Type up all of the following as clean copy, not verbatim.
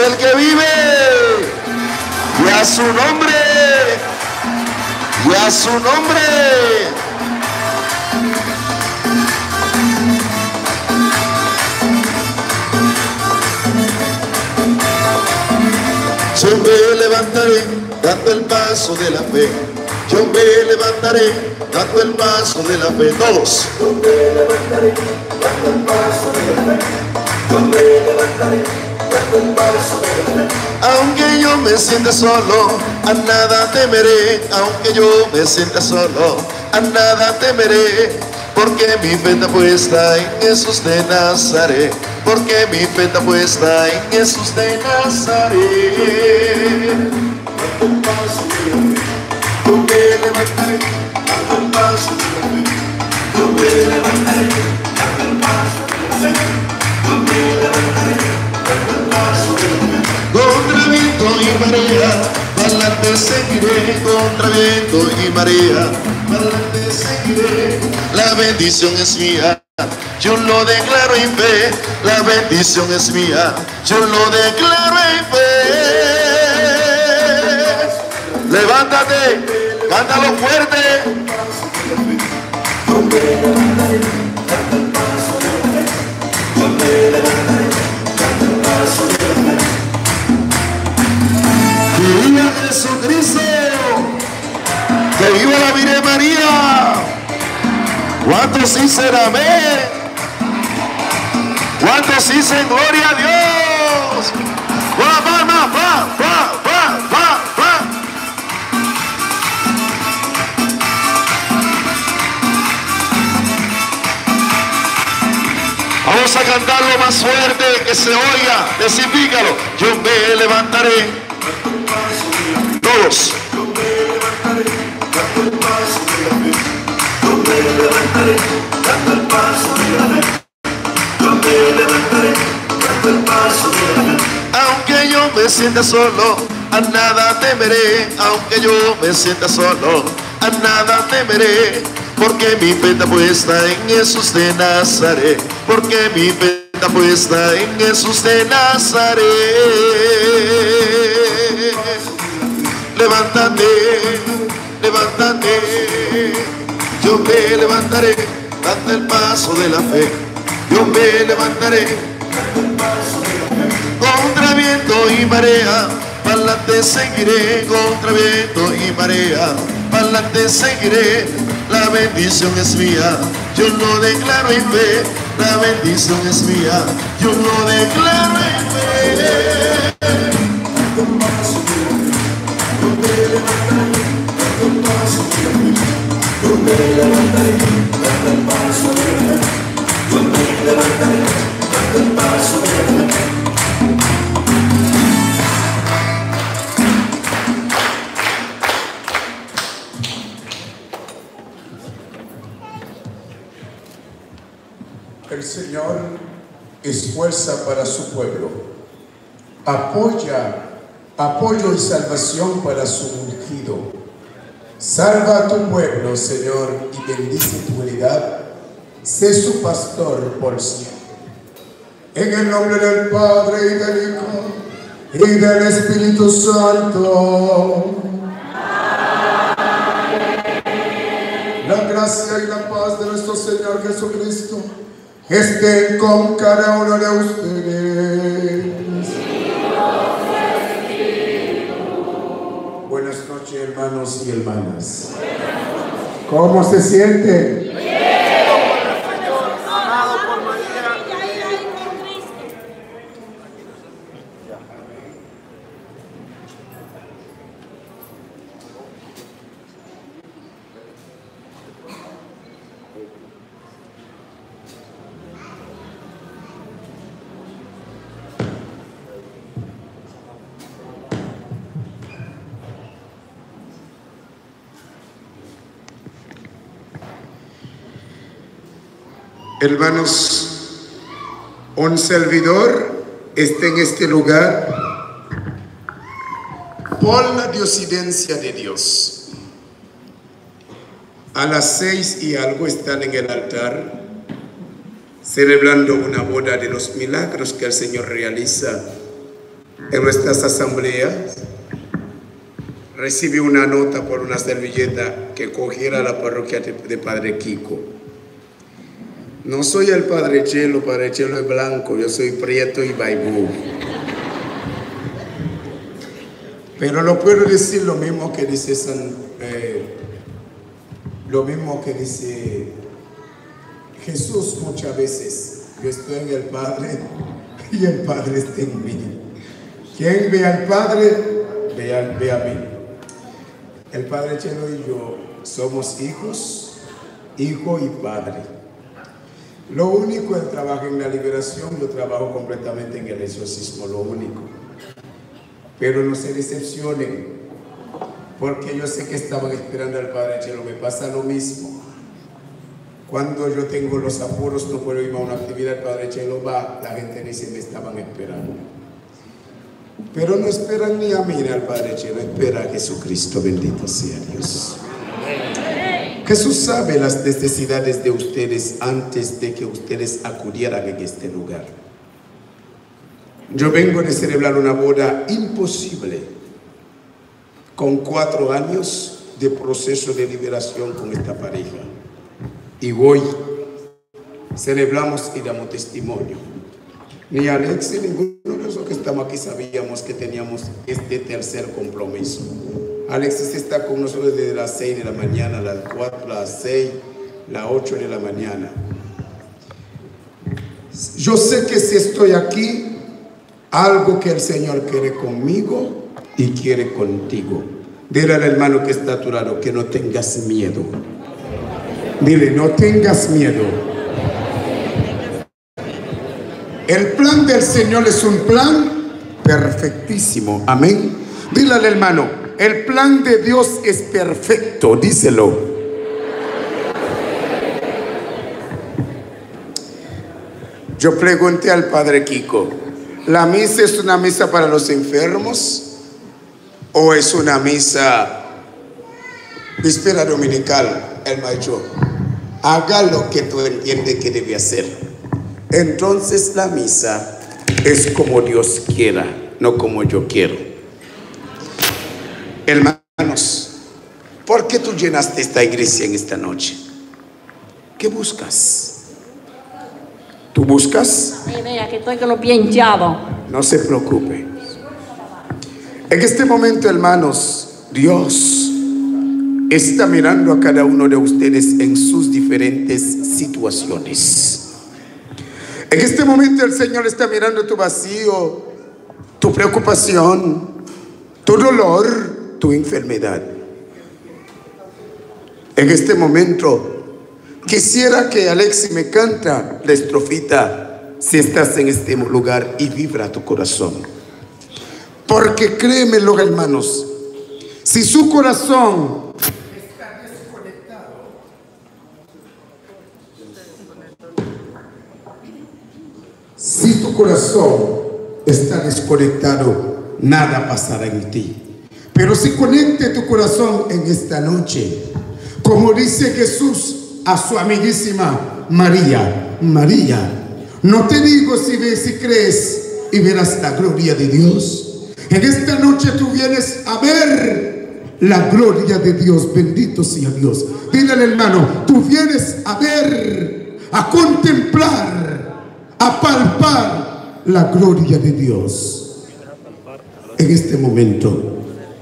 el que vive, y a su nombre, y a su nombre. Yo me levantaré dando el paso de la fe. Yo me levantaré dando el paso de la fe. Todos. Yo me levantaré dando el paso de la fe. Yo me levantaré dando el paso de la fe. Aunque yo me sienta solo, a nada temeré. Aunque yo me sienta solo, a nada temeré. Porque mi fe está puesta en Jesús de Nazaret. Porque mi fe está puesta en Jesús de Nazaret. Dando el paso de la fe. Yo me levantaré dando el paso de la fe. Yo me levantaré dando el paso de la fe. Yo me levantaré dando el paso de la fe. Contra viento y marea, adelante seguiré. Contra viento y marea, adelante seguiré. La bendición es mía, yo lo declaro en fe. La bendición es mía, yo lo declaro en fe. Levántate, cántalo fuerte. Yo me levantaré dando el paso de la fe. Yo me levantaré dando el paso de la fe. Que viva Jesucristo, que viva la Virgen María. ¿Cuántos dicen amén? ¿Cuántos dicen gloria a Dios? ¡Va, va, va, va, va, va, va, va! Vamos a cantarlo más fuerte, que se oiga. Decifícalo. Yo me levantaré. Todos. Yo me levantaré dando el paso de la fe. Yo me levantaré dando el paso de la fe. Yo me levantaré dando el paso de la fe. Aunque yo me sienta solo, a nada temeré. Aunque yo me sienta solo, a nada temeré. Porque mi fe está puesta en Jesús de Nazaret. Porque mi fe está puesta en Jesús de Nazaret. Levántate, levántate. Yo me levantaré dando el paso de la fe. Yo me levantaré contra viento y marea, pa'lante seguiré. Contra viento y marea, pa'lante seguiré. La bendición es mía, yo lo declaro en fe. La bendición es mía, yo lo declaro en fe. Yo me levantaré dando el paso de la fe. Yo me levantaré dando el paso de la fe. Yo me levantaré dando el paso de la fe. El Señor es fuerza para su pueblo, apoyo y salvación para su ungido. Salva a tu pueblo, Señor, y bendice tu heredad. Sé su pastor por siempre. En el nombre del Padre, y del Hijo, y del Espíritu Santo. La gracia y la paz de nuestro Señor Jesucristo estén con cada uno de ustedes. Buenas noches, hermanos y hermanas. ¿Cómo se sienten? Hermanos, un servidor está en este lugar por la diosidencia de Dios. A las 6 y algo están en el altar celebrando una boda de los milagros que el Señor realiza en nuestras asambleas, recibí una nota por una servilleta que cogiera la parroquia de Padre Kiko. No soy el Padre Chelo es blanco, yo soy prieto y baibú. Pero no puedo decir lo mismo que dice Jesús muchas veces. Yo estoy en el Padre y el Padre está en mí. Quien ve al Padre, ve a mí. El Padre Chelo y yo somos hijos, hijo y padre. Lo único, él trabaja en la liberación, yo trabajo completamente en el exorcismo, lo único. Pero no se decepcionen, porque yo sé que estaban esperando al Padre Chelo. Me pasa lo mismo. Cuando yo tengo los apuros, no puedo ir a una actividad, el Padre Chelo va, la gente dice, me estaban esperando. Pero no esperan ni a mí ni al Padre Chelo, espera a Jesucristo, bendito sea Dios. Jesús sabe las necesidades de ustedes antes de que ustedes acudieran en este lugar. Yo vengo de celebrar una boda imposible, con 4 años de proceso de liberación con esta pareja. Y hoy celebramos y damos testimonio. Ni Alex ni ninguno de los que estamos aquí sabíamos que teníamos este tercer compromiso. Alexis está con nosotros desde las 6 de la mañana, las 4, las 6, las 8 de la mañana. Yo sé que si estoy aquí, algo que el Señor quiere conmigo y quiere contigo. Dile al hermano que está a tu lado que no tengas miedo. Dile, no tengas miedo. El plan del Señor es un plan perfectísimo. Amén. Dile al hermano, el plan de Dios es perfecto. Díselo. Yo pregunté al Padre Kiko, ¿la misa es una misa para los enfermos o es una misa víspera dominical? Él me ha dicho, haga lo que tú entiendes que debe hacer. Entonces la misa es como Dios quiera, no como yo quiero. Hermanos, ¿por qué tú llenaste esta iglesia en esta noche? ¿Qué buscas? ¿Tú buscas? Vea que estoy con los pies hinchados. No se preocupe. En este momento, hermanos, Dios está mirando a cada uno de ustedes en sus diferentes situaciones. En este momento el Señor está mirando tu vacío, tu preocupación, tu dolor, tu enfermedad. En este momento quisiera que Alexi me canta la estrofita si estás en este lugar y vibra tu corazón. Porque créemelo, hermanos, si su corazón está desconectado, si tu corazón está desconectado, nada pasará en ti. Pero si conecte tu corazón en esta noche, como dice Jesús a su amiguísima María, María, no te digo si ves y crees y verás la gloria de Dios. En esta noche tú vienes a ver la gloria de Dios, bendito sea Dios. Dile al hermano, tú vienes a ver, a contemplar, a palpar la gloria de Dios. En este momento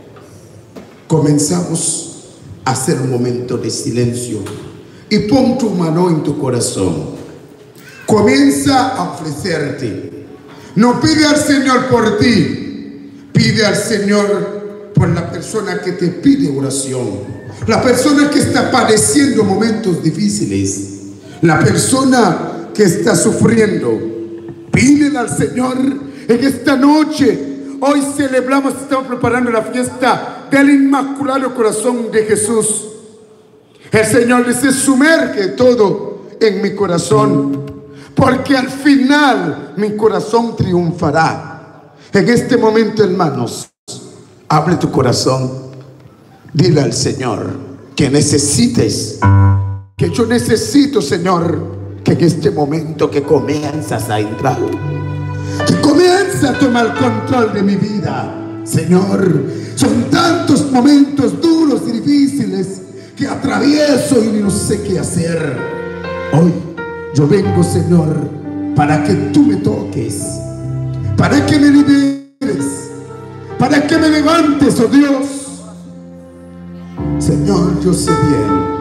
comenzamos a hacer un momento de silencio y pon tu mano en tu corazón. Comienza a ofrecerte. No pide al Señor por ti, pide al Señor por la persona que te pide oración, la persona que está padeciendo momentos difíciles, la persona que está sufriendo. Pídele al Señor en esta noche. Hoy celebramos, estamos preparando la fiesta del Inmaculado Corazón de Jesús. El Señor dice, sumerge todo en mi corazón, porque al final mi corazón triunfará. En este momento, hermanos, abre tu corazón, dile al Señor que necesites, que yo necesito, Señor, que en este momento que comienzas a entrar, que comience a tomar control de mi vida. Señor, son tantos momentos duros y difíciles que atravieso y no sé qué hacer. Hoy yo vengo, Señor, para que tú me toques, para que me liberes, para que me levantes, oh Dios. Señor, yo sé bien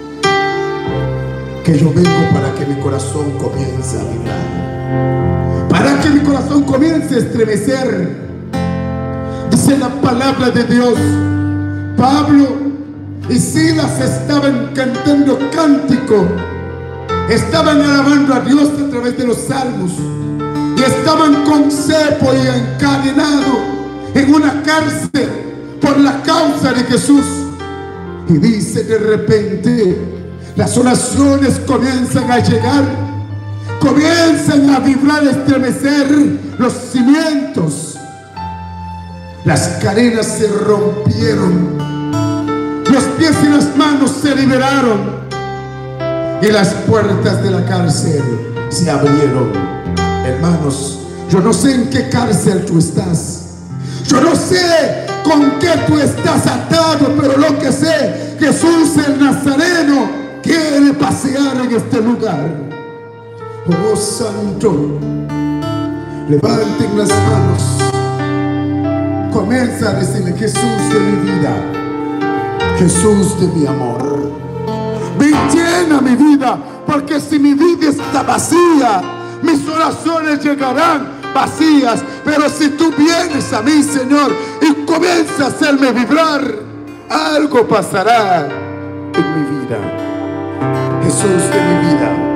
que yo vengo para que mi corazón comience a vibrar, para que mi corazón comience a estremecer. Dice la palabra de Dios, Pablo y Silas estaban cantando cántico, estaban alabando a Dios a través de los salmos, y estaban con cepo y encadenado en una cárcel por la causa de Jesús. Y dice, de repente las oraciones comienzan a llegar, comienzan a vibrar, a estremecer los cimientos. Las cadenas se rompieron, los pies y las manos se liberaron, y las puertas de la cárcel se abrieron. Hermanos, yo no sé en qué cárcel tú estás, yo no sé con qué tú estás atado, pero lo que sé, Jesús el Nazareno quiere pasear en este lugar. Oh Santo, levanten las manos, comienza a decirle: Jesús de mi vida, Jesús de mi amor, ven, llena mi vida, porque si mi vida está vacía, mis oraciones llegarán vacías. Pero si tú vienes a mí, Señor, y comienzas a hacerme vibrar, algo pasará en mi vida. Jesús de mi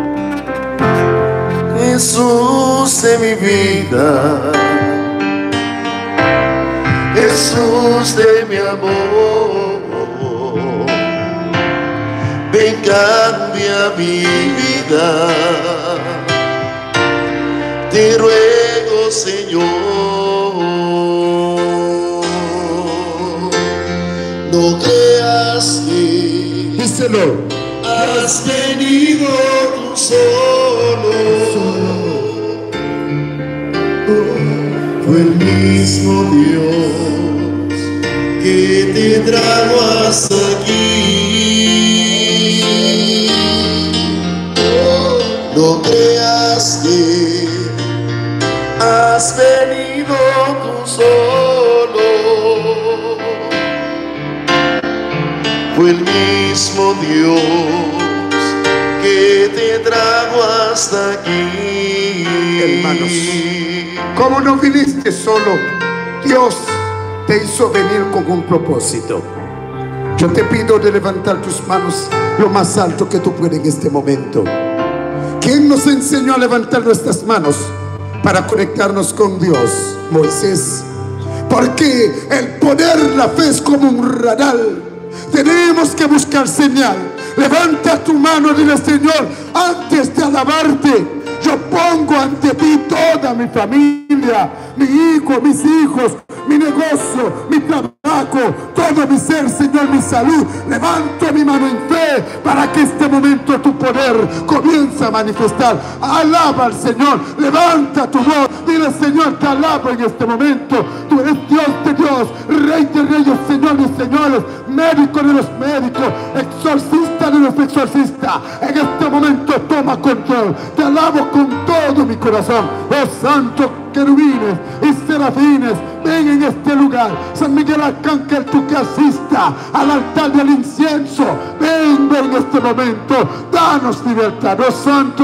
vida, Jesús de mi vida, Jesús de mi amor, ven, cambia mi vida, te ruego, Señor. No creas que, díselo, has venido tú solo. Fue el mismo Dios que te trajo hasta aquí. No creas que has venido tú solo. Fue el mismo Dios que te trajo hasta aquí. hermanos, ¿cómo no viniste solo? Dios te hizo venir con un propósito. Yo te pido de levantar tus manos lo más alto que tú puedas en este momento. ¿Quién nos enseñó a levantar nuestras manos para conectarnos con Dios? Moisés. Porque el poder, la fe es como un radar. Tenemos que buscar señal. Levanta tu mano y dile: Señor, antes de alabarte, yo pongo ante ti toda mi familia, mi hijo, mis hijos, mi negocio, mi trabajo, todo mi ser, Señor, mi salud. Levanto mi mano en fe para que este momento tu poder comience a manifestar. Alaba al Señor, levanta tu voz, dile: Señor, te alabo en este momento. Tú eres Dios de Dios, Rey de Reyes, Señor de Señores, médico de los médicos, exorcista de los exorcistas. En este momento toma control. Te alabo con todo mi corazón. Oh santos querubines y serafines, ven en este lugar. San Miguel Arcángel, tú que asista al altar del incienso, ven en este momento, danos libertad. Oh santo,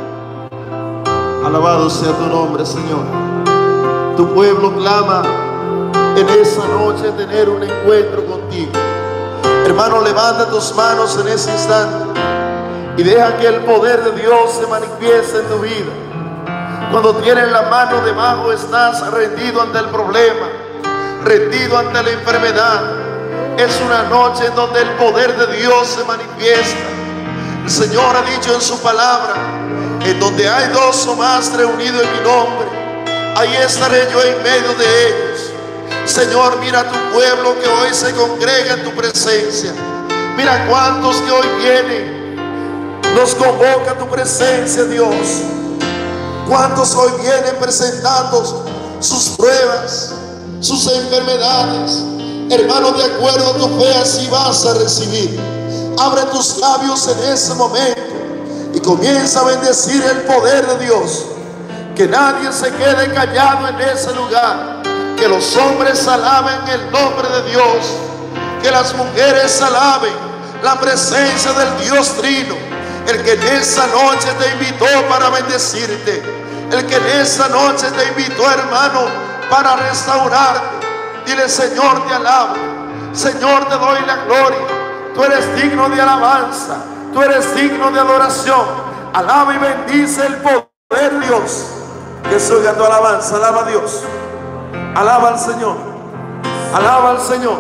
Alabado sea tu nombre, Señor. Tu pueblo clama en esa noche tener un encuentro contigo. Hermano, levanta tus manos en ese instante y deja que el poder de Dios se manifieste en tu vida. Cuando tienes la mano debajo, estás rendido ante el problema, rendido ante la enfermedad. Es una noche en donde el poder de Dios se manifiesta. El Señor ha dicho en su palabra: en donde hay dos o más reunidos en mi nombre, ahí estaré yo en medio de ellos. Señor, mira a tu pueblo que hoy se congrega en tu presencia. Mira cuántos que hoy vienen. Nos convoca tu presencia, Dios. ¿Cuántos hoy vienen presentando sus pruebas, sus enfermedades? Hermano, de acuerdo a tu fe, así vas a recibir. Abre tus labios en ese momento y comienza a bendecir el poder de Dios. Que nadie se quede callado en ese lugar. Que los hombres alaben el nombre de Dios. Que las mujeres alaben la presencia del Dios Trino. El que en esa noche te invitó para bendecirte. El que en esa noche te invitó, hermano, para restaurarte. Dile: Señor, te alabo. Señor, te doy la gloria. Tú eres digno de alabanza. Tú eres digno de adoración. Alaba y bendice el poder de Dios. Que se oiga tu alabanza. Alaba a Dios. Alaba al Señor. Alaba al Señor.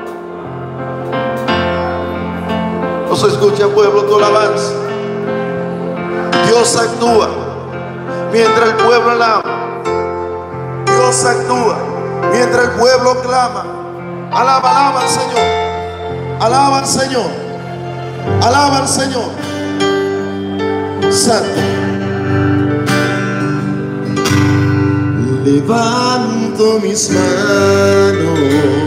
No se escucha, pueblo, tu alabanza. Dios actúa mientras el pueblo alaba. Dios actúa mientras el pueblo clama. Alaba, alaba al Señor. Alaba al Señor. Alaba al Señor. Santo. Levanto mis manos,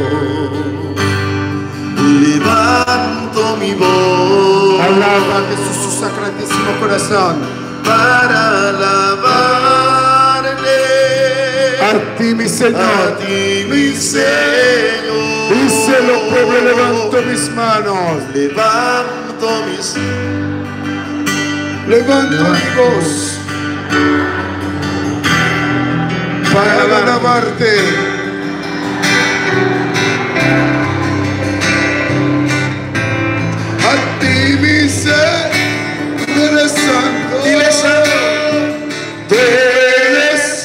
levanto mi voz. Alaba a Jesús, su sacratísimo corazón. Para alabarle A ti, mi Señor. a ti, mi Señor. Díselo, pueblo, levanto mis manos. Levanto mis Levanto mi voz para alabarte. A ti, mi ser, tú eres santo. Dile: Santo. Tú eres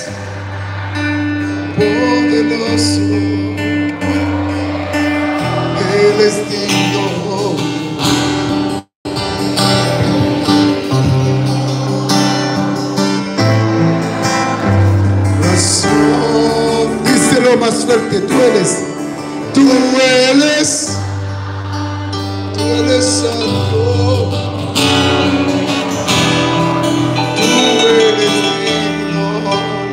poderoso. Eres digno. Díselo más fuerte: tú eres santo. Tú eres digno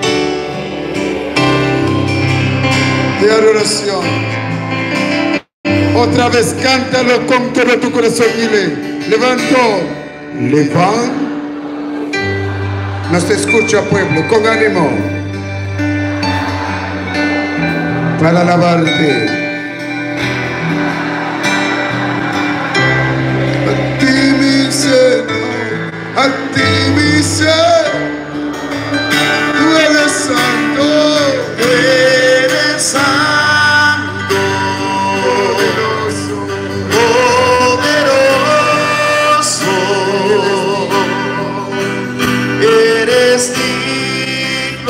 de adoración. Otra vez cántalo con todo tu corazón. Dile: levanto. No se escucha, pueblo, con ánimo. Para alabarte. A ti, mi Señor, a ti, mi ser, tú eres santo. Eres santo, Poderoso. poderoso. Eres digno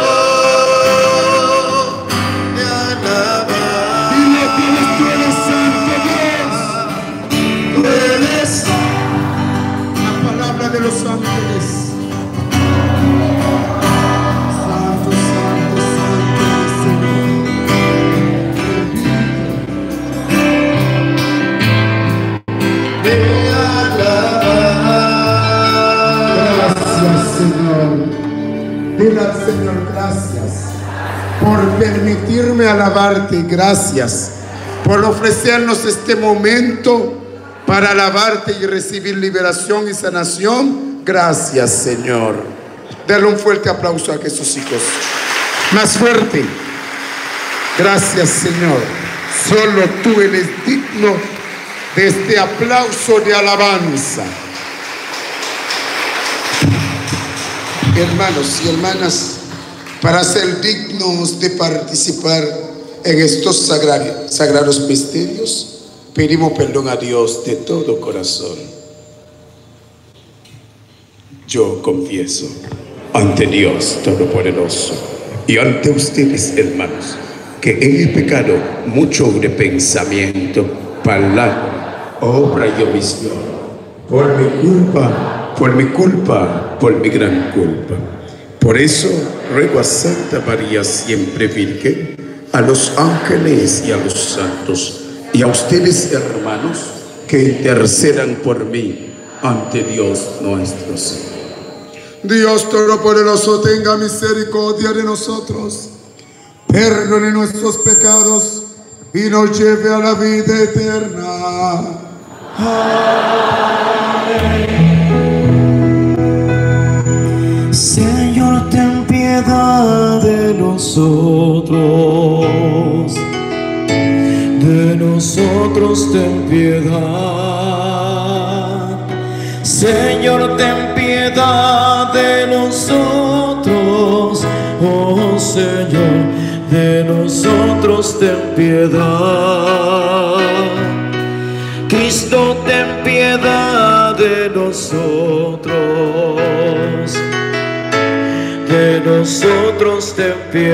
de alabar. Dile que tú eres santo, Dios. Tú eres La palabra de los ángeles. Santo, santo, santo eres, Señor. de alabar. Gracias, Señor. Dile al Señor: gracias por permitirme alabarte. Gracias por ofrecernos este momento para alabarte y recibir liberación y sanación. Gracias, Señor. Dale un fuerte aplauso a esos hijos. Más fuerte. Gracias, Señor. Solo tú eres digno de este aplauso de alabanza. Hermanos y hermanas, para ser dignos de participar en estos sagrados misterios, pedimos perdón a Dios de todo corazón. Yo confieso ante Dios Todopoderoso y ante ustedes, hermanos, que he pecado mucho de pensamiento, palabra, obra y omisión, por mi culpa, por mi gran culpa. Por eso ruego a Santa María siempre Virgen, a los ángeles y a los santos, y a ustedes, hermanos, que intercedan por mí ante Dios nuestro Señor. Dios Todopoderoso, tenga misericordia de nosotros, perdone nuestros pecados y nos lleve a la vida eterna. Amén. Señor, ten piedad de nosotros. De nosotros ten piedad. Señor, ten piedad de nosotros. Oh Señor, de nosotros ten piedad. Cristo, ten piedad de nosotros. De nosotros ten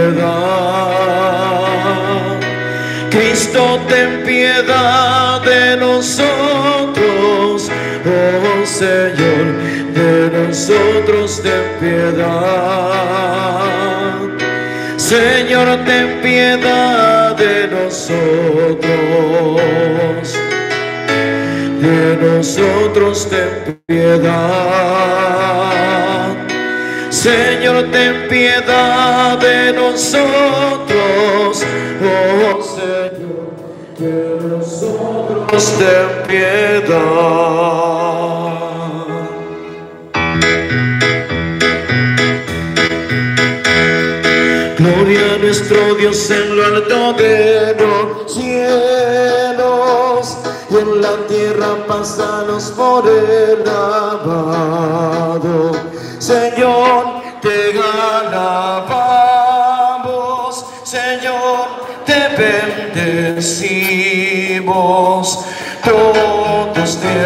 piedad. Cristo, ten piedad de nosotros. Oh Señor, de nosotros ten piedad. Señor, ten piedad de nosotros. De nosotros ten piedad. Señor, ten piedad de nosotros. Oh Señor, de nosotros ten piedad. Gloria a nuestro Dios en lo alto de los cielos, y en la tierra pásanos por el lavado. Señor, te alabamos, Señor, te bendecimos, todos te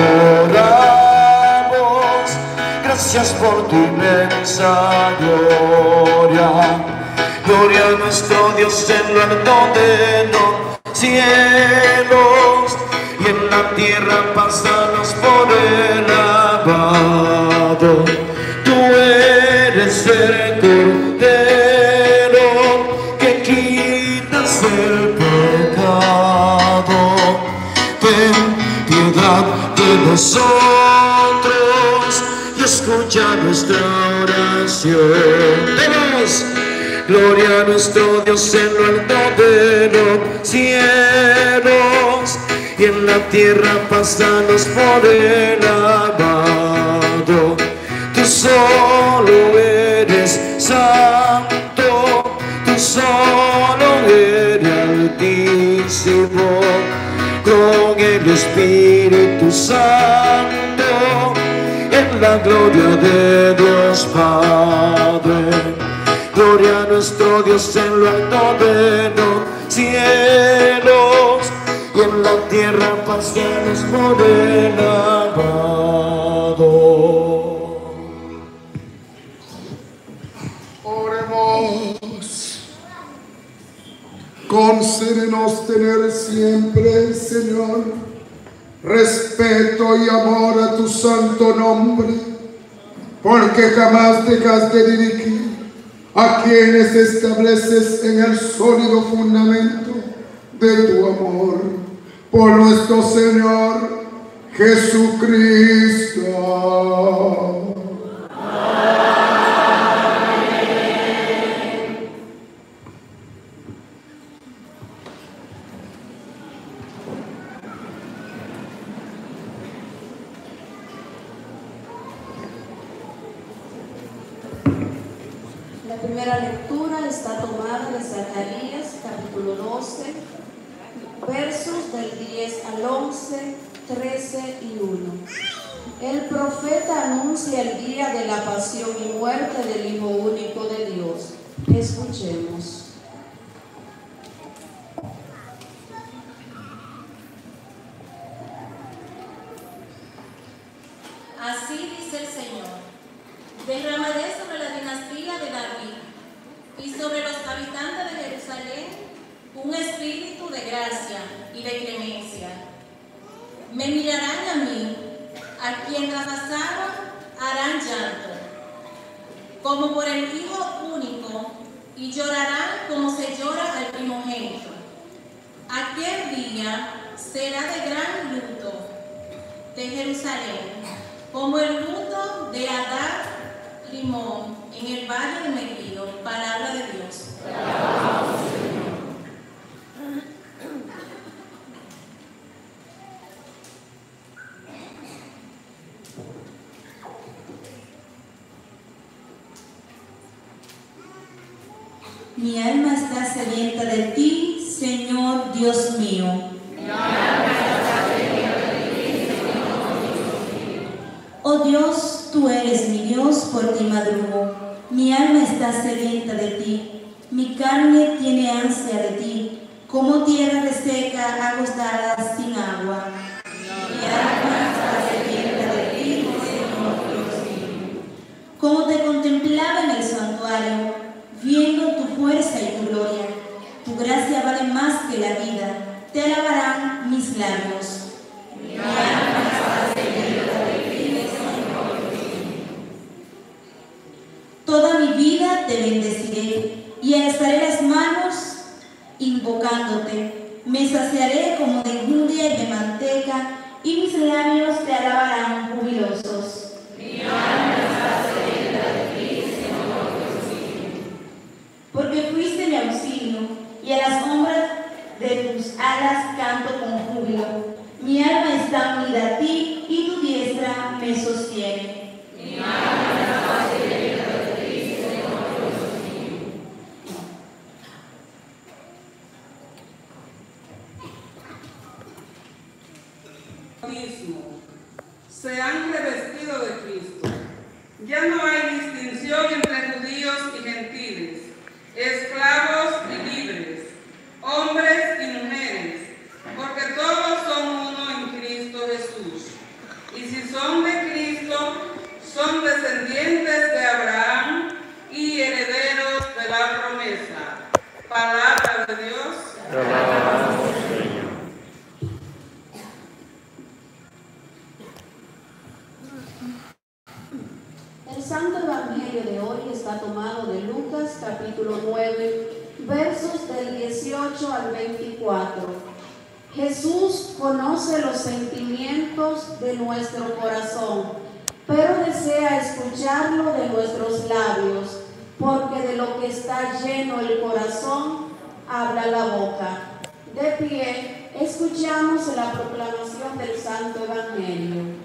adoramos. Gracias por tu inmensa gloria. Gloria a nuestro Dios en lo alto de los cielos, y en la tierra pásanos por el lavado. Tú eres el Cordero que quitas el pecado. Ten piedad de nosotros y escucha nuestra oración. ¡Vamos! Gloria a nuestro Dios en lo alto de los cielos, y en la tierra pásanos por el lavado. Tú solo eres santo, tú solo eres altísimo, con el Espíritu Santo, en la gloria de Dios Padre. Gloria a nuestro Dios en lo alto de los cielos, y en la tierra paseanos por el lavado. Oremos. Concédenos tener siempre, Señor, respeto y amor a tu santo nombre, porque jamás dejas de dirigir a quienes estableces en el sólido fundamento de tu amor, por nuestro Señor Jesucristo. La primera lectura está tomada de Zacarías, capítulo 12, versos del 10 al 11, 13 y 1. El profeta anuncia el día de la pasión y muerte del Hijo único de Dios. Escuchemos. Así dice el Señor: derramaré sobre la dinastía de David y sobre los habitantes de Jerusalén un espíritu de gracia y de clemencia. Me mirarán a mí, a quien traspasaron harán llanto, como por el Hijo único, y llorarán como se llora al primogénito. Aquel día será de gran luto de Jerusalén, como el luto de Adar Limón, en el valle de Megiddo. Palabra de Dios. Mi alma está sedienta de ti, Señor Dios mío. Mi alma está sedienta de ti, Señor Dios mío. Oh Dios, tú eres mi Dios, por ti madrugo. Mi alma está sedienta de ti. Mi carne tiene ansia de ti, como tierra reseca, agostada sin agua. Mi alma está sedienta de ti, Señor Dios mío. Como te contemplaba en el santuario, viendo tu fuerza y tu gloria, tu gracia vale más que la vida, te alabarán mis labios. Mi alma está sedienta de ti, Señor Dios. Toda mi vida te bendeciré y alzaré las manos invocándote. Me saciaré como de enjundia y de manteca, y mis labios te alabarán jubilosos. Mi alma está sedienta de ti, Señor Dios. Porque fuiste mi auxilio, y a la sombra de tus alas canto con júbilo. Mi alma está unida a ti, y tu diestra me sostiene. Mi alma está sedienta de ti, Señor Dios mío. Se han revestido de Cristo. Ya no hay distinción entre judíos y gentiles, esclavos y libres, hombres y mujeres, porque todos son uno en Cristo Jesús. Y si son de Cristo, son descendientes de Abraham y herederos de la promesa. Palabra de Dios. El Santo Evangelio de hoy está tomado de Lucas capítulo 9, versos del 18 al 24. Jesús conoce los sentimientos de nuestro corazón, pero desea escucharlo de nuestros labios, porque de lo que está lleno el corazón, habla la boca. De pie, escuchamos la proclamación del Santo Evangelio.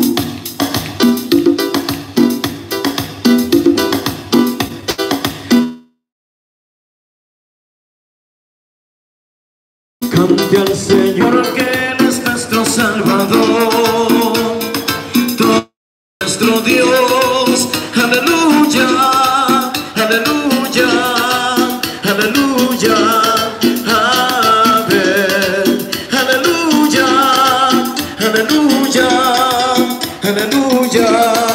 Cante al Señor, porque Él es nuestro Salvador, nuestro Dios. Aleluya, aleluya, aleluya. Amén. Aleluya, aleluya, aleluya.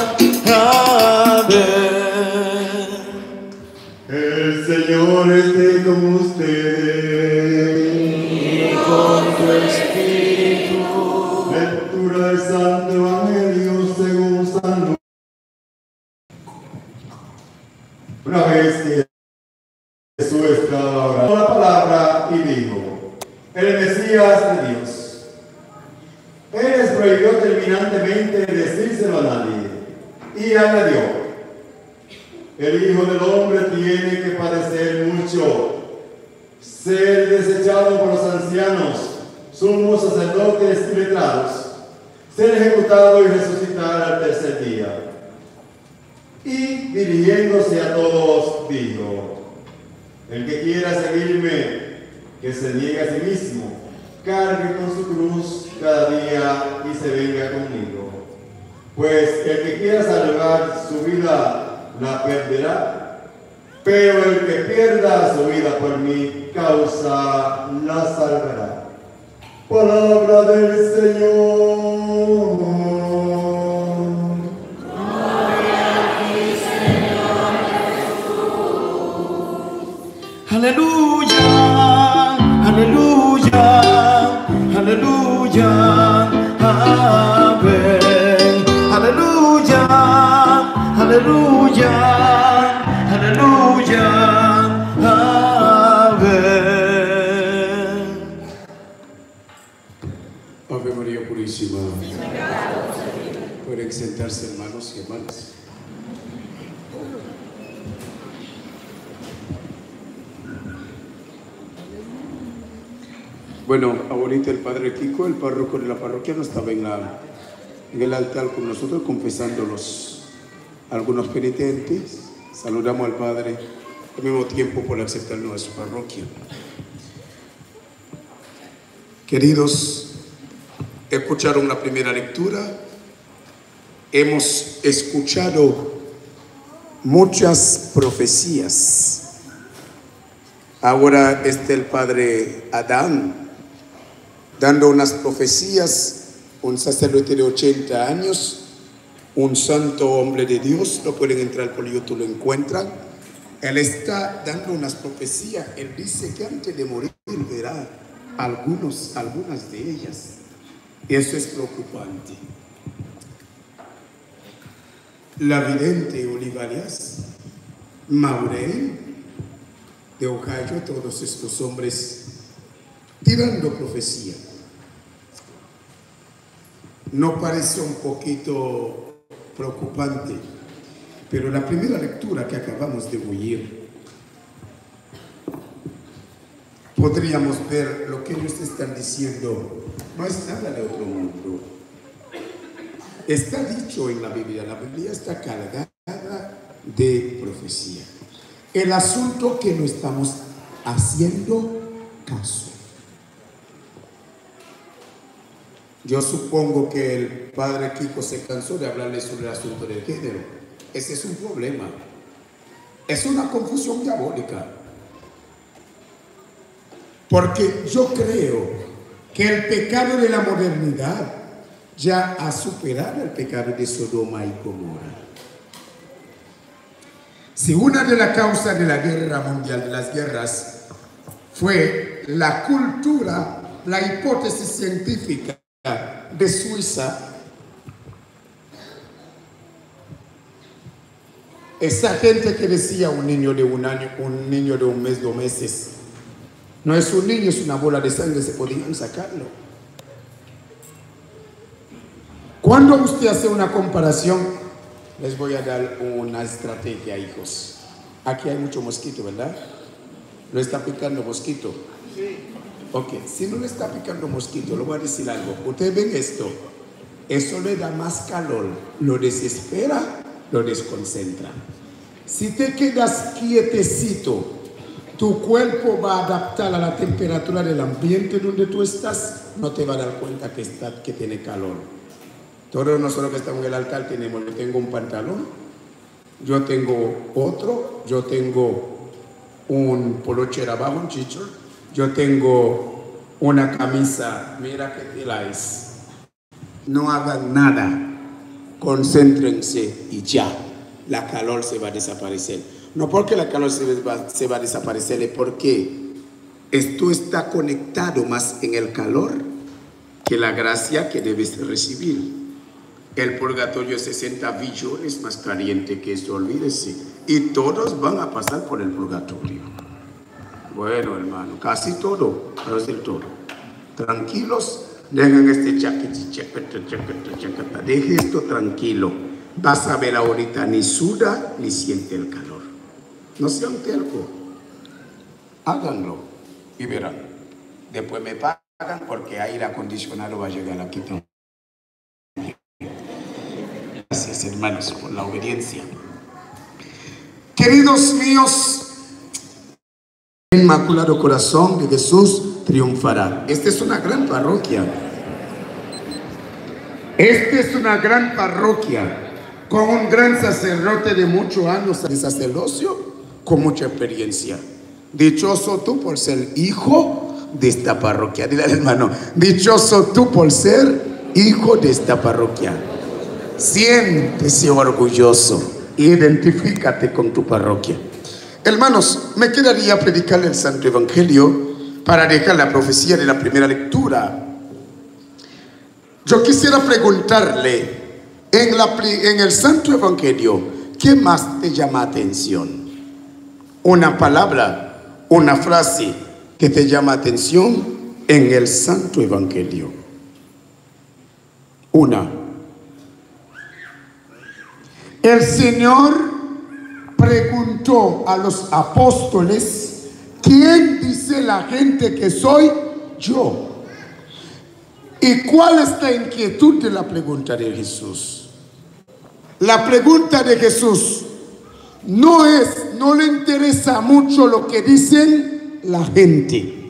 Amén. El Señor esté con ustedes. Con tu espíritu. Lectura del Santo Evangelio según San Lucas. Una vez que Jesús estaba orando la palabra y dijo: el Mesías de Dios. Él les prohibió terminantemente decírselo a nadie y añadió: el Hijo del Hombre tiene que padecer mucho, ser desechado por los ancianos, sumos sacerdotes y letrados, ser ejecutado y resucitar al tercer día. Y dirigiéndose a todos, dijo: el que quiera seguirme, que se niegue a sí mismo, cargue con su cruz cada día y se venga conmigo. Pues el que quiera salvar su vida, la perderá, pero el que pierda su vida por mi causa, la salvará. Palabra del Señor. Gloria a ti, Señor Jesús. Aleluya, aleluya, aleluya. Amén. Aleluya, aleluya, aleluya. Ave María Purísima. Pueden sentarse, hermanos y hermanas. Bueno, ahorita el padre Kiko, el párroco de la parroquia, no estaba en el altar con nosotros confesando algunos penitentes. Saludamos al padre al mismo tiempo por aceptarnos a su parroquia. Queridos, escucharon la primera lectura. Hemos escuchado muchas profecías. Ahora está el padre Adán dando unas profecías, un sacerdote de 80 años, un santo hombre de Dios, no pueden entrar por YouTube, lo encuentran. Él está dando unas profecías. Él dice que antes de morir verá algunas de ellas. Eso es preocupante. La vidente Olivarias, Maurel, de Ocayo, todos estos hombres tirando profecía. ¿No parece un poquito preocupante? Pero la primera lectura que acabamos de oír, podríamos ver lo que ellos están diciendo. No es nada de otro mundo. Está dicho en la Biblia está cargada de profecía. El asunto que no estamos haciendo caso. Yo supongo que el padre Kiko se cansó de hablarle sobre el asunto del género. Ese es un problema. Es una confusión diabólica. Porque yo creo que el pecado de la modernidad ya ha superado el pecado de Sodoma y Gomorra. Si una de las causas de la guerra mundial, de las guerras, fue la cultura, la hipótesis científica de Suiza, esa gente que decía un niño de un año, un niño de un mes, 2 meses, no es un niño, es una bola de sangre, se podían sacarlo. Cuando usted hace una comparación, les voy a dar una estrategia, hijos. Aquí hay mucho mosquito, ¿verdad? ¿Lo está picando mosquito? Sí. Ok, si no le está picando mosquito, le voy a decir algo. Ustedes ven esto, eso le da más calor, lo desespera, lo desconcentra. Si te quedas quietecito, tu cuerpo va a adaptar a la temperatura del ambiente donde tú estás, no te va a dar cuenta que tiene calor. Todos nosotros que estamos en el altar tenemos, yo tengo un pantalón, yo tengo otro, yo tengo un polocher abajo, un chichor, yo tengo una camisa, mira qué tela es. No hagan nada, concéntrense y ya, la calor se va a desaparecer. No porque la calor se va a desaparecer, es porque esto está conectado más en el calor que la gracia que debes recibir. El purgatorio es 60 billones más caliente que esto, olvídese. Y todos van a pasar por el purgatorio. Bueno, hermano, casi todo, pero es del todo. Tranquilos, dejen este chaqueta, deje esto tranquilo. Vas a ver ahorita, ni suda ni siente el calor. No sean tercos. Háganlo y verán. Después me pagan porque aire acondicionado va a llegar aquí también. Gracias, hermanos, por la obediencia. Queridos míos, el Inmaculado Corazón de Jesús triunfará. Esta es una gran parroquia. Esta es una gran parroquia con un gran sacerdote de muchos años de sacerdocio, con mucha experiencia. Dichoso tú por ser hijo de esta parroquia. Dile al hermano, dichoso tú por ser hijo de esta parroquia. Siéntese orgulloso, identifícate con tu parroquia. Hermanos, me quedaría predicarle el Santo Evangelio para dejar la profecía de la primera lectura. Yo quisiera preguntarle, en el Santo Evangelio, ¿qué más te llama atención? Una palabra, una frase que te llama atención en el Santo Evangelio. Una. El Señor preguntó a los apóstoles, ¿quién dice la gente que soy yo. ¿Y cuál es la inquietud de la pregunta de Jesús? La pregunta de Jesús no le interesa mucho lo que dicen la gente.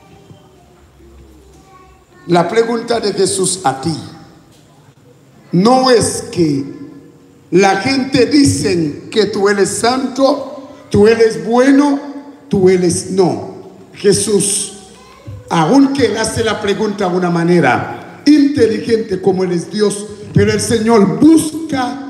La pregunta de Jesús a ti no es que la gente dice que tú eres santo, tú eres bueno, tú eres no. Jesús, aunque él hace la pregunta de una manera inteligente como él es Dios, pero el Señor busca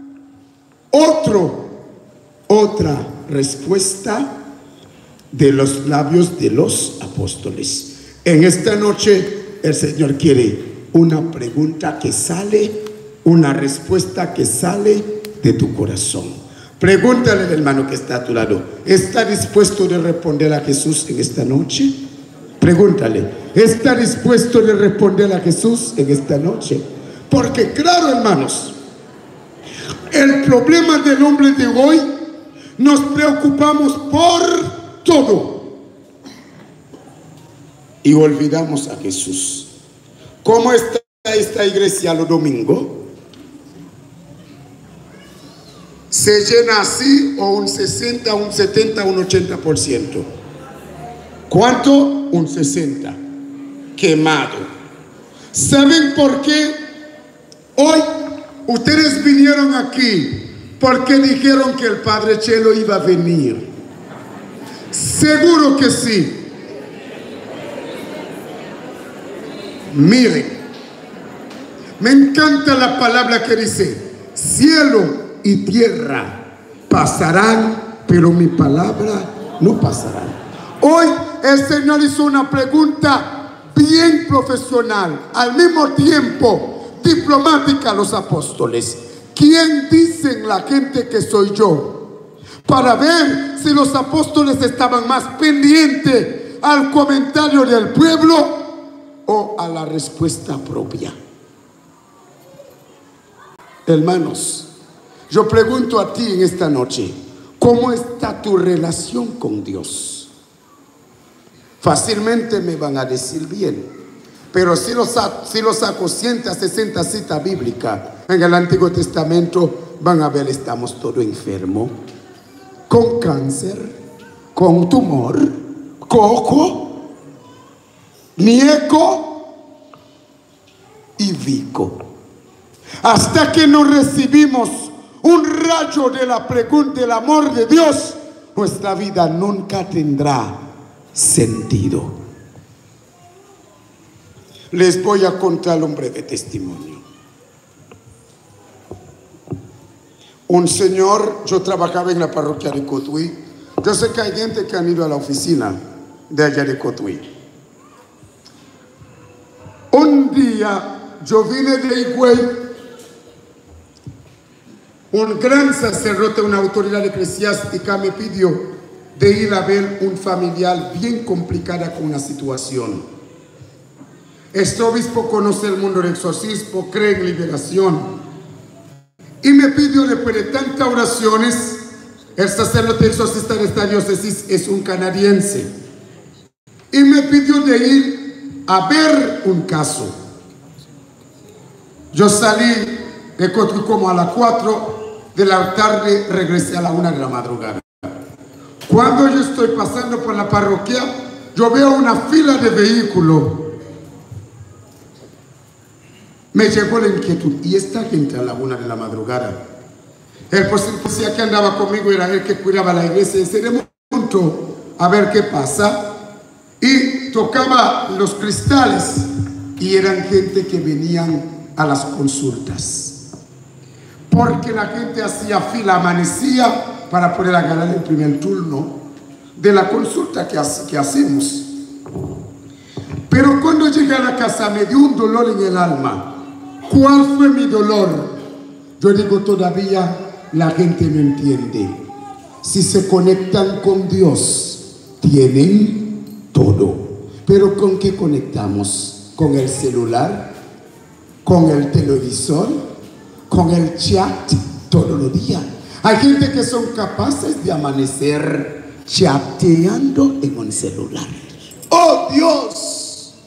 otra respuesta de los labios de los apóstoles. En esta noche el Señor quiere una pregunta que sale, una respuesta que sale de tu corazón. Pregúntale al hermano que está a tu lado, ¿está dispuesto de responder a Jesús en esta noche? Pregúntale, ¿está dispuesto de responder a Jesús en esta noche? Porque claro, hermanos, el problema del hombre de hoy, nos preocupamos por todo y olvidamos a Jesús. ¿Cómo está esta iglesia los domingos? ¿Se llena así o un 60, un 70, un 80%? ¿Cuánto? Un 60. Quemado. ¿Saben por qué? Hoy ustedes vinieron aquí porque dijeron que el Padre Chelo iba a venir. Seguro que sí. Miren, me encanta la palabra que dice: cielo y tierra pasarán, pero mi palabra no pasará. Hoy el Señor hizo una pregunta bien profesional, al mismo tiempo diplomática a los apóstoles. ¿Quién dicen la gente que soy yo? Para ver si los apóstoles estaban más pendientes al comentario del pueblo o a la respuesta propia. Hermanos, yo pregunto a ti en esta noche, ¿cómo está tu relación con Dios? Fácilmente me van a decir bien, pero si lo saco 160 citas bíblicas en el Antiguo Testamento, van a ver, estamos todos enfermos, con cáncer, con tumor, coco, nieco y vico. Hasta que no recibimos un rayo de la pregunta del amor de Dios, nuestra vida nunca tendrá sentido. Les voy a contar un breve testimonio. Un señor, yo trabajaba en la parroquia de Cotuí. Yo sé que hay gente que han ido a la oficina de allá de Cotuí. Un día yo vine de Higüey. Un gran sacerdote, una autoridad eclesiástica me pidió de ir a ver un familiar bien complicada con una situación. Este obispo conoce el mundo del exorcismo, cree en liberación. Y me pidió, después de tantas oraciones, el sacerdote exorcista de esta diócesis es un canadiense. Y me pidió de ir a ver un caso. Yo salí de Cotuí como a las 4 de la tarde, regresé a la 1 de la madrugada. Cuando yo estoy pasando por la parroquia, yo veo una fila de vehículos. Me llegó la inquietud, y esta gente a la 1 de la madrugada. El policía que andaba conmigo era el que cuidaba la iglesia. Y se remontó a ver qué pasa, y tocaba los cristales, y eran gente que venían a las consultas. Porque la gente hacía fila, amanecía para poder agarrar el primer turno de la consulta que hacemos. Pero cuando llegué a la casa me dio un dolor en el alma. ¿Cuál fue mi dolor? Yo digo, todavía la gente no entiende. Si se conectan con Dios, tienen todo. Pero ¿con qué conectamos? ¿Con el celular? ¿Con el televisor? ¿Con el chat? Todos los días. Hay gente que son capaces de amanecer chateando en un celular. ¡Oh, Dios!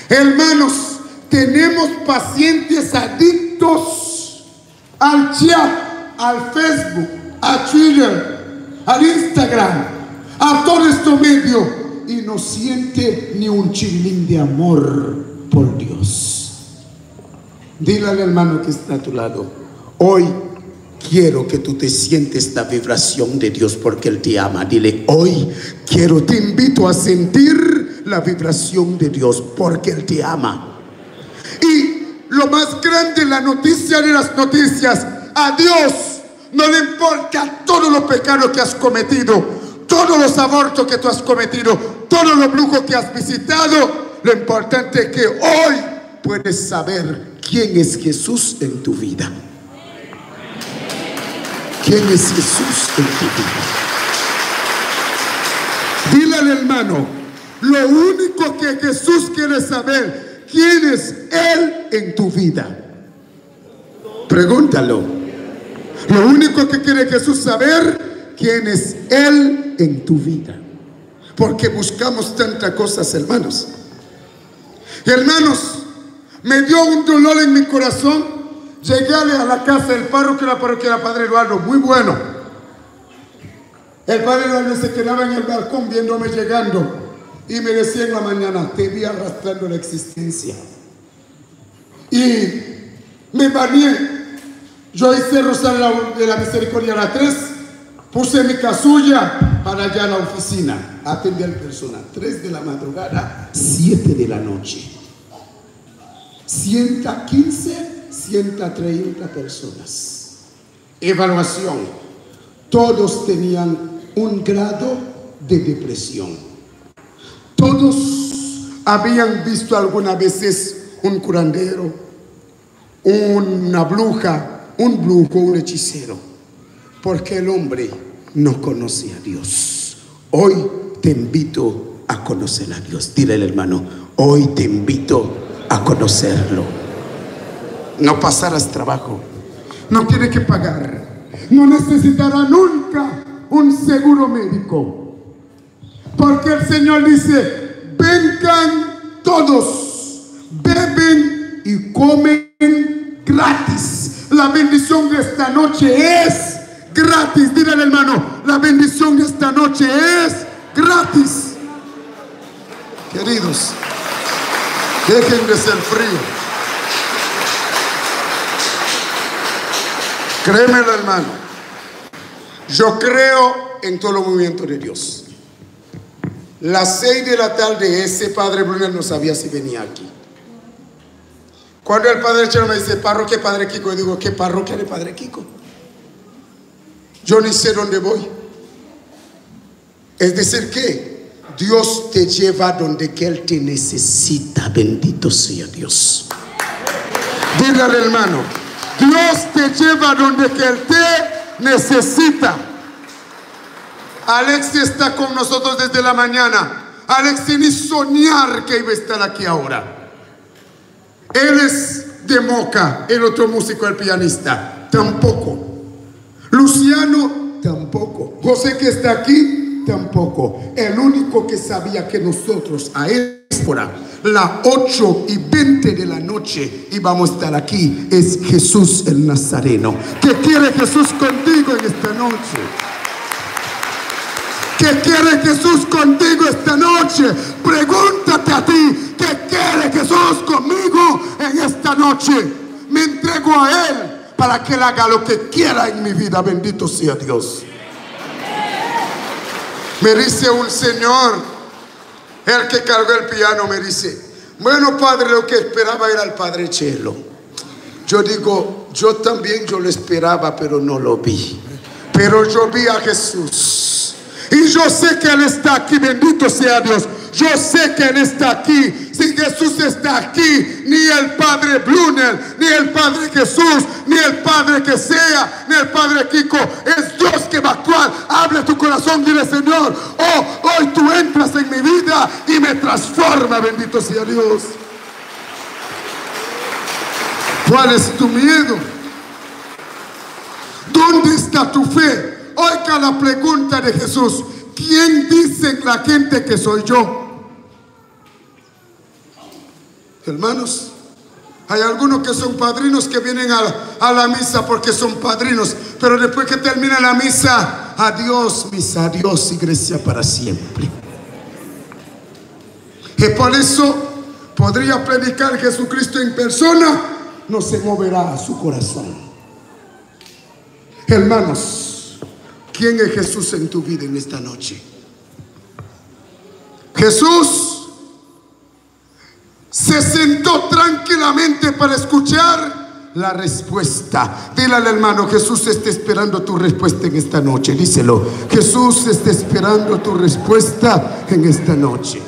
Hermanos, tenemos pacientes adictos al chat, al Facebook, a Twitter, al Instagram, a todo este medio, y no siente ni un chilín de amor por Dios. Dile al hermano que está a tu lado: hoy quiero que tú te sientes la vibración de Dios porque Él te ama. Dile: hoy te invito a sentir la vibración de Dios porque Él te ama. Y lo más grande, la noticia de las noticias, a Dios no le importa todos los pecados que has cometido, todos los abortos que tú has cometido, todos los brujos que has visitado. Lo importante es que hoy puedes saber quién es Jesús en tu vida. ¿Quién es Jesús en tu vida? Dile al hermano: lo único que Jesús quiere saber, ¿quién es Él en tu vida? Pregúntalo. Lo único que quiere Jesús saber, ¿quién es Él en tu vida? Porque buscamos tantas cosas, hermanos. Hermanos, me dio un dolor en mi corazón. Llegué a la casa del párroco, la parroquia era Padre Eduardo, muy bueno. El Padre Eduardo se quedaba en el balcón viéndome llegando y me decía en la mañana: te vi arrastrando la existencia. Y me bañé. Yo hice Rosario de la Misericordia a las 3, puse mi casulla para allá a la oficina, atendí al personal. 3 de la madrugada, 7 de la noche. 115, 130 personas. Evaluación. Todos tenían un grado de depresión. Todos habían visto algunas veces un curandero, una bruja, un brujo, un hechicero, porque el hombre no conoce a Dios. Hoy te invito a conocer a Dios. Dile al hermano: hoy te invito a conocerlo. No pasarás trabajo, no tiene que pagar, no necesitará nunca un seguro médico, porque el Señor dice: vengan todos, beben y comen gratis. La bendición de esta noche es gratis. Dile al hermano: la bendición de esta noche es gratis. Queridos, dejen de ser frío. Créemelo, hermano. Yo creo en todo el movimiento de Dios. Las 6 de la tarde ese Padre Brunel no sabía si venía aquí. Cuando el Padre Chelo me dice: parroquia Padre Kiko, yo digo: ¿qué parroquia de Padre Kiko? Yo ni sé dónde voy. Es decir que Dios te lleva donde que Él te necesita. Bendito sea Dios. Dile al hermano: Dios te lleva donde que Él te necesita. Alexi está con nosotros desde la mañana. Alexi ni soñar que iba a estar aquí ahora. Él es de Moca, el otro músico, el pianista, tampoco. Luciano, tampoco. José, que está aquí, tampoco. El único que sabía que nosotros a esta las 8:20 de la noche íbamos a estar aquí es Jesús el Nazareno. ¿Qué quiere Jesús contigo en esta noche? ¿Qué quiere Jesús contigo esta noche? Pregúntate a ti: ¿qué quiere Jesús conmigo en esta noche? Me entrego a Él para que Él haga lo que quiera en mi vida. Bendito sea Dios. Me dice un señor, el que cargó el piano, me dice: bueno, padre, lo que esperaba era el Padre Chelo. Yo digo: yo también lo esperaba, pero no lo vi. Pero yo vi a Jesús. Y yo sé que Él está aquí, bendito sea Dios. Yo sé que Él está aquí. Si Jesús está aquí, ni el Padre Brunel, ni el Padre Jesús, ni el Padre que sea, ni el Padre Kiko, es Dios que va a actuar. Abre tu corazón, dile: Señor, hoy tú entras en mi vida y me transforma, bendito sea Dios. ¿Cuál es tu miedo? ¿Dónde está tu fe? Oiga la pregunta de Jesús: ¿quién dice la gente que soy yo? Hermanos, hay algunos que son padrinos que vienen a la misa porque son padrinos, pero después que termina la misa, adiós misa, adiós iglesia para siempre. Y por eso podría predicar Jesucristo en persona, no se moverá a su corazón. Hermanos, ¿quién es Jesús en tu vida en esta noche? Jesús se sentó tranquilamente para escuchar la respuesta. Dile al hermano: Jesús está esperando tu respuesta en esta noche. Díselo: Jesús está esperando tu respuesta en esta noche.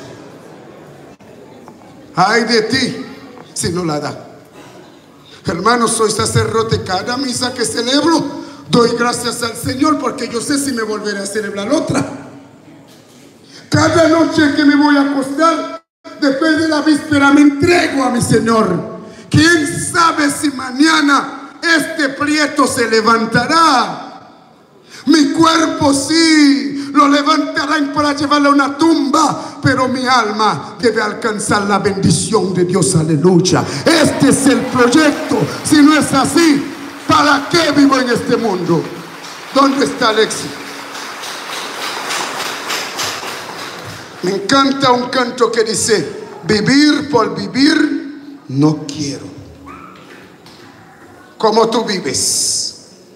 Ay de ti si no la da. Hermanos, soy sacerdote. Cada misa que celebro doy gracias al Señor, porque yo sé si me volveré a celebrar otra. Cada noche que me voy a acostar, después de la víspera, me entrego a mi Señor. ¿Quién sabe si mañana este prieto se levantará? Mi cuerpo sí lo levantarán para llevarlo a una tumba, pero mi alma debe alcanzar la bendición de Dios. Aleluya. Este es el proyecto. Si no es así, ¿para qué vivo en este mundo? ¿Dónde está el éxito? Me encanta un canto que dice: vivir por vivir no quiero. ¿Cómo tú vives?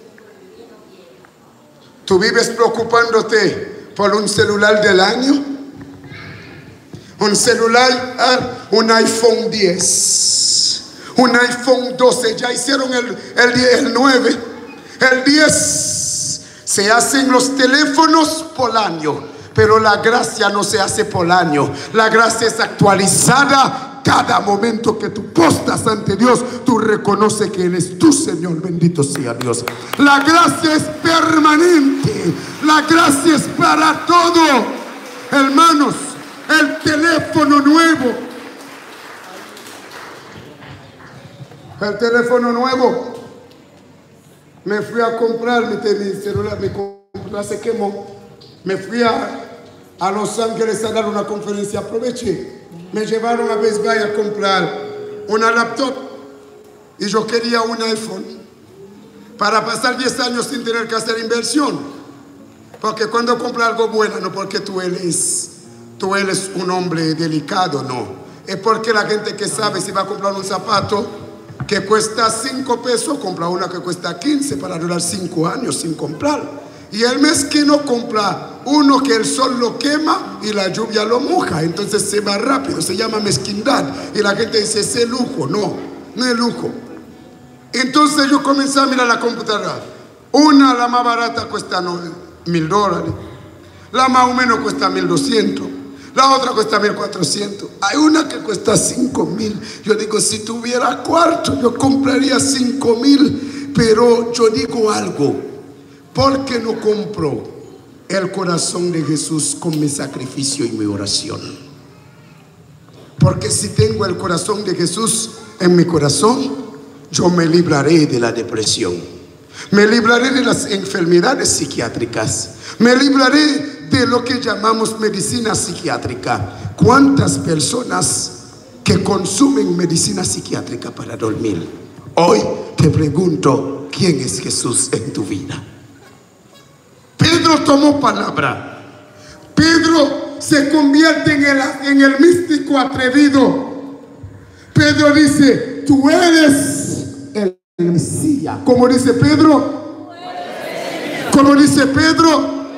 ¿Tú vives preocupándote por un celular del año? Un celular, un iPhone 10, un iPhone 12, ya hicieron el 9, el 10. Se hacen los teléfonos por año, pero la gracia no se hace por año. La gracia es actualizada. Cada momento que tú postas ante Dios, tú reconoces que Él es tu Señor. Bendito sea Dios. La gracia es permanente. La gracia es para todo. Hermanos, el teléfono nuevo. El teléfono nuevo. Me fui a comprar mi celular. Mi computadora se quemó. Me fui a Los Ángeles a dar una conferencia. Aproveché. Me llevaron a Best Buy a comprar una laptop y yo quería un iPhone para pasar 10 años sin tener que hacer inversión. Porque cuando compras algo bueno, no porque tú eres un hombre delicado, no. Es porque la gente que sabe, si va a comprar un zapato que cuesta 5 pesos, compra una que cuesta 15 para durar 5 años sin comprar. Y el mezquino compra uno que el sol lo quema y la lluvia lo moja, entonces se va rápido, se llama mezquindad. Y la gente dice: ese lujo. No, no es lujo. Entonces yo comencé a mirar la computadora. Una, la más barata, cuesta $1,000. La más o menos cuesta 1,200. La otra cuesta 1,400. Hay una que cuesta 5,000. Yo digo, si tuviera cuarto, yo compraría 5,000. Pero yo digo algo: ¿por qué no compro el corazón de Jesús con mi sacrificio y mi oración? Porque si tengo el corazón de Jesús en mi corazón, yo me libraré de la depresión, me libraré de las enfermedades psiquiátricas, me libraré de lo que llamamos medicina psiquiátrica. ¿Cuántas personas que consumen medicina psiquiátrica para dormir? Hoy te pregunto: ¿quién es Jesús en tu vida? Pedro tomó palabra. Pedro se convierte en el místico atrevido. Pedro dice: tú eres el Mesías. ¿Cómo dice Pedro? ¿Cómo dice Pedro?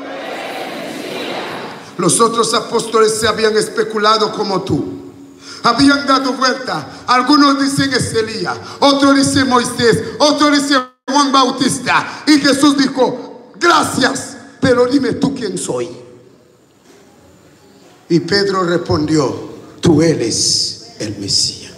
Los otros apóstoles se habían especulado como tú. Habían dado vuelta. Algunos dicen es Elías, otros dicen Moisés, otros dicen Juan Bautista. Y Jesús dijo: gracias, pero dime tú quién soy. Y Pedro respondió: tú eres el Mesías,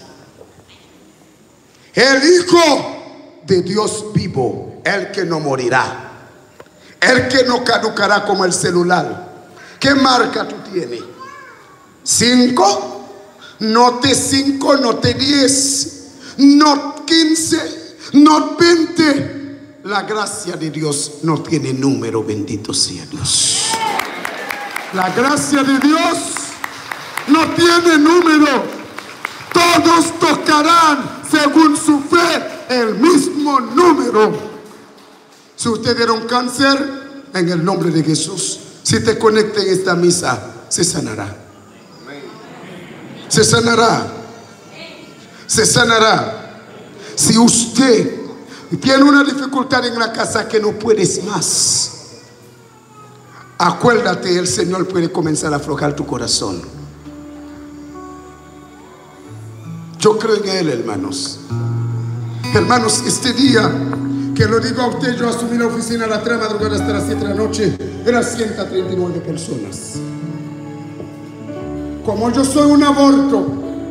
el Hijo de Dios vivo, el que no morirá, el que no caducará como el celular. ¿Qué marca tú tienes? 5. Note 5, note 10, note 15, note 20. La gracia de Dios no tiene número. Bendito sea Dios. La gracia de Dios no tiene número. todos tocarán según su fe el mismo número. Si usted era un cáncer, en el nombre de Jesús, si te conecta en esta misa, se sanará. Se sanará. Se sanará. Si usted tiene una dificultad en la casa que no puedes más, acuérdate, el Señor puede comenzar a aflojar tu corazón. Yo creo en Él, hermanos. Hermanos, este día que lo digo a usted, yo asumí la oficina a las 3 de la madrugada hasta las 7 de la noche. Eran 139 personas. Como yo soy un aborto,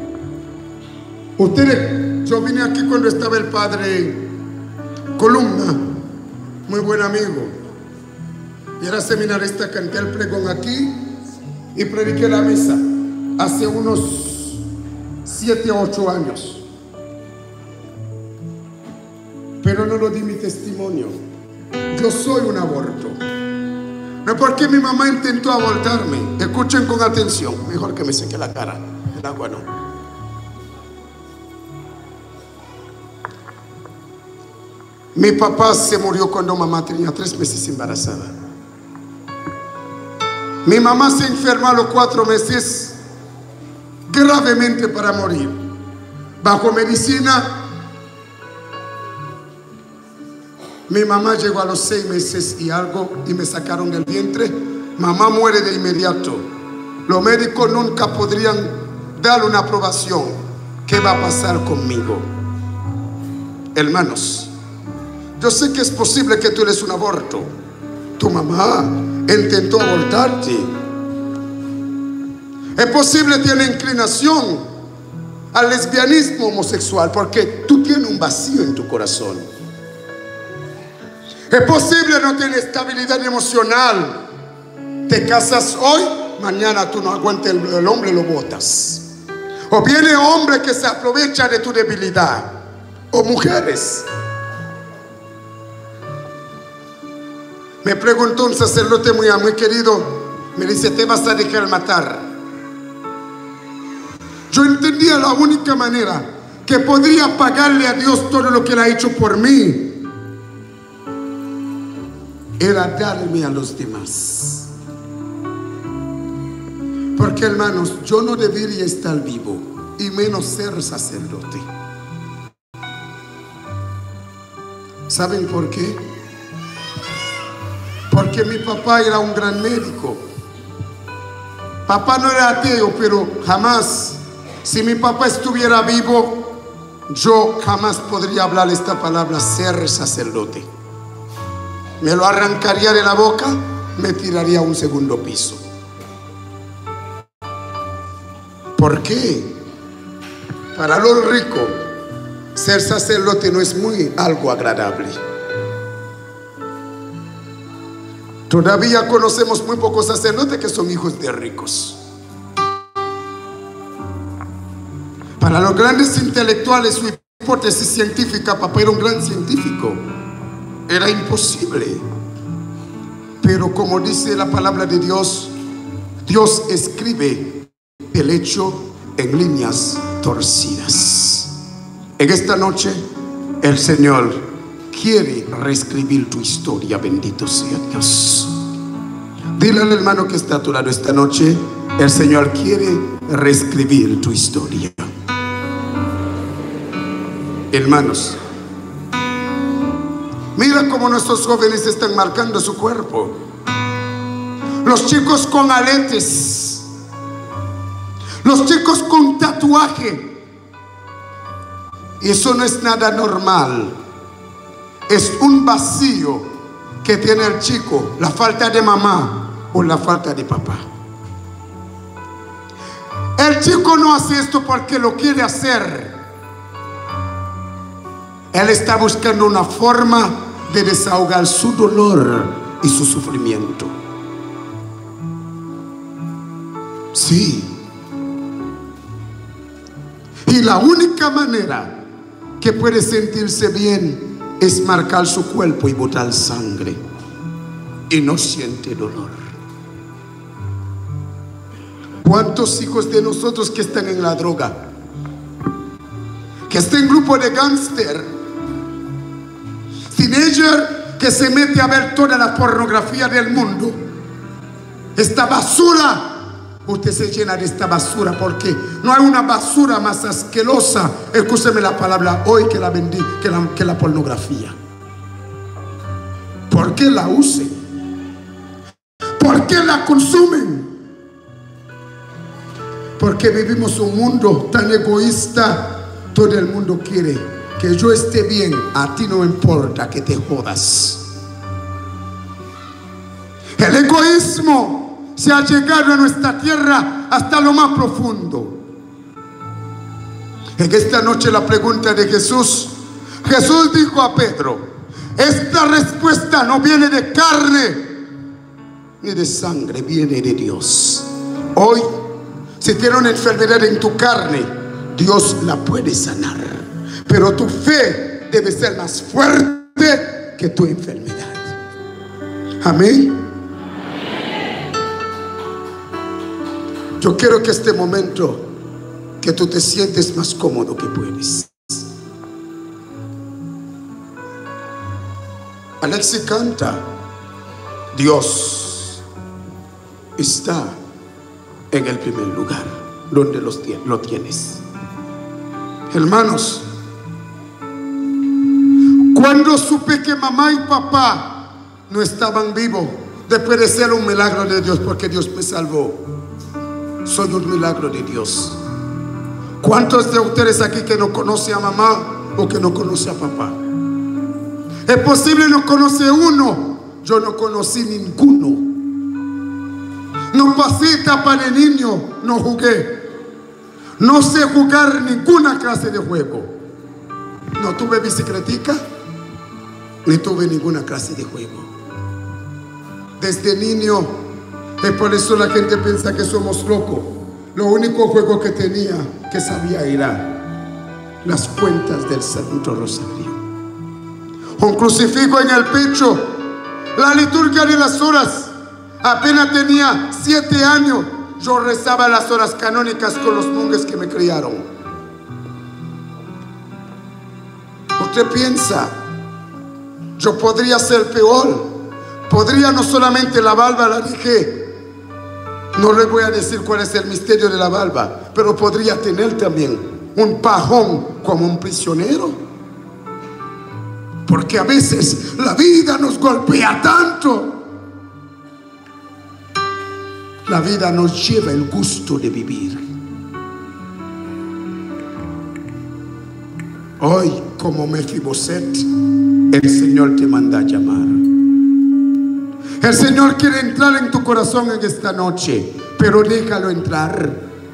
ustedes, yo vine aquí cuando estaba el padre Columna, muy buen amigo, y era seminarista. Canté el pregón aquí y prediqué la misa hace unos 7 o 8 años. Pero no lo di mi testimonio. Yo soy un aborto. No es porque mi mamá intentó abortarme. Escuchen con atención. Mejor que me seque la cara. El agua no. Mi papá se murió cuando mamá tenía 3 meses embarazada. Mi mamá se enfermó a los 4 meses gravemente para morir. Bajo medicina. Mi mamá llegó a los 6 meses y algo y me sacaron del vientre. Mamá muere de inmediato. Los médicos nunca podrían dar una aprobación. ¿Qué va a pasar conmigo? Hermanos, yo sé que es posible que tú eres un aborto. Tu mamá intentó abortarte. Es posible que tiene inclinación al lesbianismo homosexual porque tú tienes un vacío en tu corazón. Es posible no tener estabilidad emocional. Te casas hoy, mañana tú no aguantas el hombre, lo botas. O viene hombre que se aprovecha de tu debilidad. O mujeres. Me preguntó un sacerdote muy querido, me dice, te vas a dejar matar. Yo entendía la única manera que podría pagarle a Dios todo lo que Él ha hecho por mí era darme a los demás. Porque, hermanos, yo no debería estar vivo y menos ser sacerdote. ¿Saben por qué? Porque mi papá era un gran médico. Papá no era ateo, pero jamás, si mi papá estuviera vivo, yo jamás podría hablar esta palabra, ser sacerdote. Me lo arrancaría de la boca, me tiraría a un segundo piso. ¿Por qué? Para los ricos, ser sacerdote no es muy algo agradable. Todavía conocemos muy pocos sacerdotes que son hijos de ricos. Para los grandes intelectuales, su hipótesis científica, papá era un gran científico. Era imposible. Pero como dice la palabra de Dios, Dios escribe el hecho en líneas torcidas. En esta noche, el Señor quiere reescribir tu historia. Bendito sea Dios. Dile al hermano que está a tu lado esta noche, el Señor quiere reescribir tu historia. Hermanos, mira cómo nuestros jóvenes están marcando su cuerpo. Los chicos con aletes, los chicos con tatuaje. Y eso no es nada normal. Es un vacío que tiene el chico, la falta de mamá o la falta de papá. El chico no hace esto porque lo quiere hacer. Él está buscando una forma de desahogar su dolor y su sufrimiento. Sí. Y la única manera que puede sentirse bien es marcar su cuerpo y botar sangre. Y no siente dolor. ¿Cuántos hijos de nosotros que están en la droga? que está en grupo de gángster, teenager que se mete a ver toda la pornografía del mundo, esta basura. Usted se llena de esta basura porque no hay una basura más asquerosa, escúcheme la palabra hoy, que la pornografía. ¿Por qué la usen? ¿Por qué la consumen? Porque vivimos un mundo tan egoísta. Todo el mundo quiere que yo esté bien, a ti no importa que te jodas. El egoísmo se ha llegado a nuestra tierra hasta lo más profundo. En esta noche la pregunta de Jesús dijo a Pedro: esta respuesta no viene de carne ni de sangre, viene de Dios. Hoy, si tienes una enfermedad en tu carne, Dios la puede sanar, pero tu fe debe ser más fuerte que tu enfermedad. Amén. Yo quiero que este momento, que tú te sientes más cómodo que puedes. Alexi canta: Dios está en el primer lugar, donde lo tienes. Hermanos, cuando supe que mamá y papá no estaban vivos, después de ser un milagro de Dios, porque Dios me salvó, soy un milagro de Dios. ¿Cuántos de ustedes aquí que no conocen a mamá o que no conocen a papá? Es posible no conoce uno. Yo no conocí ninguno. No pasé etapa de niño, no jugué. No sé jugar ninguna clase de juego. No tuve bicicletica, ni tuve ninguna clase de juego. Desde niño, es por eso la gente piensa que somos locos. Lo único juego que tenía, que sabía, era las cuentas del Santo Rosario. Un crucifijo en el pecho, la liturgia de las horas. Apenas tenía 7 años, yo rezaba las horas canónicas con los monjes que me criaron. Usted piensa, yo podría ser peor. Podría no solamente la barba la dejé. No le voy a decir cuál es el misterio de la barba, pero podría tener también un pajón como un prisionero. Porque a veces la vida nos golpea tanto. La vida nos lleva el gusto de vivir. Hoy, como Mefiboset, el Señor te manda a llamar. El Señor quiere entrar en tu corazón en esta noche, pero déjalo entrar.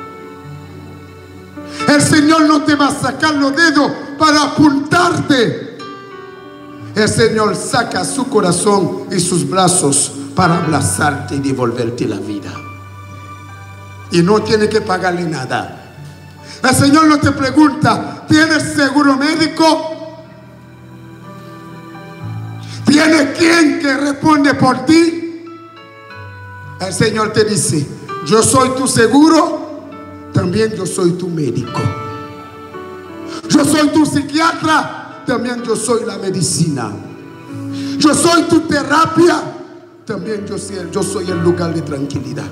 El Señor no te va a sacar los dedos para apuntarte. El Señor saca su corazón y sus brazos para abrazarte y devolverte la vida. Y no tiene que pagarle nada. El Señor no te pregunta: ¿tienes seguro médico? ¿Tiene quien que responde por ti? El Señor te dice: yo soy tu seguro, también yo soy tu médico. Yo soy tu psiquiatra, también yo soy la medicina. Yo soy tu terapia, también yo soy el lugar de tranquilidad.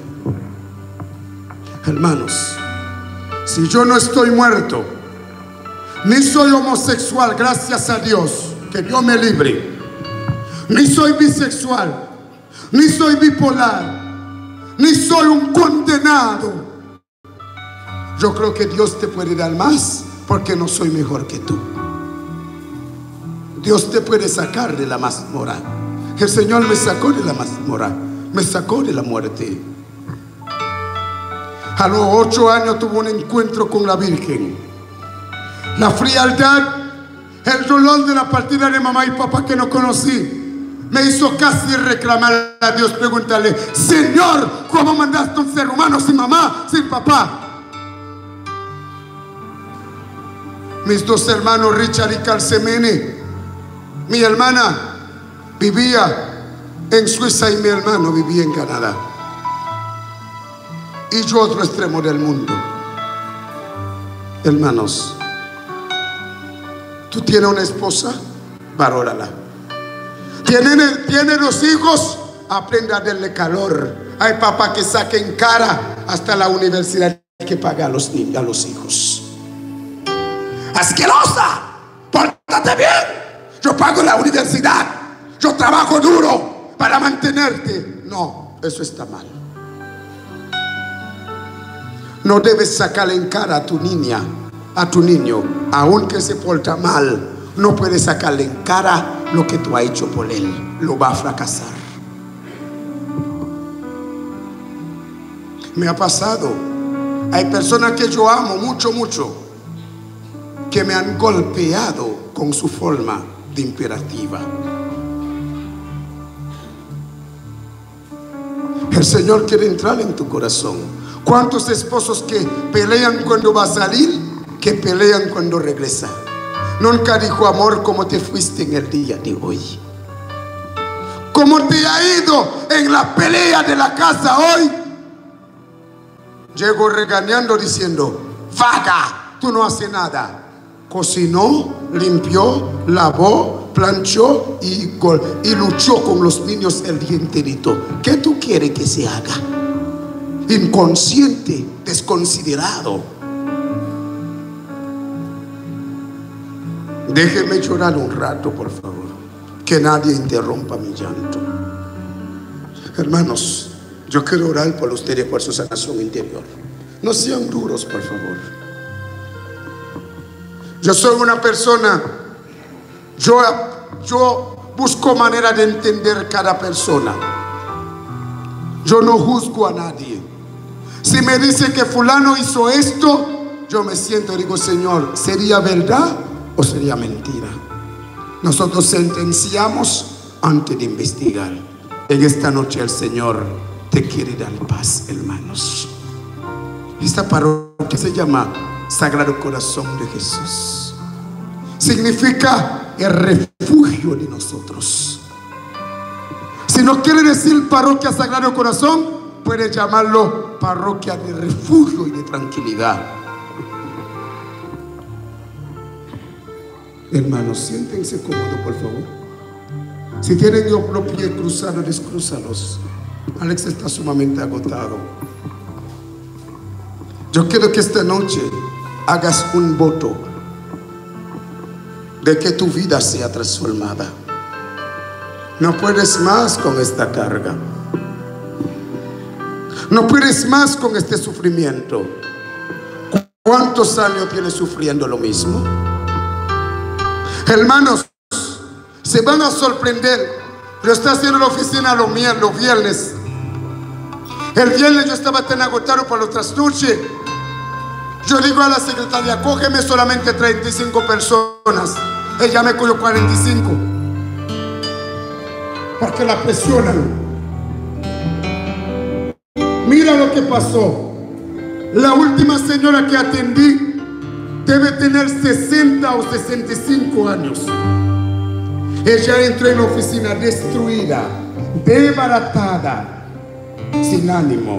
Hermanos, si yo no estoy muerto, ni soy homosexual, gracias a Dios, que Dios me libre, ni soy bisexual, ni soy bipolar, ni soy un condenado, yo creo que Dios te puede dar más, porque no soy mejor que tú. Dios te puede sacar de la mazmorra. El Señor me sacó de la mazmorra, me sacó de la muerte. A los 8 años tuve un encuentro con la Virgen. La frialdad, el dolor de la partida de mamá y papá que no conocí, me hizo casi reclamar a Dios, preguntarle: Señor, ¿cómo mandaste un ser humano sin mamá, sin papá? Mis 2 hermanos, Richard y Calcemene, mi hermana vivía en Suiza y mi hermano vivía en Canadá. Y yo otro extremo del mundo. Hermanos, Tú tienes una esposa, valórala. Tiene los hijos, aprenda a darle calor. Hay papás que saquen cara hasta la universidad que paga a los hijos. Asquerosa, pórtate bien. Yo pago la universidad, yo trabajo duro para mantenerte. No, eso está mal. No debes sacarle en cara a tu niña, a tu niño, aunque se porta mal. No puedes sacarle en cara lo que tú has hecho por él. Lo va a fracasar. Me ha pasado. Hay personas que yo amo mucho, mucho, que me han golpeado con su forma de imperativa. El Señor quiere entrar en tu corazón. ¿Cuántos esposos que pelean cuando va a salir, que pelean cuando regresa? Nunca dijo, amor, ¿cómo te fuiste en el día de hoy? ¿Cómo te ha ido en la pelea de la casa hoy? Llego regañando diciendo, vaga, tú no haces nada. Cocinó, limpió, lavó, planchó y luchó con los niños el día enterito. ¿Qué tú quieres que se haga? Inconsciente, desconsiderado. Déjeme llorar un rato, por favor. Que nadie interrumpa mi llanto. Hermanos, yo quiero orar por ustedes, por su sanación interior. No sean duros, por favor. Yo soy una persona, yo busco manera de entender cada persona. Yo no juzgo a nadie. Si me dice que fulano hizo esto, yo me siento y digo, Señor, ¿sería verdad o sería mentira? Nosotros sentenciamos antes de investigar. En esta noche el Señor te quiere dar paz, hermanos. Esta parroquia se llama Sagrado Corazón de Jesús. Significa el refugio de nosotros. Si no quiere decir parroquia Sagrado Corazón, puede llamarlo parroquia de refugio y de tranquilidad. Hermanos, siéntense cómodos, por favor. Si tienen los pies cruzados, descrúzalos. Alex está sumamente agotado. Yo quiero que esta noche hagas un voto de que tu vida sea transformada. No puedes más con esta carga. No puedes más con este sufrimiento. ¿Cuántos años tienes sufriendo lo mismo? Hermanos, se van a sorprender. Lo está haciendo la oficina los viernes. El viernes yo estaba tan agotado por los trasnoches. Yo digo a la secretaria, cógeme solamente 35 personas. Ella me cogió 45. Porque la presionan. Mira lo que pasó. La última señora que atendí debe tener 60 o 65 años. Ella entró en la oficina destruida, desbaratada, sin ánimo.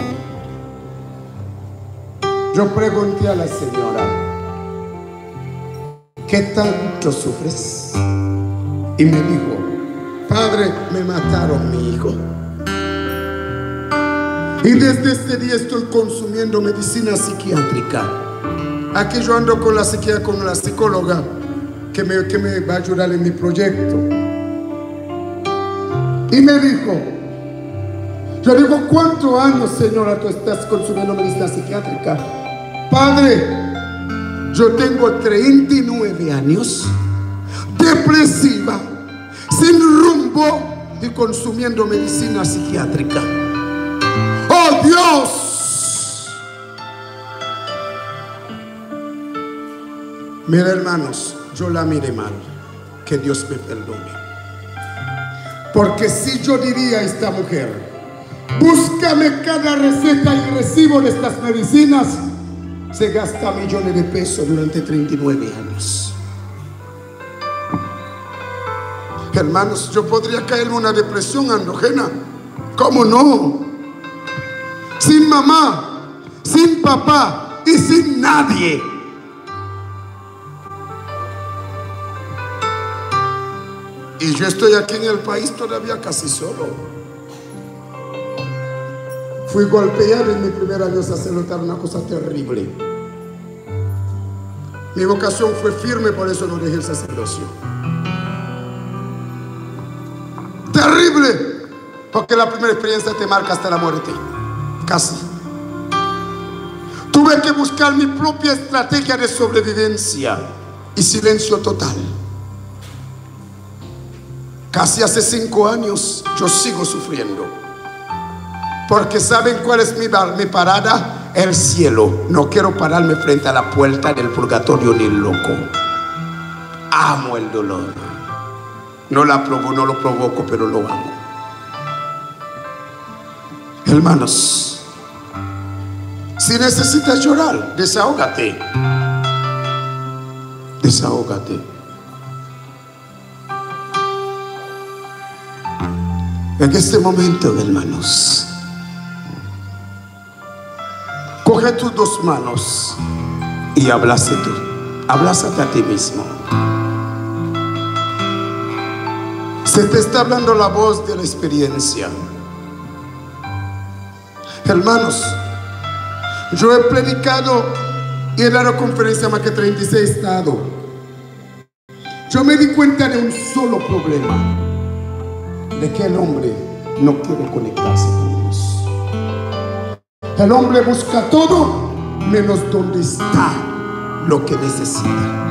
Yo pregunté a la señora, ¿qué tanto sufres? Y me dijo, padre, me mataron mi hijo. Y desde este día estoy consumiendo medicina psiquiátrica. Aquí yo ando con la psicóloga que me va a ayudar en mi proyecto. Y me dijo, yo digo, ¿cuántos años, señora, tú estás consumiendo medicina psiquiátrica? Padre, yo tengo 39 años, depresiva, sin rumbo y consumiendo medicina psiquiátrica. ¡Oh, Dios! Mira, hermanos, yo la miré mal. Que Dios me perdone. Porque si yo diría a esta mujer, búscame cada receta y recibo de estas medicinas, se gasta millones de pesos durante 39 años. Hermanos, yo podría caer en una depresión endógena. ¿Cómo no? Sin mamá, sin papá y sin nadie. Y yo estoy aquí en el país todavía casi solo. Fui golpeado en mi primer año sacerdotal, una cosa terrible. Mi vocación fue firme, por eso no dejé el sacerdocio. Terrible, porque la primera experiencia te marca hasta la muerte. Casi. Tuve que buscar mi propia estrategia de sobrevivencia y silencio total. Casi hace 5 años yo sigo sufriendo. Porque ¿saben cuál es mi parada? El cielo. No quiero pararme frente a la puerta del purgatorio ni loco. Amo el dolor. No lo provoco, pero lo amo. Hermanos, si necesitas llorar, desahógate. Desahógate. En este momento, hermanos, coge tus 2 manos y abrázate a ti mismo. Se te está hablando la voz de la experiencia. Hermanos, yo he predicado y he dado conferencias más que 36 estados. Yo me di cuenta de un solo problema: de que el hombre no quiere conectarse con Dios. El hombre busca todo menos donde está lo que necesita.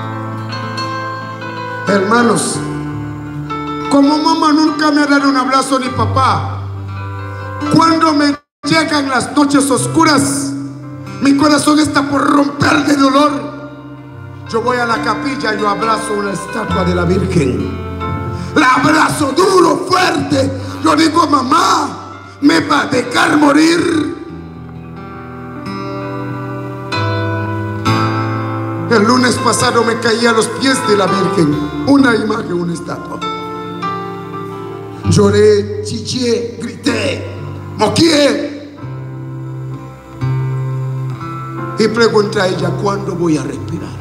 Hermanos, como mamá nunca me ha dado un abrazo ni papá, cuando me llegan las noches oscuras, mi corazón está por romper de dolor. Yo voy a la capilla y yo abrazo una estatua de la Virgen. La abrazo duro, fuerte. Yo digo: mamá, me va a dejar morir. El lunes pasado me caí a los pies de la Virgen, una imagen, una estatua. Lloré, chillé, grité, moqué. Y pregunté a ella: ¿cuándo voy a respirar?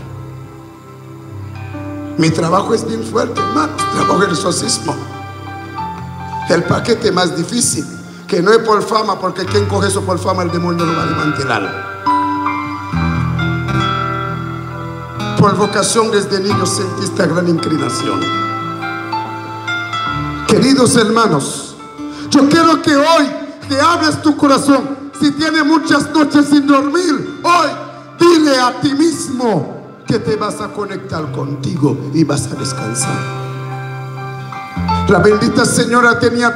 Mi trabajo es bien fuerte, hermano. Trabajo en el exorcismo. El paquete más difícil, que no es por fama, porque quien coge eso por fama, el demonio lo va a desmantelar. Por vocación, desde niño sentí esta gran inclinación. Queridos hermanos, yo quiero que hoy te abres tu corazón. Si tienes muchas noches sin dormir, hoy dile a ti mismo que te vas a conectar contigo y vas a descansar. La bendita señora tiene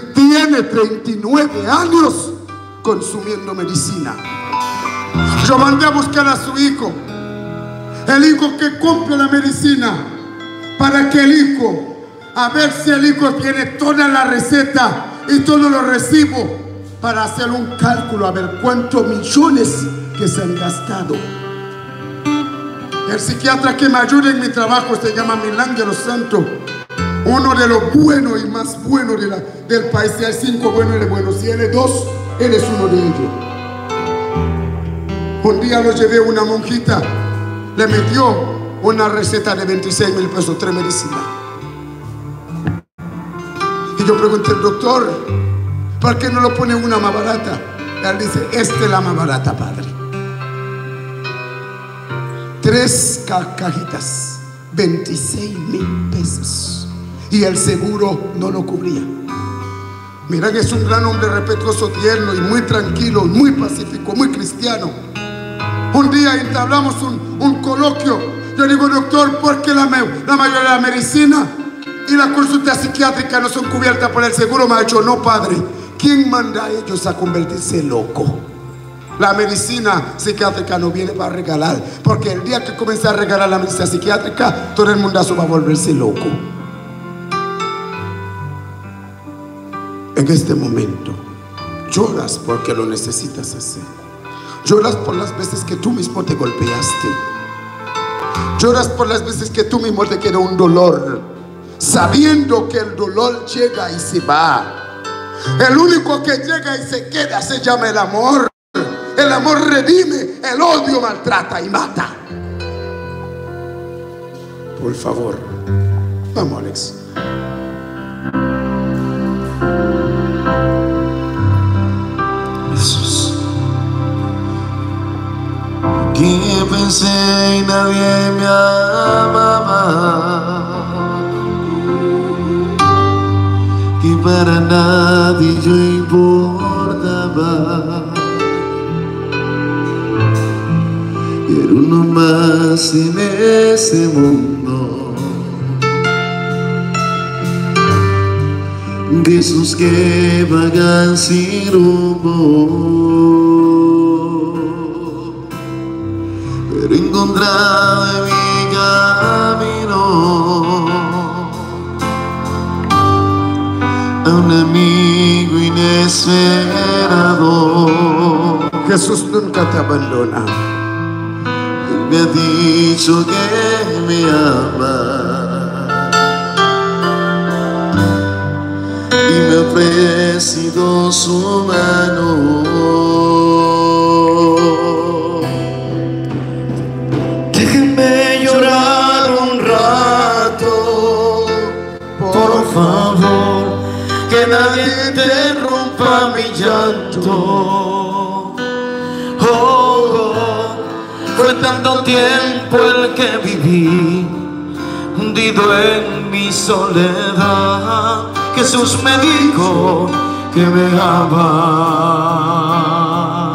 39 años consumiendo medicina. Yo mandé a buscar a su hijo, el hijo que compre la medicina, para que el hijo, a ver si el hijo tiene toda la receta y todos los recibos, para hacer un cálculo a ver cuántos millones que se han gastado. El psiquiatra que me ayuda en mi trabajo se llama Milán de los Santos, uno de los buenos y más buenos del país. Si hay 5 buenos, él es bueno. Si él es 2, él es uno de ellos. Un día lo llevé a una monjita, le metió una receta de 26,000 pesos, 3 medicinas. Y yo pregunté al doctor: ¿por qué no lo pone una más barata? Él dice: esta es la más barata, padre. 3 cajitas, 26,000 pesos. Y el seguro no lo cubría. Mira que es un gran hombre respetuoso, tierno y muy tranquilo, muy pacífico, muy cristiano. Un día entablamos un coloquio. Yo digo: doctor, ¿por qué la mayoría de la medicina y la consulta psiquiátrica no son cubiertas por el seguro? Me ha dicho: no, padre. ¿Quién manda a ellos a convertirse loco? La medicina psiquiátrica no viene para regalar, porque el día que comience a regalar la medicina psiquiátrica, todo el mundazo va a volverse loco. En este momento lloras porque lo necesitas hacer. Lloras por las veces que tú mismo te golpeaste. Lloras por las veces que tú mismo te quedó un dolor, sabiendo que el dolor llega y se va. El único que llega y se queda se llama el amor. El amor redime, el odio maltrata y mata. Por favor, vamos, Alex. para nadie yo importaba. Era uno más en ese mundo, de esos que vagan sin rumbo. Pero encontrado en mi camino a un amigo inesperado. Jesús nunca te abandona. Él me ha dicho que me ama y me ha ofrecido su mano. Déjenme llorar un rato, por favor, que nadie interrumpa mi llanto. Fue tanto tiempo el que viví hundido en mi soledad. Jesús me dijo que me ama.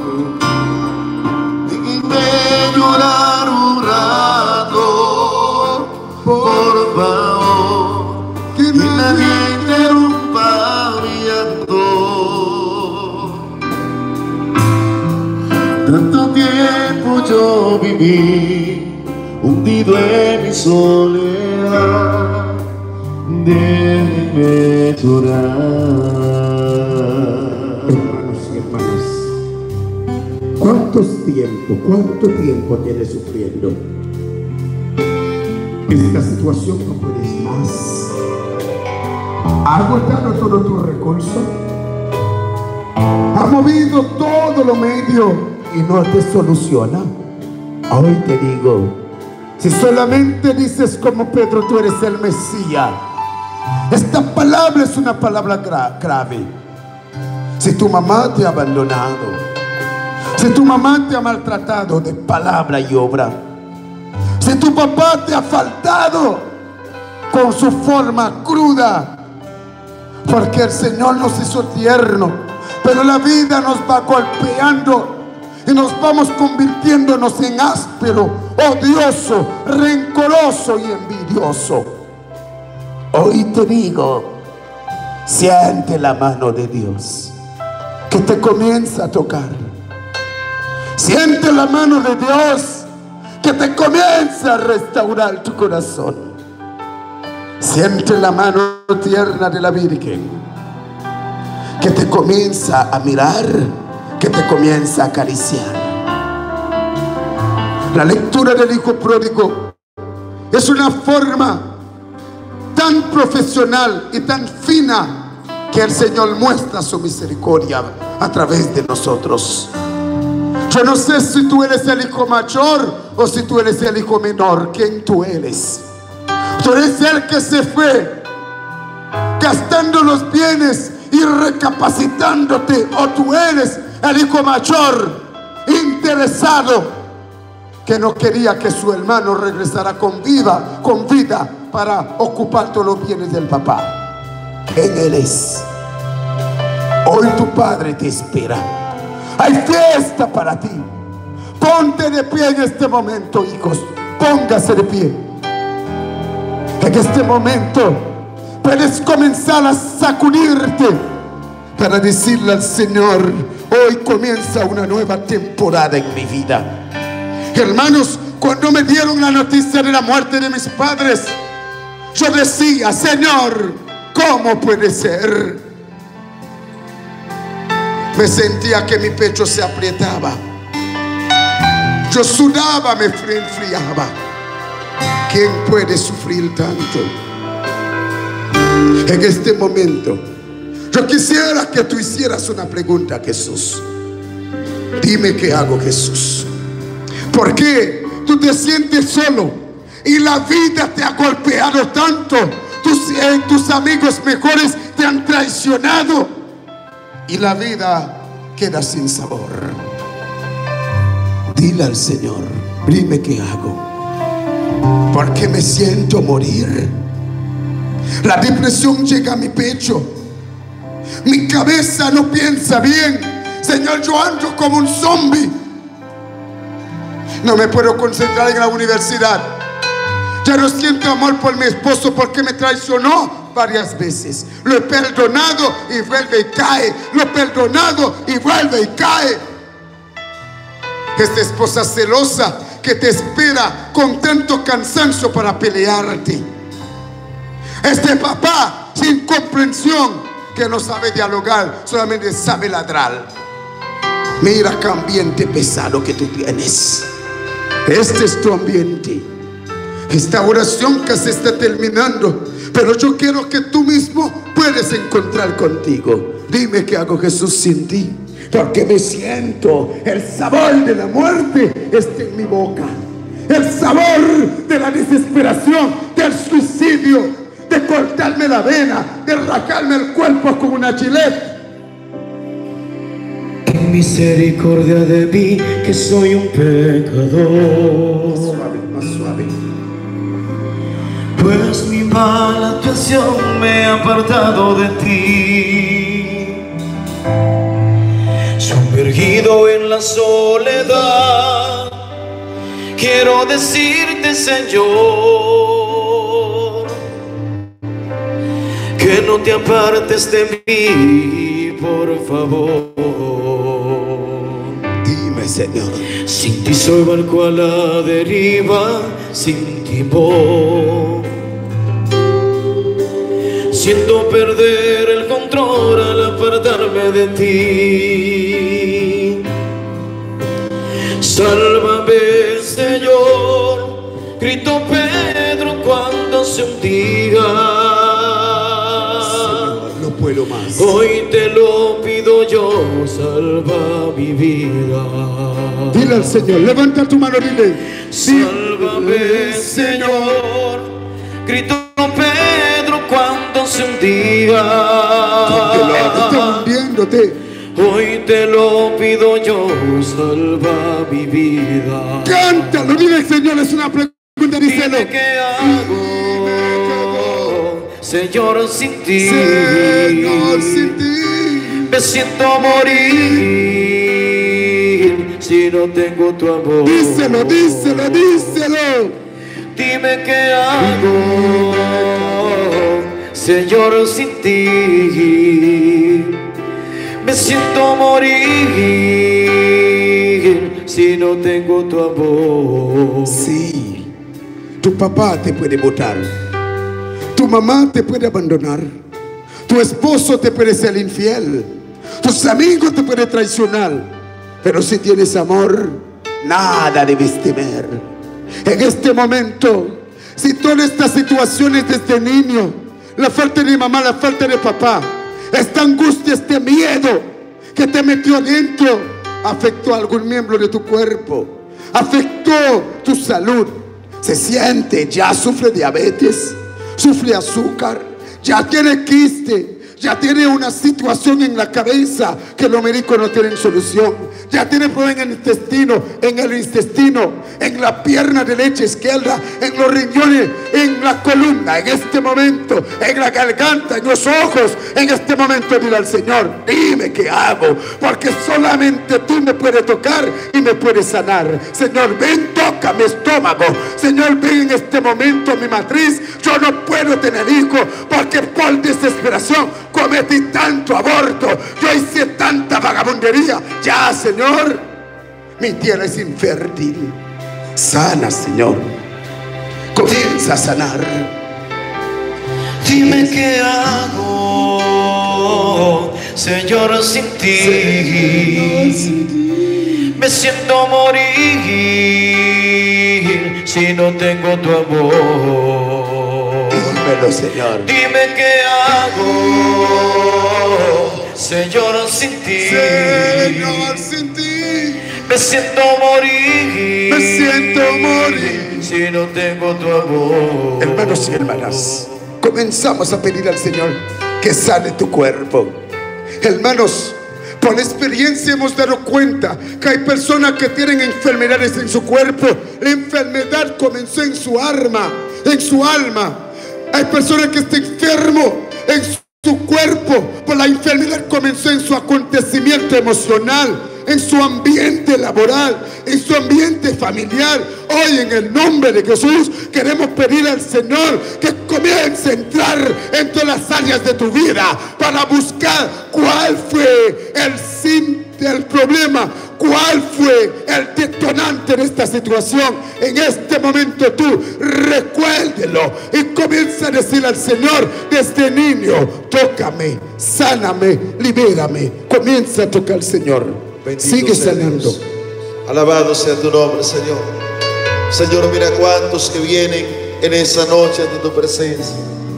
Déjenme llorar un rato, por favor, que nadie interrumpa mi llanto. Tanto tiempo yo viví hundido en mi soledad. Déjenme llorar. Hermanos y hermanas, ¿cuánto tiempo tienes sufriendo? Esta situación no puedes más. ¿Ha agotado todo tu recurso? ¿Ha movido todo lo medio y no te soluciona? Hoy te digo, si solamente dices como Pedro, tú eres el Mesías, esta palabra es una palabra grave. Si tu mamá te ha abandonado, si tu mamá te ha maltratado de palabra y obra, si tu papá te ha faltado con su forma cruda, porque el Señor nos hizo tierno, pero la vida nos va golpeando y nos vamos convirtiéndonos en áspero, odioso, rencoroso y envidioso. Hoy te digo, siente la mano de Dios que te comienza a tocar. Siente la mano de Dios que te comienza a restaurar tu corazón. Siente la mano tierna de la Virgen que te comienza a mirar, que te comienza a acariciar. La lectura del Hijo Pródigo es una forma tan profesional y tan fina que el Señor muestra su misericordia a través de nosotros. Yo no sé si tú eres el hijo mayor o si tú eres el hijo menor. ¿Quién tú eres? Tú eres el que se fue gastando los bienes y recapacitándote, o tú eres el hijo mayor interesado que no quería que su hermano regresara con vida para ocupar todos los bienes del papá. ¿Quién eres? Hoy tu padre te espera. Hay fiesta para ti. Ponte de pie en este momento, hijos. Póngase de pie. En este momento puedes comenzar a sacudirte para decirle al Señor: hoy comienza una nueva temporada en mi vida. Hermanos, cuando me dieron la noticia de la muerte de mis padres, yo decía: Señor, ¿cómo puede ser? Me sentía que mi pecho se aprietaba, yo sudaba, me enfriaba. ¿Quién puede sufrir tanto? En este momento yo quisiera que tú hicieras una pregunta a Jesús. Dime qué hago, Jesús. ¿Por qué tú te sientes solo y la vida te ha golpeado tanto? Tus amigos mejores te han traicionado y la vida queda sin sabor. Dile al Señor: dime qué hago, porque me siento morir. La depresión llega a mi pecho. Mi cabeza no piensa bien. Señor, yo ando como un zombie. No me puedo concentrar en la universidad. Ya no siento amor por mi esposo porque me traicionó varias veces. Lo he perdonado y vuelve y cae. Lo he perdonado y vuelve y cae. Esta esposa celosa que te espera con tanto cansancio para pelearte. Este papá sin comprensión que no sabe dialogar, solamente sabe ladrar. Mira qué ambiente pesado que tú tienes. Este es tu ambiente. Esta oración que se está terminando, pero yo quiero que tú mismo puedes encontrar contigo. Dime qué hago, Jesús, sin ti, porque me siento el sabor de la muerte está en mi boca. El sabor de la desesperación, del suicidio, de cortarme la vena, de rajarme el cuerpo con una chileta. Ten misericordia de mí, que soy un pecador. Más suave, más suave. Pues mi mala actuación me ha apartado de ti. Sumergido en la soledad, quiero decirte, Señor, que no te apartes de mí, por favor. Dime, Señor. Sin ti soy barco a la deriva, sin timón. Siento perder el control al apartarme de ti. Sálvame, Señor, gritó Pedro cuando se hundía. Señor, no puedo más. Hoy te lo pido yo, salva mi vida. Dile al Señor, levanta tu mano, dile. Sálvame, Señor, gritó Pedro cuando se hundía. Está hundiéndote. Hoy te lo pido yo, salva mi vida. Cántalo, dile, Señor, es una pregunta, díselo. Dime qué hago, Señor, sin ti. Señor, sin ti. Me siento morir si no tengo tu amor. Díselo, díselo, díselo. Dime qué hago, Señor, sin ti. Me siento morir si no tengo tu amor. Sí, tu papá te puede botar, tu mamá te puede abandonar, tu esposo te puede ser infiel, tus amigos te pueden traicionar, pero si tienes amor, nada debes temer. En este momento, si todas estas situaciones desde niño, la falta de mamá, la falta de papá, esta angustia, este miedo que te metió adentro, afectó a algún miembro de tu cuerpo, afectó tu salud, se siente, ya sufre diabetes, sufre azúcar, ya tiene quiste, ya tiene una situación en la cabeza que los médicos no tienen solución, ya tiene problemas en el intestino, en la pierna derecha, izquierda, en los riñones, en la columna, en este momento, en la garganta, en los ojos. En este momento dile al Señor, dime qué hago, porque solamente tú me puedes tocar y me puedes sanar. Señor, ven, toca mi estómago. Señor, ven en este momento mi matriz. Yo no puedo tener hijos porque por desesperación cometí tanto aborto, yo hice tanta vagabundería. Ya, Señor, mi tierra es infértil. Sana, Señor, comienza a sanar. Dime qué hago, Señor, sin ti. Me siento morir si no tengo tu amor. Dímelo, Señor. Dime qué hago, Señor, sin ti. Señor, sin ti. Me siento morir. Me siento morir si no tengo tu amor. Hermanos y hermanas, comenzamos a pedir al Señor que sane tu cuerpo. Hermanos, por experiencia hemos dado cuenta que hay personas que tienen enfermedades en su cuerpo. La enfermedad comenzó en su alma, Hay personas que están enfermos en su cuerpo por la enfermedad. Comenzó en su acontecimiento emocional, en su ambiente laboral, en su ambiente familiar. Hoy, en el nombre de Jesús, queremos pedir al Señor que comience a entrar en todas las áreas de tu vida para buscar cuál fue el problema, cuál fue el detonante de esta situación. En este momento tú recuérdelo y comienza a decir al Señor: desde niño, tócame, sáname, libérame. Comienza a tocar al Señor. Bendito Sigue sea sanando. Dios. Alabado sea tu nombre, Señor. Señor, mira cuántos que vienen en esa noche de tu presencia,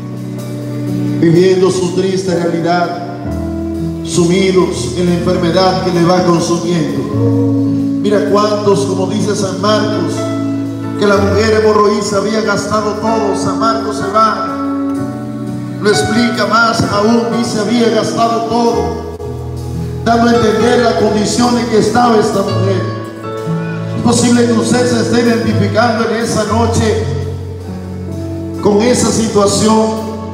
viviendo su triste realidad, sumidos en la enfermedad que le va consumiendo. Mira cuántos, como dice San Marcos, que la mujer hemorroísa había gastado todo. San Marcos se va, lo explica más aún, dice había gastado todo, dando a entender la condición en que estaba esta mujer. Es posible que usted se esté identificando en esa noche con esa situación.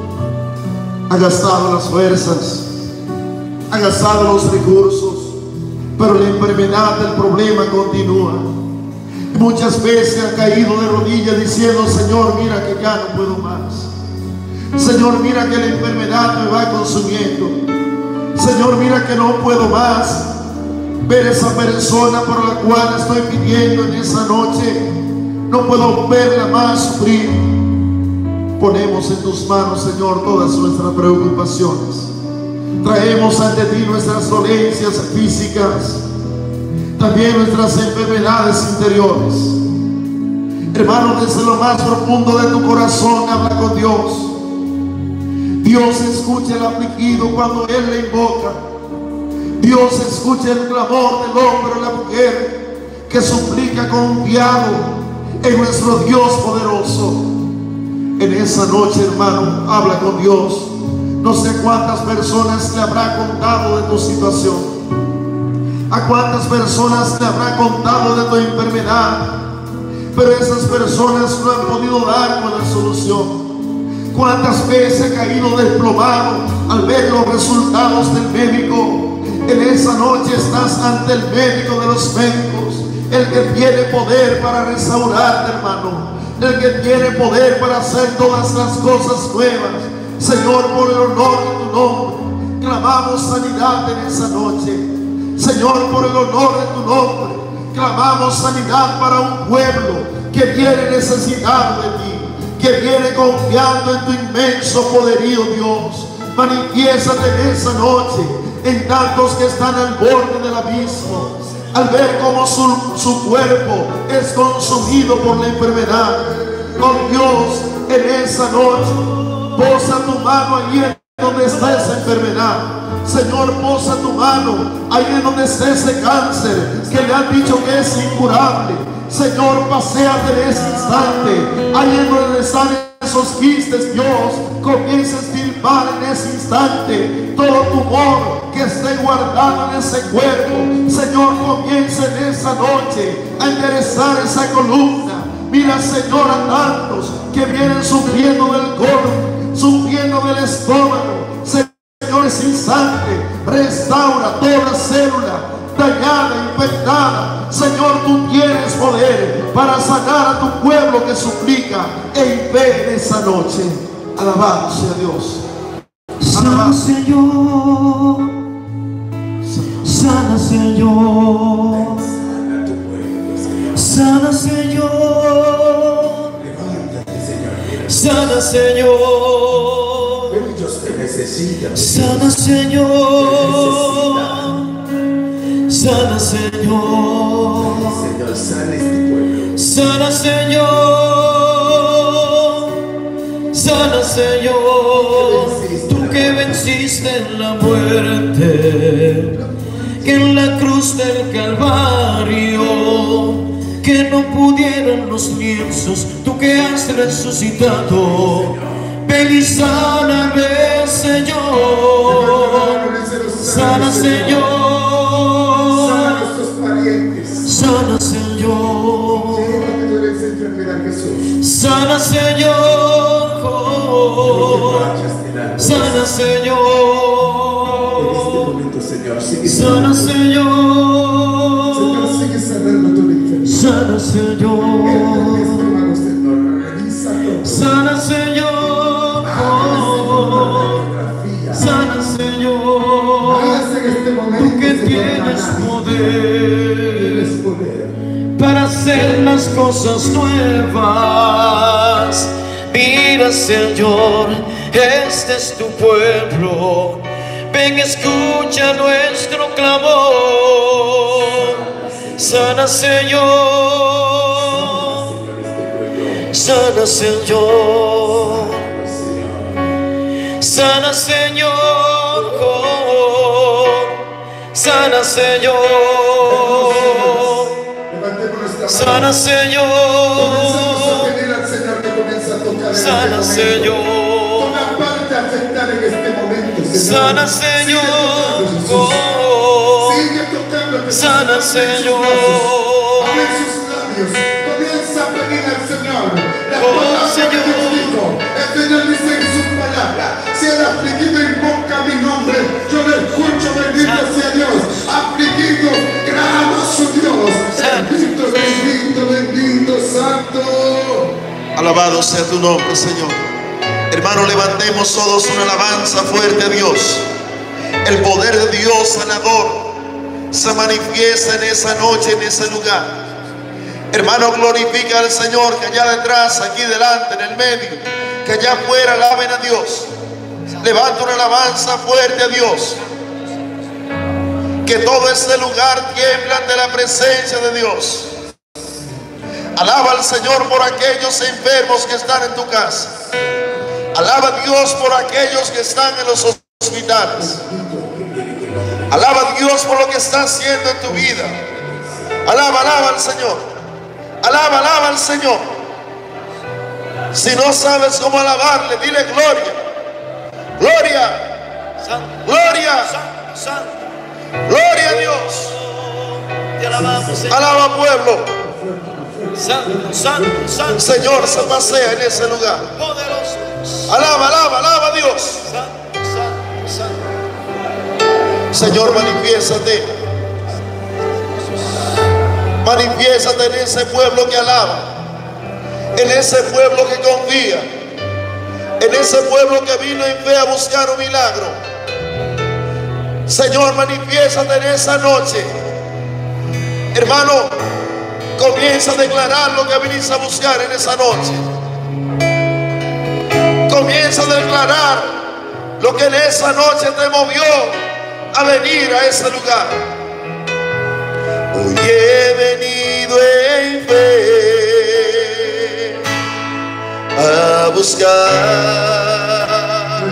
Ha gastado las fuerzas, ha gastado los recursos, pero la enfermedad, el problema continúa. Y muchas veces ha caído de rodillas diciendo: Señor, mira que ya no puedo más. Señor, mira que la enfermedad me va consumiendo. Señor, mira que no puedo más ver esa persona por la cual estoy pidiendo en esa noche. No puedo verla más sufrir. Ponemos en tus manos, Señor, todas nuestras preocupaciones. Traemos ante ti nuestras dolencias físicas, también nuestras enfermedades interiores. Hermano, desde lo más profundo de tu corazón habla con Dios. Dios escucha el afligido cuando Él le invoca. Dios escucha el clamor del hombre o la mujer que suplica confiado en nuestro Dios poderoso. En esa noche, hermano, habla con Dios. No sé cuántas personas le habrá contado de tu situación, a cuántas personas le habrá contado de tu enfermedad, pero esas personas no han podido dar con la solución. Cuántas veces ha caído desplomado al ver los resultados del médico. En esa noche estás ante el médico de los médicos, el que tiene poder para restaurarte, hermano, el que tiene poder para hacer todas las cosas nuevas. Señor, por el honor de tu nombre, clamamos sanidad en esa noche. Señor, por el honor de tu nombre, clamamos sanidad para un pueblo que viene necesitado de ti, que viene confiando en tu inmenso poderío, Dios. Manifiéstate en esa noche en tantos que están al borde del abismo, al ver cómo su cuerpo es consumido por la enfermedad. Con Dios, en esa noche, posa tu mano ahí en donde está esa enfermedad. Señor, posa tu mano ahí en donde está ese cáncer que le han dicho que es incurable. Señor, paséate en ese instante. Ahí en donde están esos quistes, Dios, comienza a extirpar en ese instante todo tumor que esté guardado en ese cuerpo. Señor, comienza en esa noche a enderezar esa columna. Mira, Señor, a tantos que vienen sufriendo del colon, sufriendo del estómago. Señor, ese instante restaura toda célula dañada, infectada. Señor, tú tienes poder para sanar a tu pueblo que suplica en fe en esa noche. Alabado sea Dios. Sana, Señor. Sana, Señor. Sana, Señor. Sana, Señor. Ellos te necesitan. Sana, Señor. Sana, Señor. Señor, sana este pueblo. Sana, Señor. Sana, Señor. Tú que venciste en la muerte, que en la cruz del Calvario, que no pudieron los lienzos, tú que has resucitado. Ven y sáname, Señor. Sana, Señor. Sana a nuestros parientes. Sana, Señor. Llévate de esa enfermedad, Jesús. Sana, Señor. tienes poder para hacer las cosas nuevas. Mira, Señor, este es tu pueblo. Ven, escucha nuestro clamor. Sana, Señor. Sana, Señor. Sana, Señor. Sana, Señor. Sana, Señor. Sana, Señor. Sana, Señor. Sana, Señor. Comienza a pedir al Señor. La Oh, palabra Señor. que Dios dijo. El Señor dice en su palabra: si el afligido invoca mi nombre, yo le escucho. Bendito sea Dios. Afligido, clama a su Dios. Bendito, bendito, bendito, santo. Alabado sea tu nombre, Señor. Hermano, levantemos todos una alabanza fuerte a Dios. El poder de Dios sanador se manifiesta en esa noche, en ese lugar. Hermano, glorifica al Señor, que allá detrás, aquí delante, en el medio, que allá afuera alaben a Dios. Levanta una alabanza fuerte a Dios. Que todo este lugar tiembla ante la presencia de Dios. Alaba al Señor por aquellos enfermos que están en tu casa. Alaba a Dios por aquellos que están en los hospitales. Alaba a Dios por lo que está haciendo en tu vida. Alaba, alaba al Señor. Alaba, alaba al Señor. Si no sabes cómo alabarle, dile gloria. Gloria. Gloria. Gloria a Dios. Te alabamos, Señor. Alaba, pueblo. Santo, santo, santo. Señor se pasea en ese lugar. Poderoso. Alaba, alaba, alaba a Dios. Santo, santo, santo. Señor, manifiéstate. Manifiéstate en ese pueblo que alaba, en ese pueblo que confía, en ese pueblo que vino en fe a buscar un milagro. Señor, manifiéstate en esa noche. Hermano, comienza a declarar lo que viniste a buscar en esa noche. Comienza a declarar lo que en esa noche te movió a venir a ese lugar. Hoy he venido en fe a buscar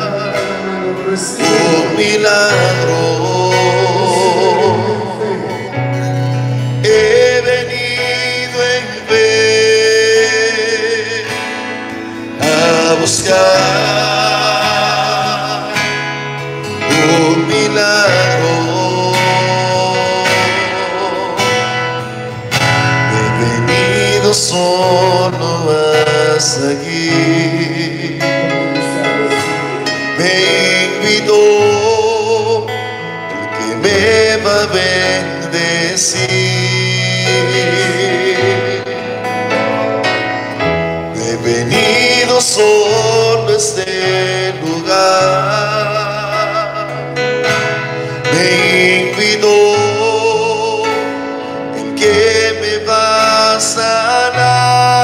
un milagro. He venido en fe a buscar un milagro. Solo hasta aquí me invitó el que me va a bendecir. He venido solo a este lugar, me invitó el que me va a sanar.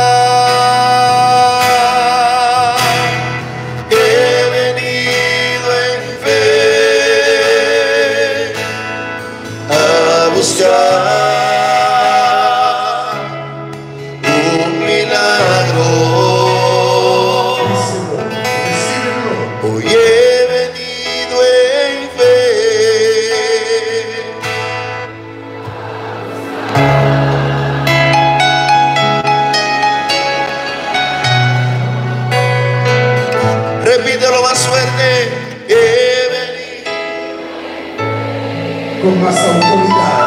Con más autoridad,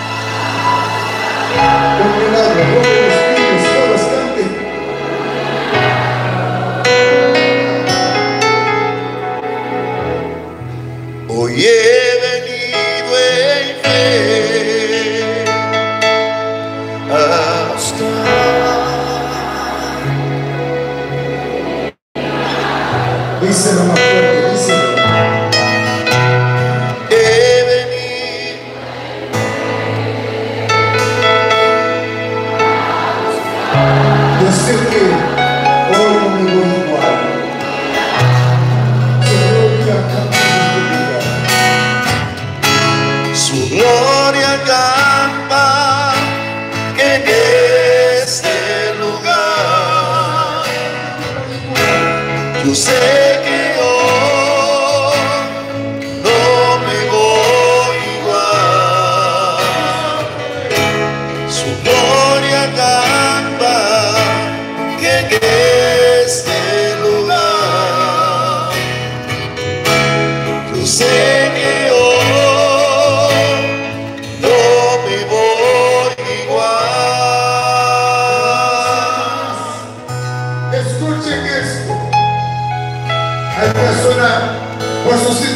con milagro, con los niños, todos canten. Hoy he venido en fe a buscar. Díselo más fuerte, díselo. He venido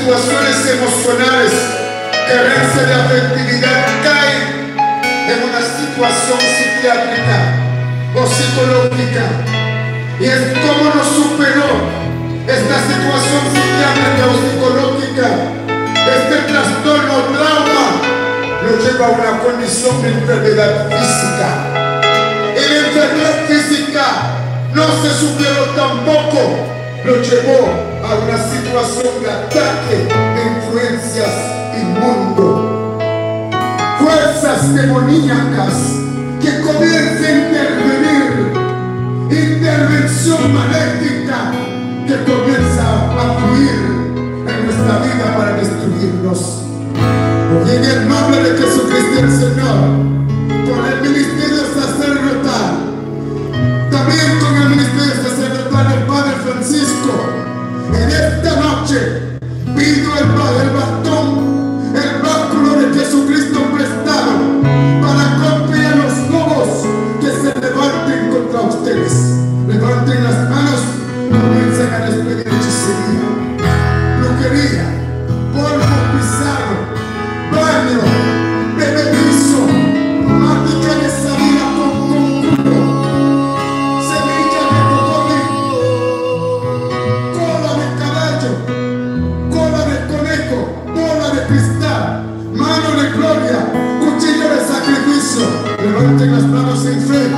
situaciones emocionales, carencia de afectividad, caen en una situación psiquiátrica o psicológica. Y es como nos superó esta situación psiquiátrica o psicológica, este trastorno o trauma, lo lleva a una condición de enfermedad física. Y la enfermedad física no se superó tampoco, lo llevó a una situación de ataque de influencias inmundo. Fuerzas demoníacas que comienzan a intervenir, intervención maléfica que comienza a fluir en nuestra vida para destruirnos. Y en el nombre de Jesucristo el Señor, con el ministerio sacerdotal, también con el ministerio sacerdotal del Padre Francisco, en esta noche pido el bastón, el báculo de Jesucristo prestado para golpear a los lobos que se levanten contra ustedes. Levanten las manos, comiencen a despedir hechicería, brujería, polvo pisado, baño, bebedizo, mágica de salida con conjuro, semilla de cocodrilo, cola de caballo, cola de conejo, bola de cristal, mano de gloria, cuchillo de sacrificio. Levanten las manos en fe.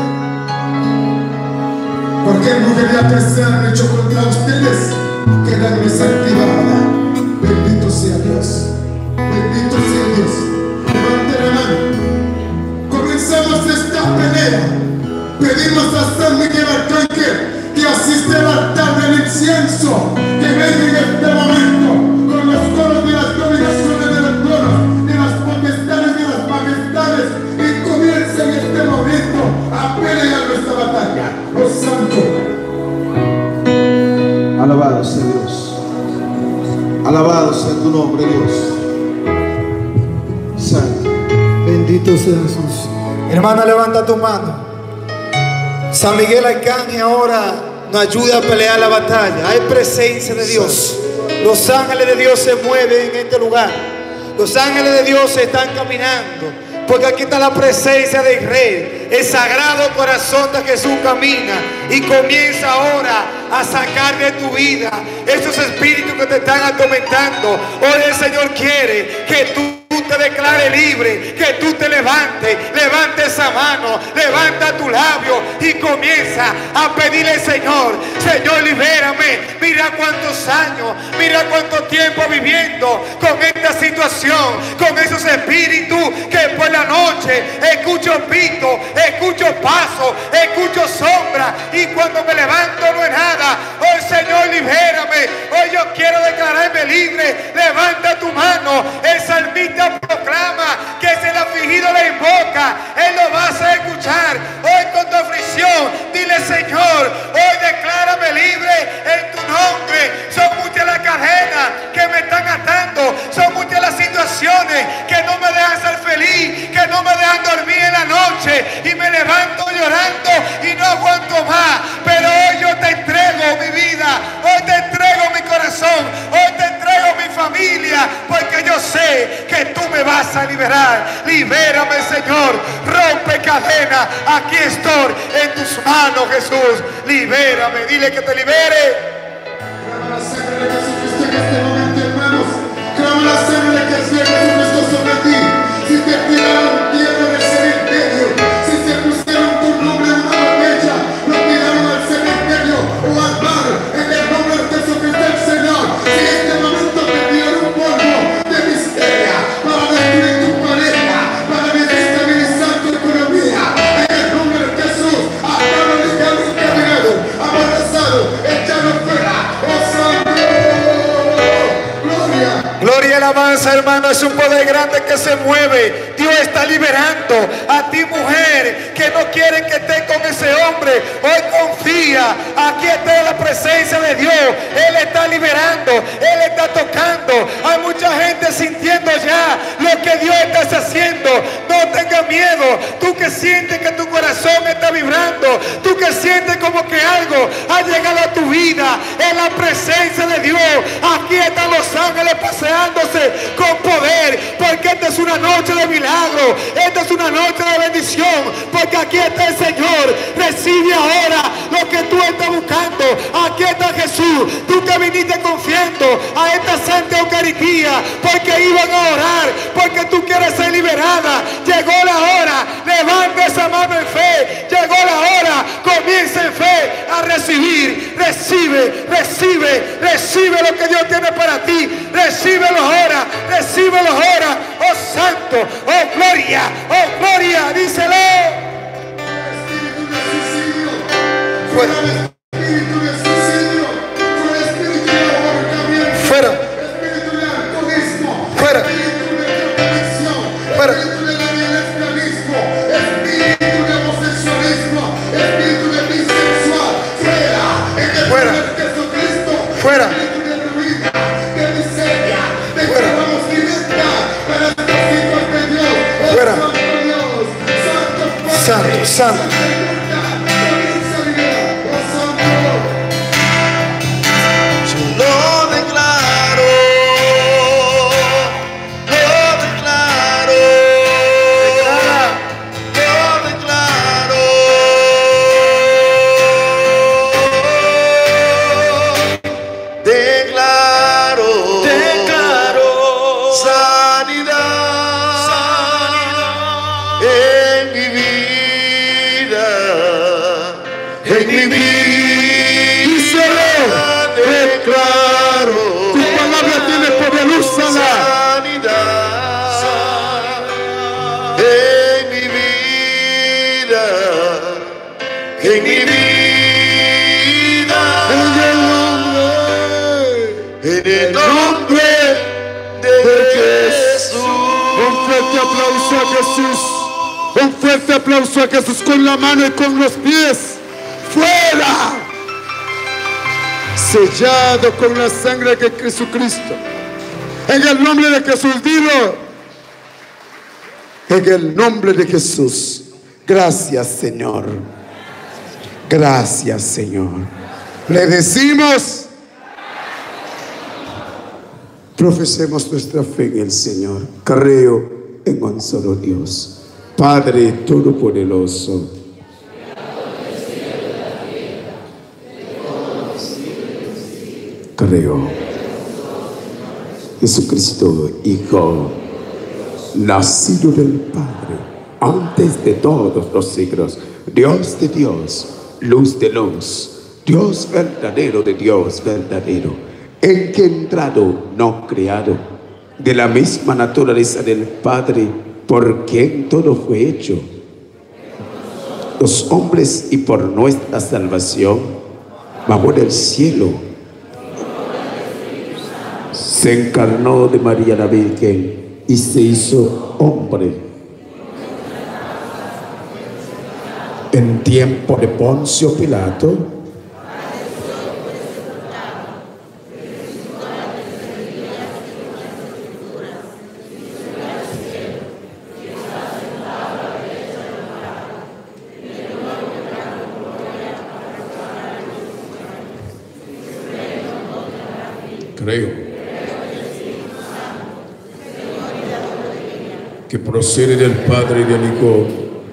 Cualquier brujería que se han hecho contra ustedes quedan desactivada. Bendito sea Dios. Bendito sea Dios. Levante la mano. Comenzamos esta pelea. Pedimos a San Miguel Arcángel que asiste al altar del incienso, que venga en este momento con los coros de las dominaciones de los tronos, de las potestades y de las majestades, y comience en este momento a pelear nuestra batalla. Oh Santo. Alabado sea Dios. Alabado sea tu nombre, Dios. Santo. Bendito sea Jesús. Hermana, levanta tu mano. San Miguel Arcángel ahora nos ayuda a pelear la batalla. Hay presencia de Dios. Los ángeles de Dios se mueven en este lugar. Los ángeles de Dios están caminando, porque aquí está la presencia del Rey. El sagrado corazón de Jesús camina y comienza ahora a sacar de tu vida esos espíritus que te están atormentando. Hoy el Señor quiere que tú te declares libre, que tú te levantes, levanta esa mano, levanta tu labio y comienza a pedirle al Señor: Señor, libérame. Mira cuántos años, mira cuánto tiempo viviendo con esta situación, con esos espíritus que por la noche escucho pito, escucho paso, escucho sombra, y cuando me levanto no es nada. Hoy, Señor, libérame. Hoy yo quiero declararme libre. Levanta tu mano. El salmista proclama que si el afligido le invoca, él lo vas a escuchar. Hoy con tu aflicción, dile: Señor, hoy declárame libre en tu nombre. Son muchas las cadenas que me están atando, son muchas las situaciones que no me dejan ser feliz, que no me dejan dormir en la noche, y me levanto llorando y no aguanto más. Pero hoy yo te entrego mi vida, hoy te entrego mi corazón, hoy te entrego mi familia, porque yo sé que tú me vas a liberar. Libérame, Señor, rompe cadenas. Aquí estoy en tus manos, Jesús. Libérame, dile que te libere. Clama la sangre de Jesucristo en este momento, hermanos. Clama la sangre de Jesucristo sobre ti. Si te tiraron tierra del cementerio, si se pusieron tu nombre en una botella, lo tiraron al cementerio o al mar, en el nombre de Jesucristo el Señor. Si en este momento te dieron un polvo de misteria para destruir tu pareja, para desestabilizar tu economía, en el nombre de Jesús, atado, ligado, encadenado, amordazado, echado fuera. Oh Santo. Gloria y alabanza, hermano. Es un poder grande que se mueve. Dios está liberando a ti, mujer, que no quieren que esté con ese hombre. Hoy confía. Aquí está la presencia de Dios. Él está liberando, Él está tocando. Hay mucha gente sintiendo ya lo que Dios está haciendo. No tengas miedo. Tú que sientes que tu corazón está vibrando, tú que sientes como que algo ha llegado a tu vida, en la presencia de Dios. Aquí están los ángeles paseándose con poder, porque esta es una noche de milagro, esta es una noche de bendición, porque aquí está el Señor. Recibe ahora lo que tú estás buscando. Aquí está Jesús, tú que viniste confiando a esta Santa Eucaristía, porque iban a orar, porque tú quieres ser liberada. Llegó la hora, levanta esa mano en fe. Llegó la hora, comienza en fe a recibir. Recibe, recibe, recibe lo que Dios tiene para ti. Recíbelo ahora, recíbelo ahora. Oh santo, oh gloria, díselo. Fuera. Fuera. Fuera. Fuera. Fuera. Fuera. Santo, santo. Un fuerte aplauso a Jesús con la mano y con los pies. ¡Fuera! Sellado con la sangre de Jesucristo. En el nombre de Jesús, dilo. En el nombre de Jesús. Gracias, Señor. Gracias, Señor. Le decimos. Profesemos nuestra fe en el Señor. Creo en un solo Dios, Padre Todopoderoso, creo Jesucristo, Hijo, nacido del Padre, antes de todos los siglos, Dios de Dios, luz de luz, Dios verdadero de Dios verdadero, engendrado, no creado, de la misma naturaleza del Padre, por quien todo fue hecho. Los hombres y por nuestra salvación, bajó del cielo, se encarnó de María la Virgen y se hizo hombre. En tiempo de Poncio Pilato, creo que procede del Padre y del Hijo,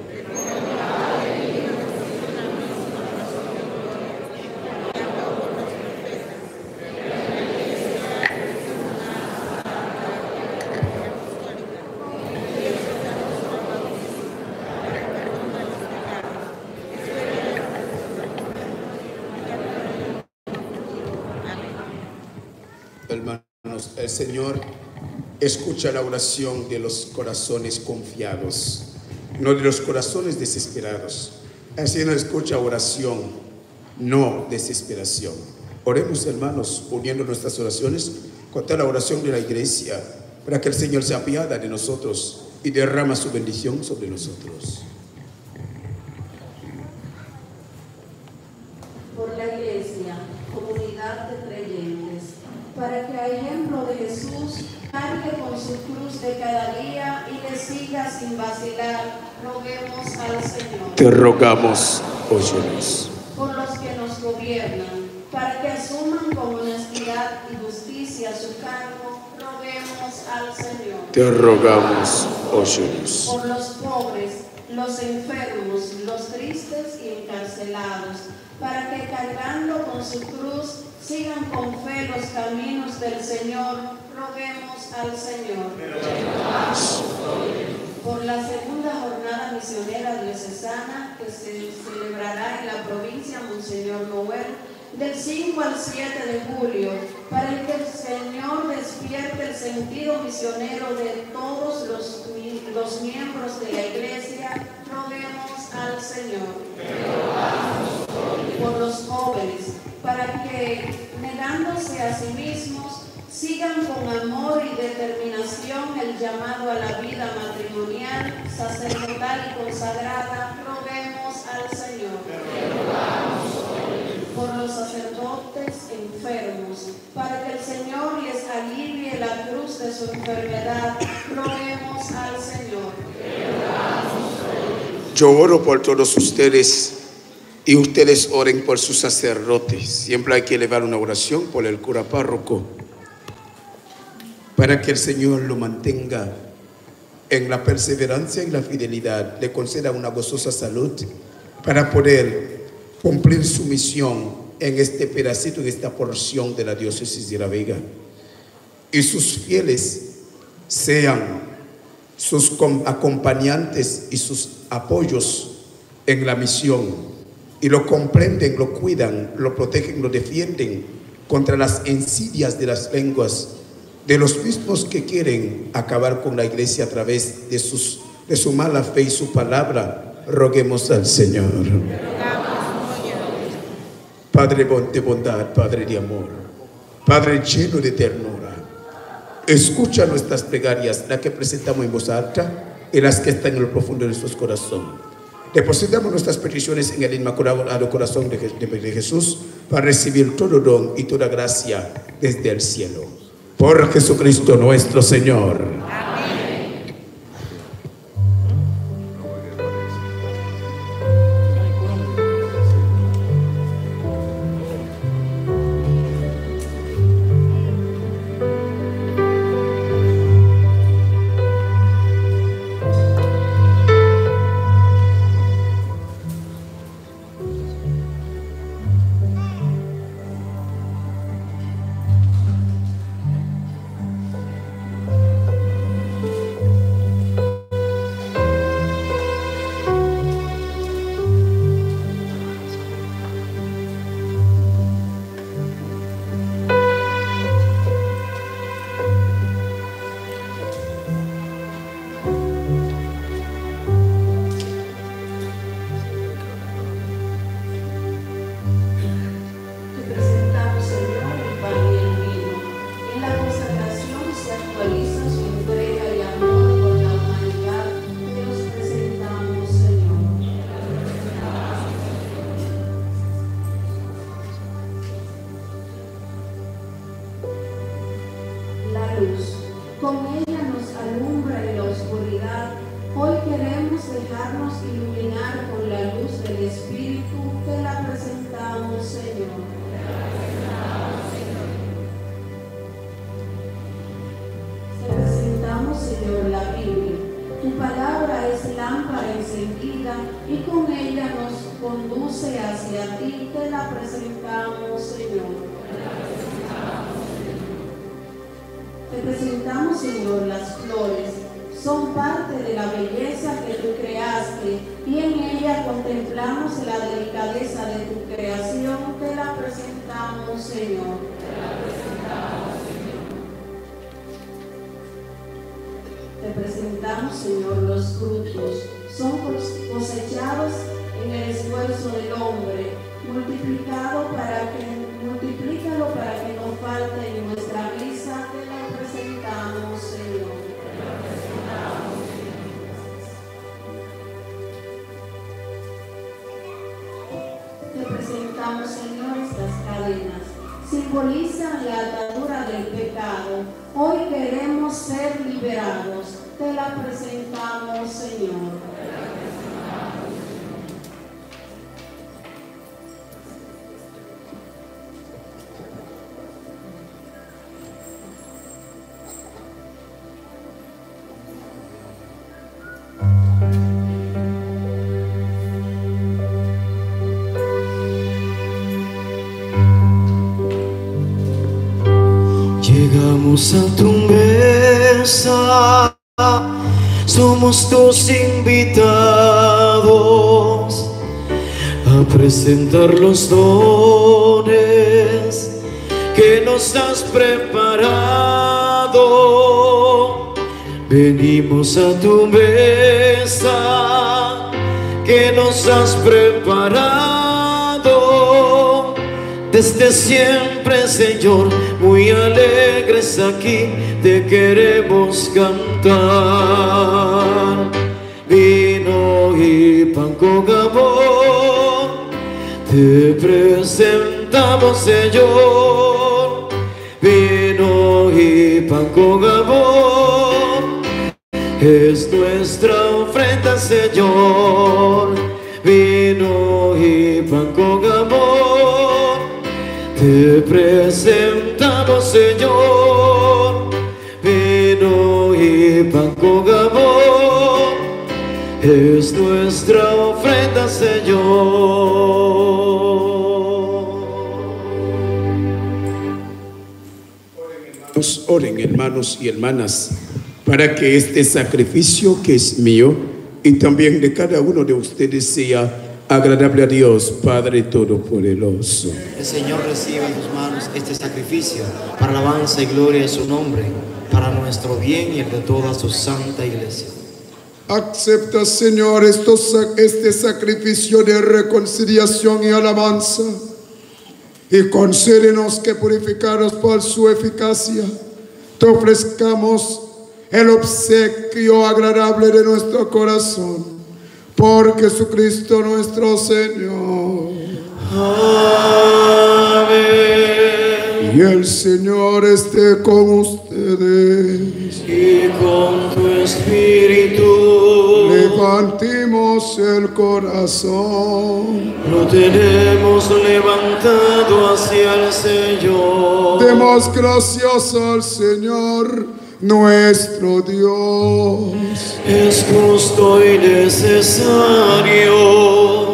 hermanos. El Señor escucha la oración de los corazones confiados, no de los corazones desesperados. El Señor escucha oración, no desesperación. Oremos, hermanos, uniendo nuestras oraciones con toda la oración de la iglesia, para que el Señor se apiade de nosotros y derrama su bendición sobre nosotros. Por la iglesia, comunidad de creyentes, para que a ejemplo de Jesús cargue con su cruz de cada día y le siga sin vacilar, roguemos al Señor. Te rogamos, óyenos. Por los que nos gobiernan, para que asuman con honestidad y justicia su cargo, roguemos al Señor. Te rogamos, óyenos. Por los pobres, los enfermos, los tristes y encarcelados, para que cargando con su cruz sigan con fe los caminos del Señor, roguemos al Señor. Por la segunda jornada misionera diocesana que se celebrará en la provincia Monseñor Noel, del 5 al 7 de julio, para que el Señor despierte el sentido misionero de todos los miembros de la Iglesia, roguemos al Señor. Por los jóvenes, para que, negándose a sí mismos, sigan con amor y determinación el llamado a la vida matrimonial, sacerdotal y consagrada, roguemos al Señor. Por los sacerdotes enfermos, para que el Señor les alivie la cruz de su enfermedad, roguemos al Señor. Yo oro por todos ustedes y ustedes oren por sus sacerdotes. Siempre hay que elevar una oración por el cura párroco, para que el Señor lo mantenga en la perseverancia y la fidelidad, le conceda una gozosa salud para poder cumplir su misión en este pedacito, en esta porción de la diócesis de La Vega. Y sus fieles sean sus acompañantes y sus apoyos en la misión. Y lo comprenden, lo cuidan, lo protegen, lo defienden contra las insidias de las lenguas, de los mismos que quieren acabar con la iglesia a través de su mala fe y su palabra. Roguemos al Señor. Padre de bondad, Padre de amor, Padre lleno de ternura, escucha nuestras plegarias, las que presentamos en voz alta y las que están en lo profundo de nuestros corazones. Depositamos nuestras peticiones en el Inmaculado Corazón de Jesús para recibir todo don y toda gracia desde el cielo. Por Jesucristo nuestro Señor. Con ella nos alumbra en la oscuridad. Hoy queremos dejarnos iluminar con la luz del Espíritu. Te la presentamos, Señor. Te presentamos, Señor, la Biblia. Tu palabra es lámpara encendida y con ella nos conduce hacia ti. Te la presentamos, Señor. Te presentamos, Señor, las flores. Son parte de la belleza que tú creaste y en ella contemplamos la delicadeza de tu creación. Te la presentamos, Señor. Te presentamos, Señor, los frutos. Son cosechados en el esfuerzo del hombre. Multiplícalo para que no falte en nuestra mesa. Te la presentamos, Señor. Te presentamos, Señor, estas cadenas. Simbolizan la atadura del pecado. Hoy queremos ser liberados. Te la presentamos, Señor. Venimos a tu mesa, somos tus invitados a presentar los dones que nos has preparado. Venimos a tu mesa que nos has preparado. Desde siempre, Señor, muy alegres aquí te queremos cantar. Vino y pan con amor te presentamos, Señor. Vino y pan con amor es nuestra ofrenda, Señor. Vino y pan con amor te presentamos, Señor. Vino y pan con amor es nuestra ofrenda, Señor. Oren, hermanos y hermanas, para que este sacrificio que es mío y también de cada uno de ustedes sea agradable a Dios, Padre Todopoderoso. El Señor reciba en tus manos este sacrificio para alabanza y gloria de su nombre, para nuestro bien y el de toda su santa iglesia. Acepta, Señor, este sacrificio de reconciliación y alabanza, y concédenos que, purificados por su eficacia, te ofrezcamos el obsequio agradable de nuestro corazón. Por Jesucristo nuestro Señor. Amén. Y el Señor esté con ustedes. Y con tu espíritu. Levantemos el corazón. Lo tenemos levantado hacia el Señor. Demos gracias al Señor nuestro Dios. Es justo y necesario.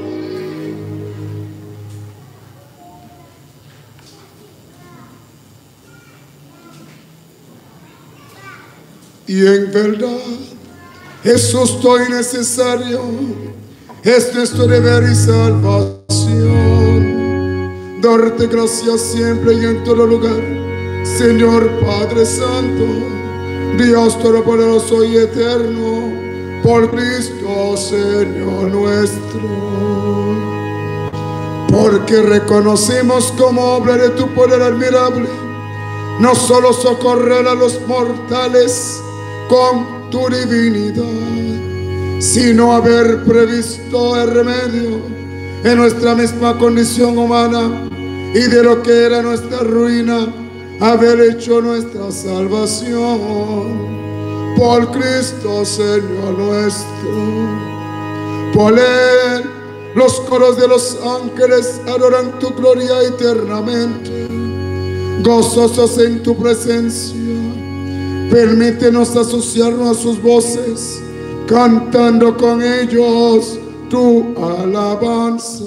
Y en verdad es justo y necesario, es nuestro deber y salvación, darte gracias siempre y en todo lugar, Señor Padre Santo, Dios Todopoderoso y Eterno, por Cristo Señor nuestro. Porque reconocemos como obra de tu poder admirable, no solo socorrer a los mortales con tu divinidad, sino haber previsto el remedio en nuestra misma condición humana y de lo que era nuestra ruina, haber hecho nuestra salvación por Cristo Señor nuestro. Por Él los coros de los ángeles adoran tu gloria eternamente, gozosos en tu presencia. Permítenos asociarnos a sus voces, cantando con ellos tu alabanza.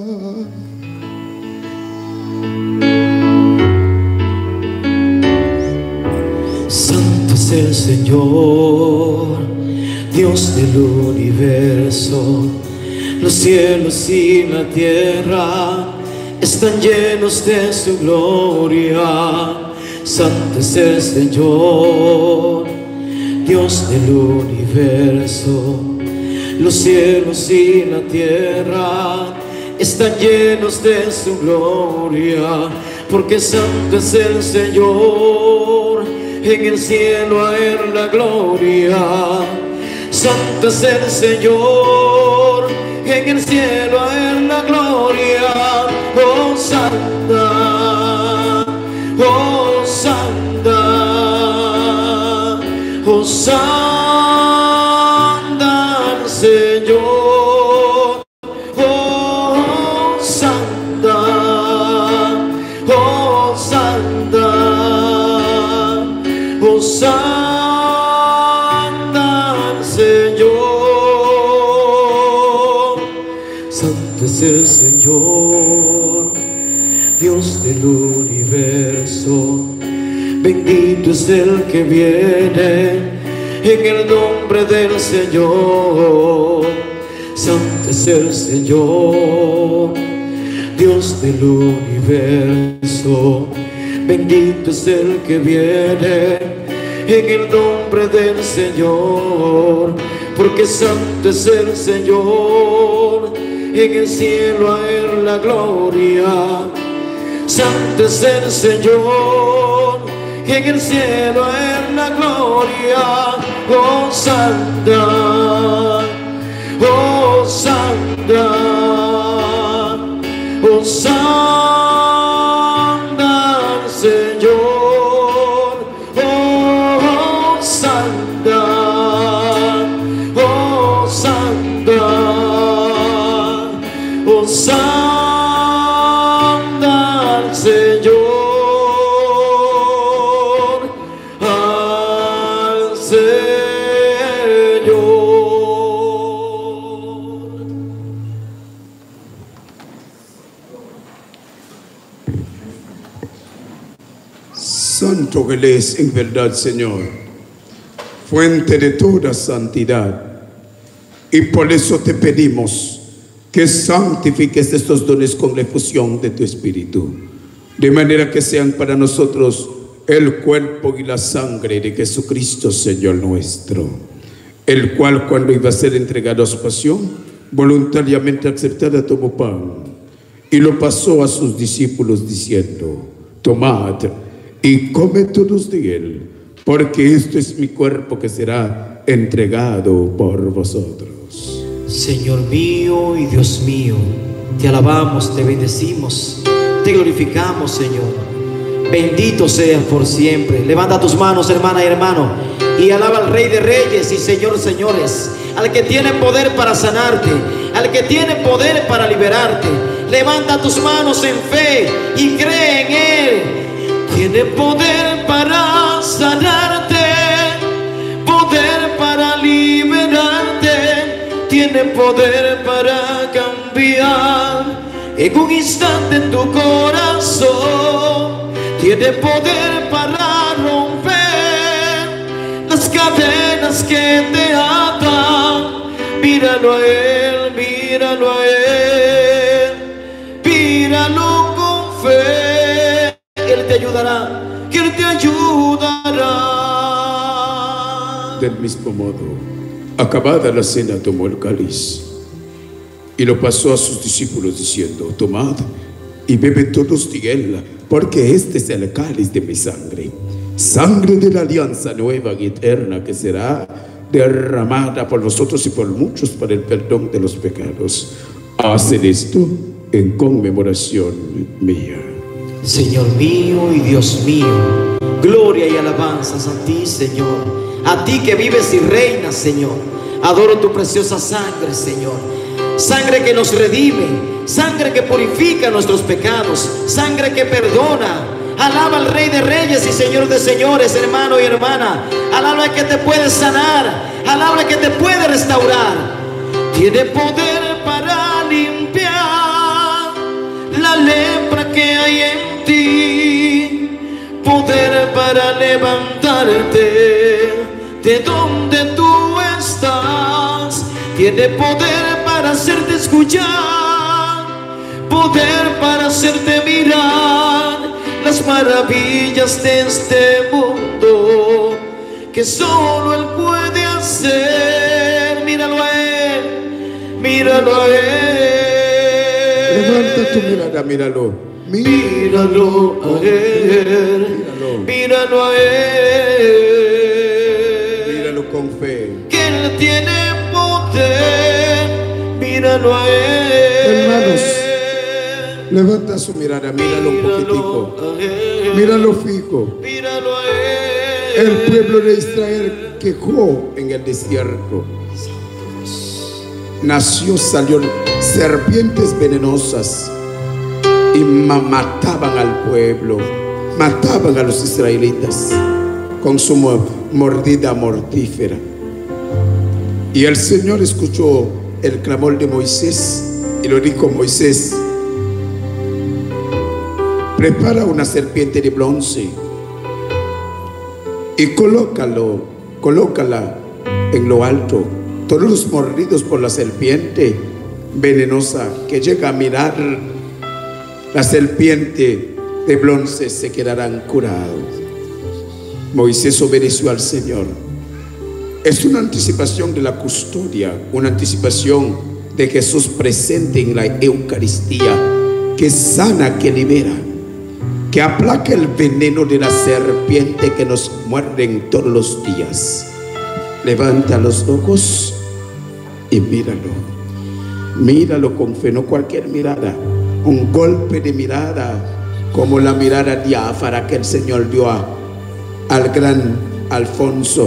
Santo es el Señor, Dios del universo. Los cielos y la tierra están llenos de su gloria. Santo es el Señor, Dios del universo. Los cielos y la tierra están llenos de su gloria, porque santo es el Señor, en el cielo a Él la gloria. Santo es el Señor, en el cielo a Él la gloria. Oh, santa, oh, santa, oh, santa al Señor. Oh, santa, oh, santa, oh, santa al Señor. Santo es el Señor, Dios del universo. Bendito es el que viene en el nombre del Señor. Santo es el Señor, Dios del universo. Bendito es el que viene en el nombre del Señor, porque santo es el Señor. En el cielo a Él la gloria. Santo es el Señor, en el cielo a Él la gloria. Oh Santa, oh Santa, oh Santa al Señor. Oh Santa, oh Santa, oh Santa al Señor, al Señor. Santo Él es en verdad, Señor, fuente de toda santidad. Y por eso te pedimos que santifiques estos dones con la efusión de tu Espíritu, de manera que sean para nosotros el cuerpo y la sangre de Jesucristo, Señor nuestro, el cual, cuando iba a ser entregado a su pasión, voluntariamente aceptada tomó pan y lo pasó a sus discípulos diciendo: tomad y comed todos de él, porque esto es mi cuerpo que será entregado por vosotros. Señor mío y Dios mío, te alabamos, te bendecimos, te glorificamos, Señor. Bendito seas por siempre. Levanta tus manos, hermana y hermano, y alaba al Rey de Reyes y Señor, señores, al que tiene poder para sanarte, al que tiene poder para liberarte. Levanta tus manos en fe y cree en Él. Tiene poder para sanarte, poder para liberarte, tiene poder para cambiar en un instante tu corazón. Tiene poder para romper las cadenas que te atan. Míralo a Él, míralo a Él, míralo con fe. Él te ayudará, Él te ayudará. Del mismo modo, acabada la cena, tomó el cáliz y lo pasó a sus discípulos diciendo: tomad y bebed todos de él, porque este es el cáliz de mi sangre, sangre de la alianza nueva y eterna, que será derramada por vosotros y por muchos para el perdón de los pecados. Haced esto en conmemoración mía. Señor mío y Dios mío, gloria y alabanzas a ti, Señor, a ti que vives y reinas, Señor. Adoro tu preciosa sangre, Señor, sangre que nos redime, sangre que purifica nuestros pecados, sangre que perdona. Alaba al Rey de Reyes y Señor de Señores, hermano y hermana. Alaba al que te puede sanar, alaba al que te puede restaurar. Tiene poder para limpiar la lepra que hay en ti, poder para levantarte de donde tú estás. Tiene poder para hacerte escuchar, poder para hacerte mirar las maravillas de este mundo que solo Él puede hacer. Míralo a Él, míralo a Él. Levanta tu mirada, míralo. Míralo a Él, míralo a Él. Míralo con fe. Que Él tiene poder, míralo a Él. Hermanos, levanta su mirada, míralo un poquitico, míralo fijo. Míralo a Él. El pueblo de Israel quejó en el desierto. Nació, salieron serpientes venenosas y mataban al pueblo, mataban a los israelitas con su mordida mortífera. Y el Señor escuchó el clamor de Moisés y lo dijo: Moisés, prepara una serpiente de bronce y colócala en lo alto. Todos los mordidos por la serpiente venenosa que llega a mirar la serpiente de bronce se quedarán curados. Moisés obedeció al Señor. Es una anticipación de la custodia, una anticipación de Jesús presente en la Eucaristía, que sana, que libera, que aplaca el veneno de la serpiente que nos muerden todos los días. Levanta los ojos y míralo. Míralo con fe, no cualquier mirada, un golpe de mirada como la mirada diáfana que el Señor dio al gran Alfonso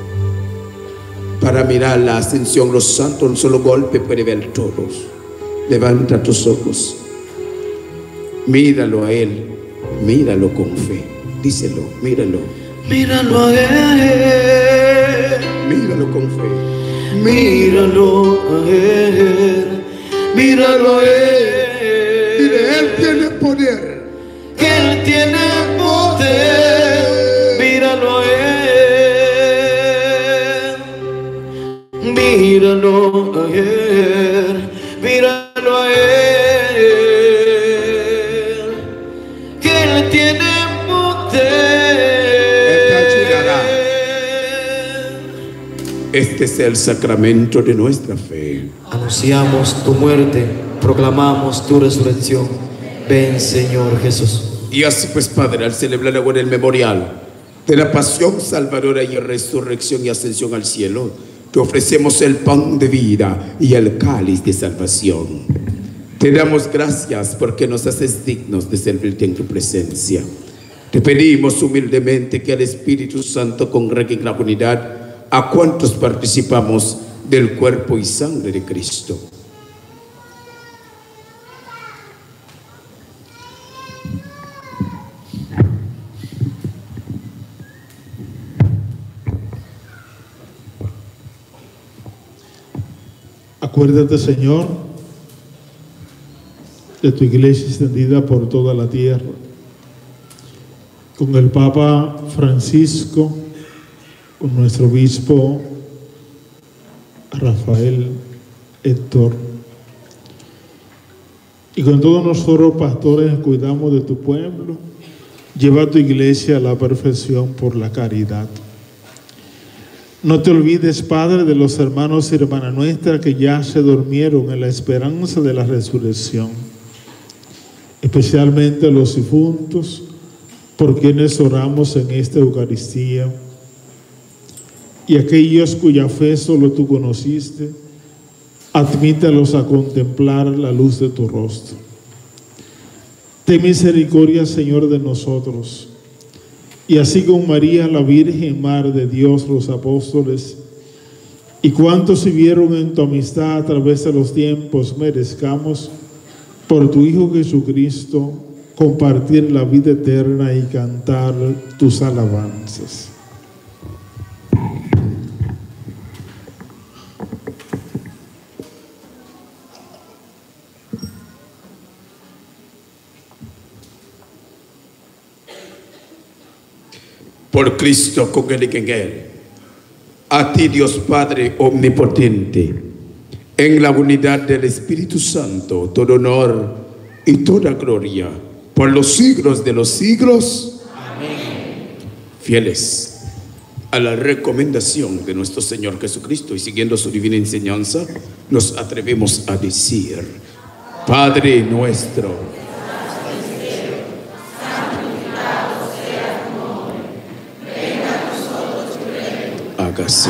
para mirar la ascensión. Los santos, un solo golpe puede ver todos. Levanta tus ojos, míralo a Él, míralo con fe, díselo, míralo. Míralo a Él, míralo con fe. Míralo a Él, míralo a Él. Dile, Él tiene poder. Que Él tiene poder. Míralo a Él, míralo a Él, míralo a Él. Que Él tiene Este es el sacramento de nuestra fe. Anunciamos tu muerte, proclamamos tu resurrección. Ven, Señor Jesús. Y así pues, Padre, al celebrar ahora el memorial de la pasión salvadora y resurrección y ascensión al cielo, te ofrecemos el pan de vida y el cáliz de salvación. Te damos gracias porque nos haces dignos de servirte en tu presencia. Te pedimos humildemente que el Espíritu Santo congregue en la unidad a cuantos participamos del cuerpo y sangre de Cristo. Acuérdate, Señor, de tu iglesia extendida por toda la tierra, con el Papa Francisco, con nuestro obispo Rafael Héctor, y con todos nosotros pastores que cuidamos de tu pueblo. Lleva a tu iglesia a la perfección por la caridad. No te olvides, Padre, de los hermanos y hermanas nuestras que ya se durmieron en la esperanza de la resurrección, especialmente los difuntos por quienes oramos en esta Eucaristía, y aquellos cuya fe solo tú conociste, admítalos a contemplar la luz de tu rostro. Ten misericordia, Señor, de nosotros, y así con María, la Virgen, Madre de Dios, los apóstoles, y cuantos vivieron en tu amistad a través de los tiempos, merezcamos, por tu Hijo Jesucristo, compartir la vida eterna y cantar tus alabanzas. Por Cristo, con Él y en Él, a ti, Dios Padre omnipotente, en la unidad del Espíritu Santo, todo honor y toda gloria, por los siglos de los siglos. Amén. Fieles a la recomendación de nuestro Señor Jesucristo y siguiendo su divina enseñanza, nos atrevemos a decir: Padre nuestro, hágase.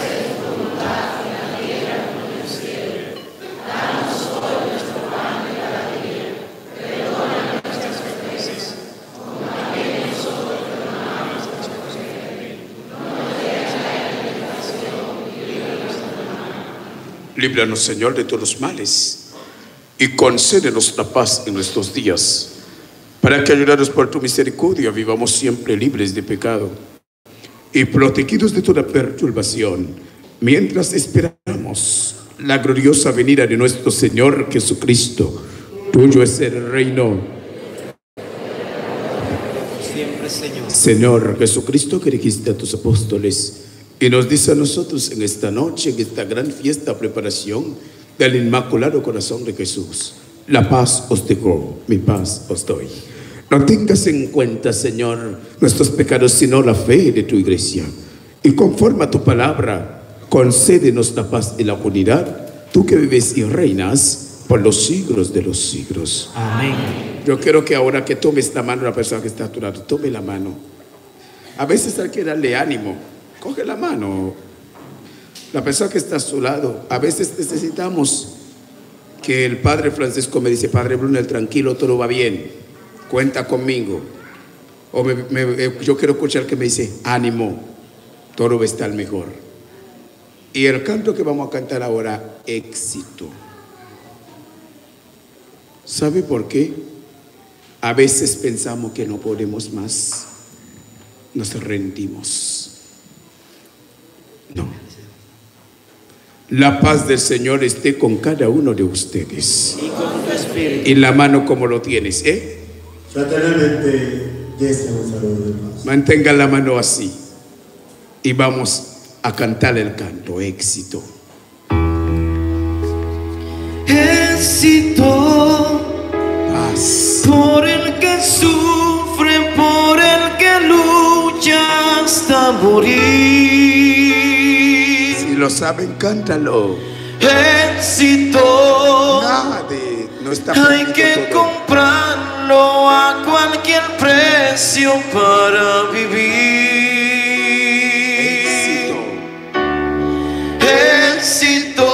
Líbranos, Señor, de todos los males y concédenos la paz en nuestros días, para que, ayudados por tu misericordia, vivamos siempre libres de pecado y protegidos de toda perturbación, mientras esperamos la gloriosa venida de nuestro Señor Jesucristo. Tuyo es el reino, siempre. siempre, Señor. Señor Jesucristo, que dijiste a tus apóstoles y nos dice a nosotros en esta noche, en esta gran fiesta, preparación del Inmaculado Corazón de Jesús: la paz os dejo, mi paz os doy. No tengas en cuenta, Señor, nuestros pecados, sino la fe de tu iglesia. Y conforme a tu palabra, concédenos la paz y la unidad, tú que vives y reinas por los siglos de los siglos. Amén. Yo quiero que ahora que tomes la mano a la persona que está a tu lado, tome la mano. A veces hay que darle ánimo. Coge la mano. La persona que está a su lado. A veces necesitamos que el Padre Francisco me dice: Padre Brunel, tranquilo, todo va bien. Cuenta conmigo. O yo quiero escuchar que me dice: ánimo, todo va a estar mejor. Y el canto que vamos a cantar ahora, éxito. ¿Sabe por qué? A veces pensamos que no podemos más. Nos rendimos. No. La paz del Señor esté con cada uno de ustedes. Y con tu espíritu. Y la mano como lo tienes, Fraternalmente, desde un saludo de paz. Mantenga la mano así. Y vamos a cantar el canto, éxito. Éxito, paz, por el que sufre, por el que lucha hasta morir. Si lo saben, cántalo. Éxito, Nadie, no está hay que todo. comprarlo a cualquier precio para vivir. Éxito,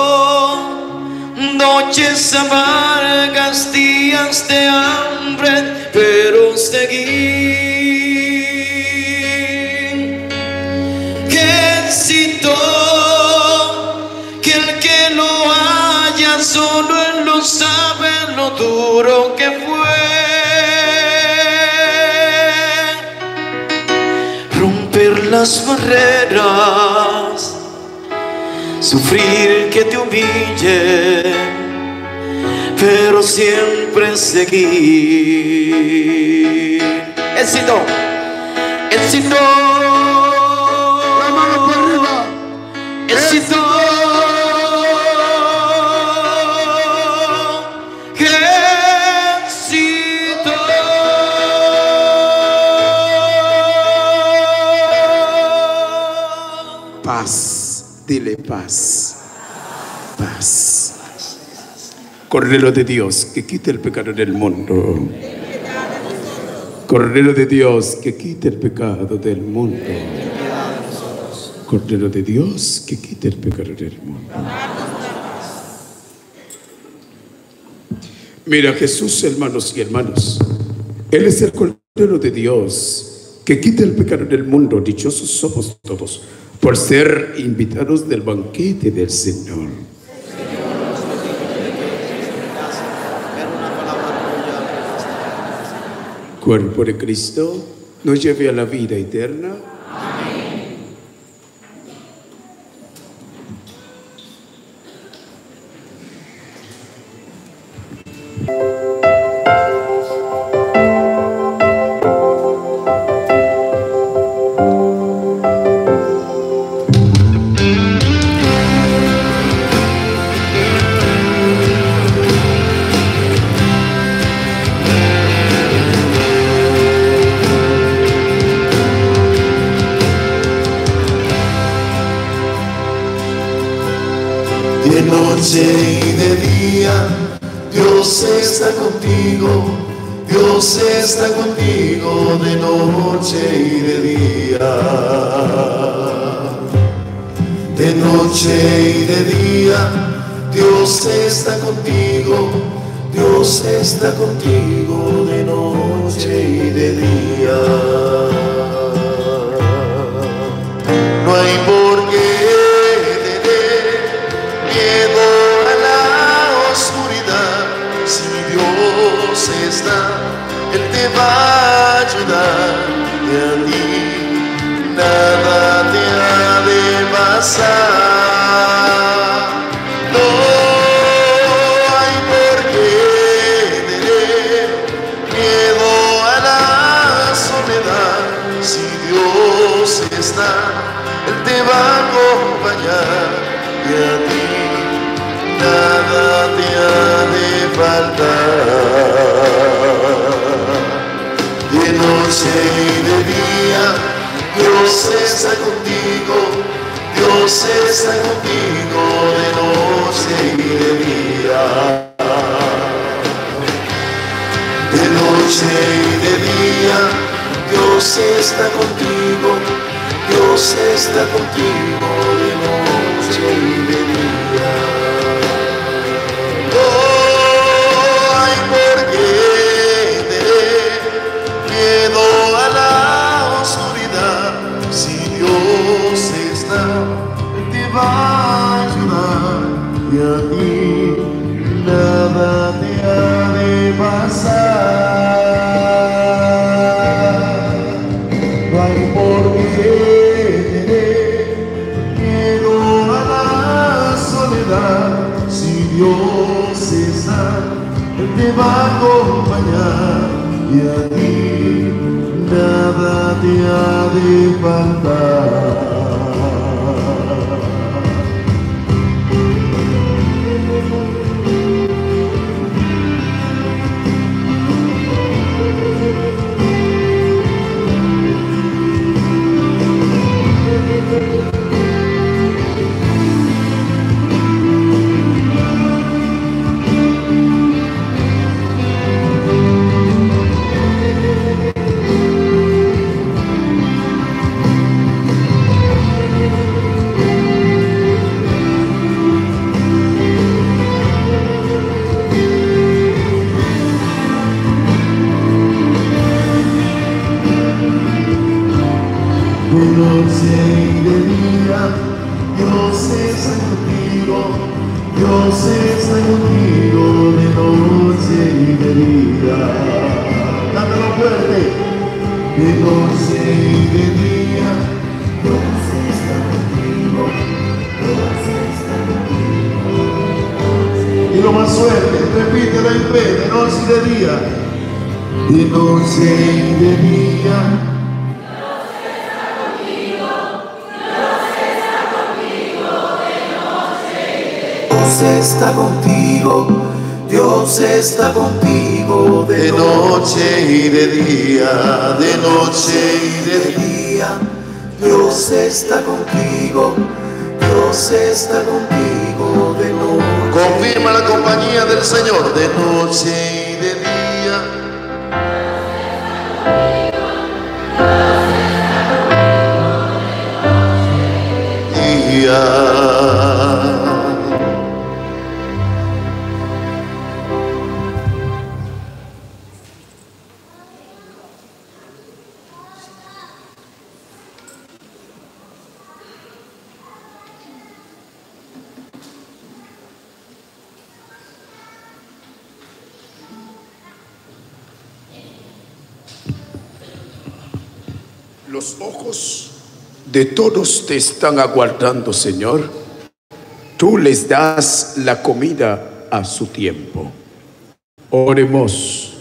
noches amargas, días de hambre, pero seguir. ¡Qué éxito! Que el que lo haya, solo él lo sabe lo duro que fue. Romper las barreras, sufrir que te humille, pero siempre seguir. Éxito, éxito, La mano por arriba. éxito, éxito. Paz, dile paz. Paz. Cordero de Dios, que quite el pecado del mundo. Cordero de Dios, que quite el pecado del mundo. Cordero de Dios, que quite el pecado del mundo. Mira, Jesús, hermanos y hermanas, Él es el Cordero de Dios, que quita el pecado del mundo. Dichosos somos todos por ser invitados del banquete del Señor. Cuerpo de Cristo nos lleve a la vida eterna. De noche y de día, Dios está contigo, Dios está contigo de noche y de día. De noche y de día, Dios está contigo, Dios está contigo de noche y de día. No hay por qué miedo a la oscuridad, si Dios está, Él te va a ayudar, y a ti nada te ha de pasar. No hay por qué tener miedo a la soledad. acompañar y a ti nada te ha de faltar. De noche y de día Dios está contigo, Dios está contigo de noche y de día. De noche y de día Dios está contigo, Dios está contigo de noche y de día. Oh, hay por qué tener miedo a la oscuridad, si Dios está, te va a ayudar y a ti nada te ha de pasar. No hay por qué tener miedo a la soledad, si Dios está, Él te va a acompañar y a ti nada te ha de faltar. De noche y de día Dios está contigo, Dios está contigo de noche y de día. Cántalo fuerte. De noche y de día Dios está contigo, Dios está contigo. Y lo más fuerte, repítelo en fe, de noche y de día. De noche y de día Dios está contigo, Dios está contigo de noche y de día, de noche y de día. Dios está contigo, Dios está contigo de noche. Confirma la compañía del Señor de noche y de día. Los ojos de todos te están aguardando, Señor. Tú les das la comida a su tiempo. Oremos.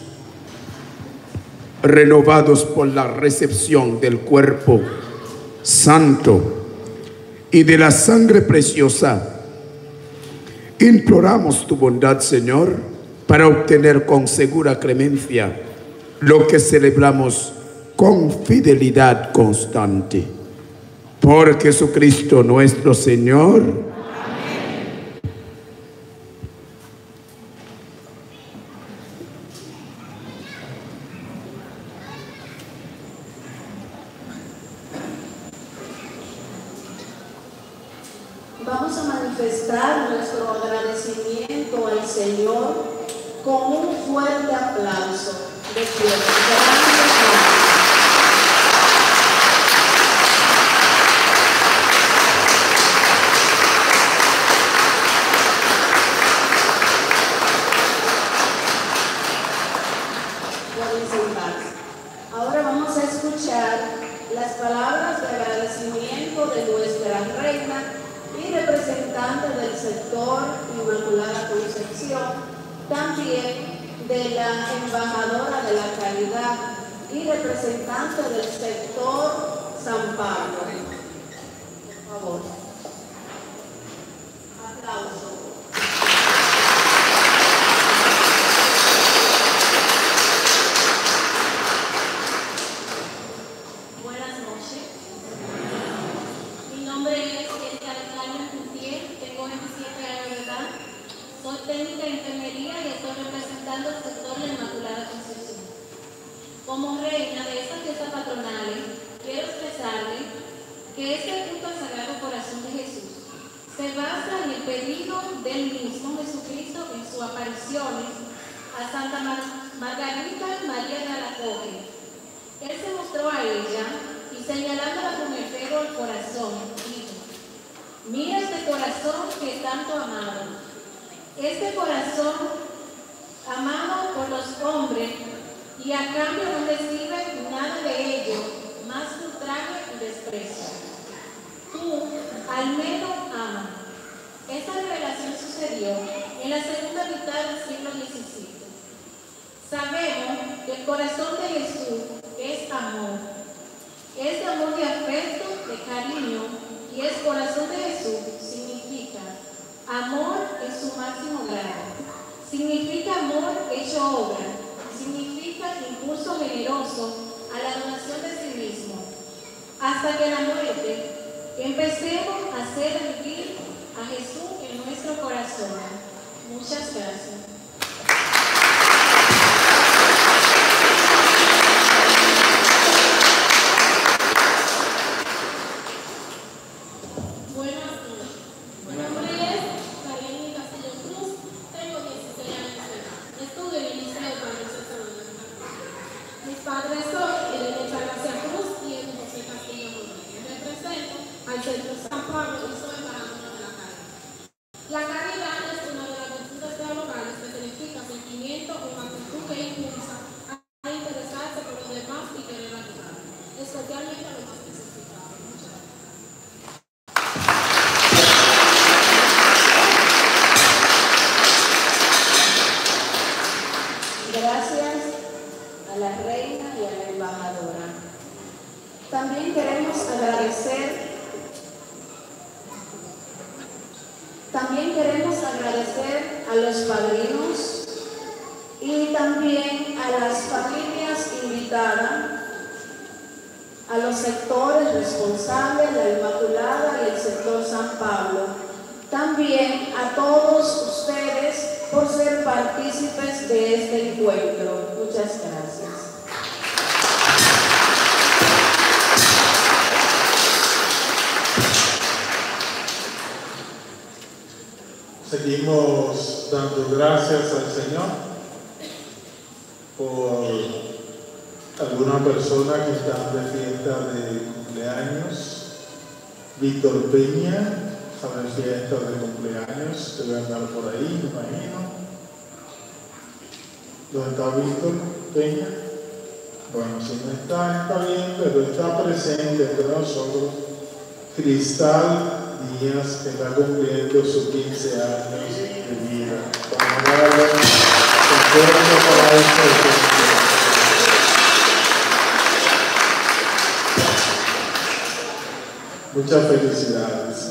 Renovados por la recepción del cuerpo santo y de la sangre preciosa, imploramos tu bondad, Señor, para obtener con segura clemencia lo que celebramos con fidelidad constante. Por Jesucristo nuestro Señor. Amén. Vamos a manifestar nuestro agradecimiento al Señor con un fuerte aplauso de pie. Ahora vamos a escuchar las palabras de agradecimiento de nuestra reina y representante del sector Inmaculada Concepción, también de la embajadora de la Caridad y representante del sector San Pablo. Por favor. Soy técnica de enfermería y estoy representando el sector de la Inmaculada Concepción. Como reina de estas fiestas patronales, quiero expresarle que este culto al Sagrado Corazón de Jesús se basa en el pedido del mismo Jesucristo en sus apariciones a Santa Margarita María de Alacoque. Él se mostró a ella y señalándola con el dedo al corazón, dijo: mira este corazón que tanto amado. Este corazón amado por los hombres y a cambio no recibe nada de ello, más que ultraje y desprecio. Tú, al menos, ama. Esta revelación sucedió en la segunda mitad del siglo XVII. Sabemos que el corazón de Jesús es amor. Es amor de afecto, de cariño, y el corazón de Jesús significa amor en su máximo grado. Significa amor hecho obra. Significa impulso generoso a la donación de sí mismo. Hasta que la muerte empecemos a hacer vivir a Jesús en nuestro corazón. Muchas gracias. La caridad es una de las virtudes teologales que significa sentimiento o actitud que impulsa a interesarse por los demás y querer ayudar, especialmente a los más necesitados. Gracias a la reina y a la embajadora. También queremos agradecer a los padrinos y también a las familias invitadas, a los sectores responsables, la Inmaculada y el sector San Pablo. También a todos ustedes por ser partícipes de este encuentro. Muchas gracias. Seguimos dando gracias al Señor por alguna persona que está de fiesta de cumpleaños. Víctor Peña está de fiesta de cumpleaños, debe andar por ahí, me imagino. ¿Dónde está Víctor Peña? Bueno, si no está bien, pero está presente entre nosotros. Cristal Díaz, que está cumpliendo sus 15 años de vida. Vamos a darle un fuerte aplauso. Muchas felicidades.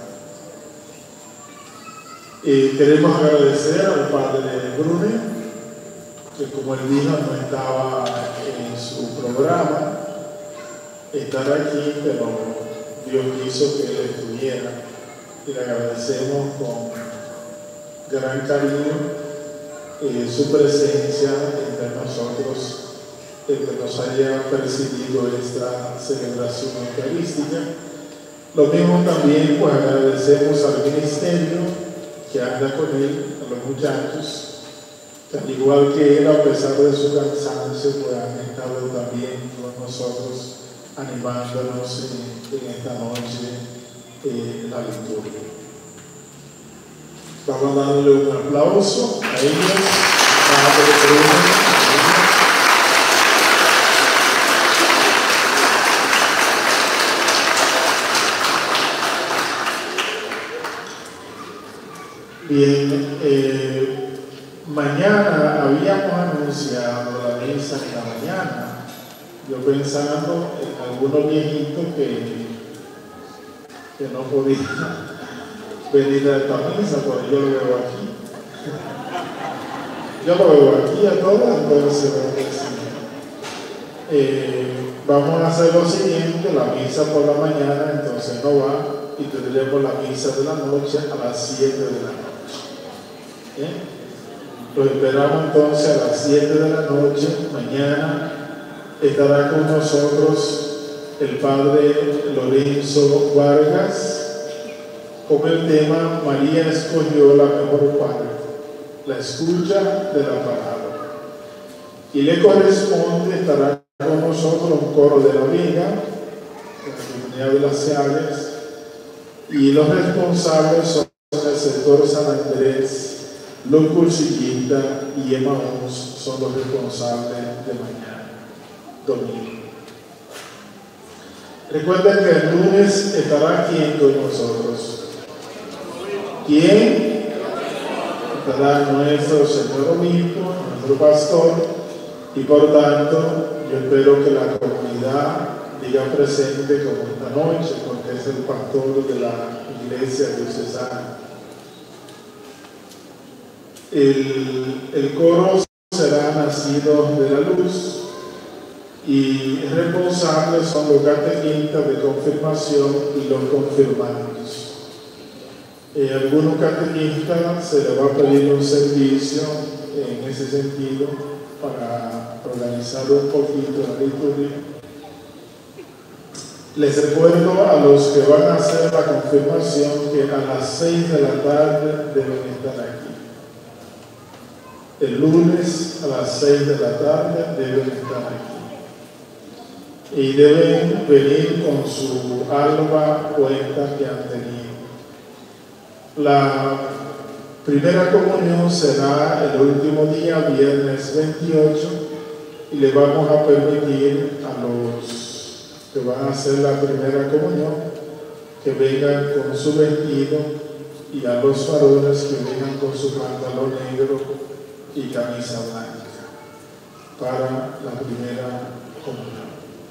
Y queremos agradecer al padre Brune, que como él dijo no estaba en su programa estar aquí, pero Dios quiso que él estuviera y le agradecemos con gran cariño su presencia entre nosotros, el que nos haya presidido esta celebración eucarística. Lo mismo también pues agradecemos al ministerio que anda con él, a los muchachos, que al igual que él, a pesar de su cansancio, pues han estado también con nosotros animándonos en esta noche la liturgia. Vamos a darle un aplauso a ellos. Bien, mañana habíamos anunciado la misa en la mañana. Yo pensando en algunos viejitos que no podían venir a esta misa, pero yo lo veo aquí. Yo lo veo aquí a todos, entonces vamos a hacer lo siguiente: la misa por la mañana entonces no va, y tendremos la misa de la noche a las 7 de la noche. Lo esperamos entonces a las 7 de la noche. Mañana estará con nosotros el padre Lorenzo Vargas con el tema María escogió la mejor parte, la escucha de la palabra. Y le corresponde, estará con nosotros un coro de la Liga, de la comunidad de las Seales, y los responsables son el sector San Andrés, los Cursillita y Emaús son los responsables de mañana, domingo. Recuerden que el lunes estará aquí con nosotros. ¿Quién? Estará nuestro señor obispo, nuestro pastor, y por tanto yo espero que la comunidad diga presente como esta noche, porque es el pastor de la iglesia diocesana. El coro será Nacidos de la Luz y responsables son los catequistas de confirmación y los confirmandos. Algunos catequistas se les va a pedir un servicio en ese sentido para organizar un poquito la liturgia. Les recuerdo a los que van a hacer la confirmación que a las 6 de la tarde deben estar aquí. El lunes a las 6 de la tarde deben estar aquí. Y deben venir con su alba cuenta que han tenido. La primera comunión será el último día, viernes 28, y le vamos a permitir a los que van a hacer la primera comunión que vengan con su vestido, y a los varones que vengan con su pantalón negro y camisa blanca para la primera comunión.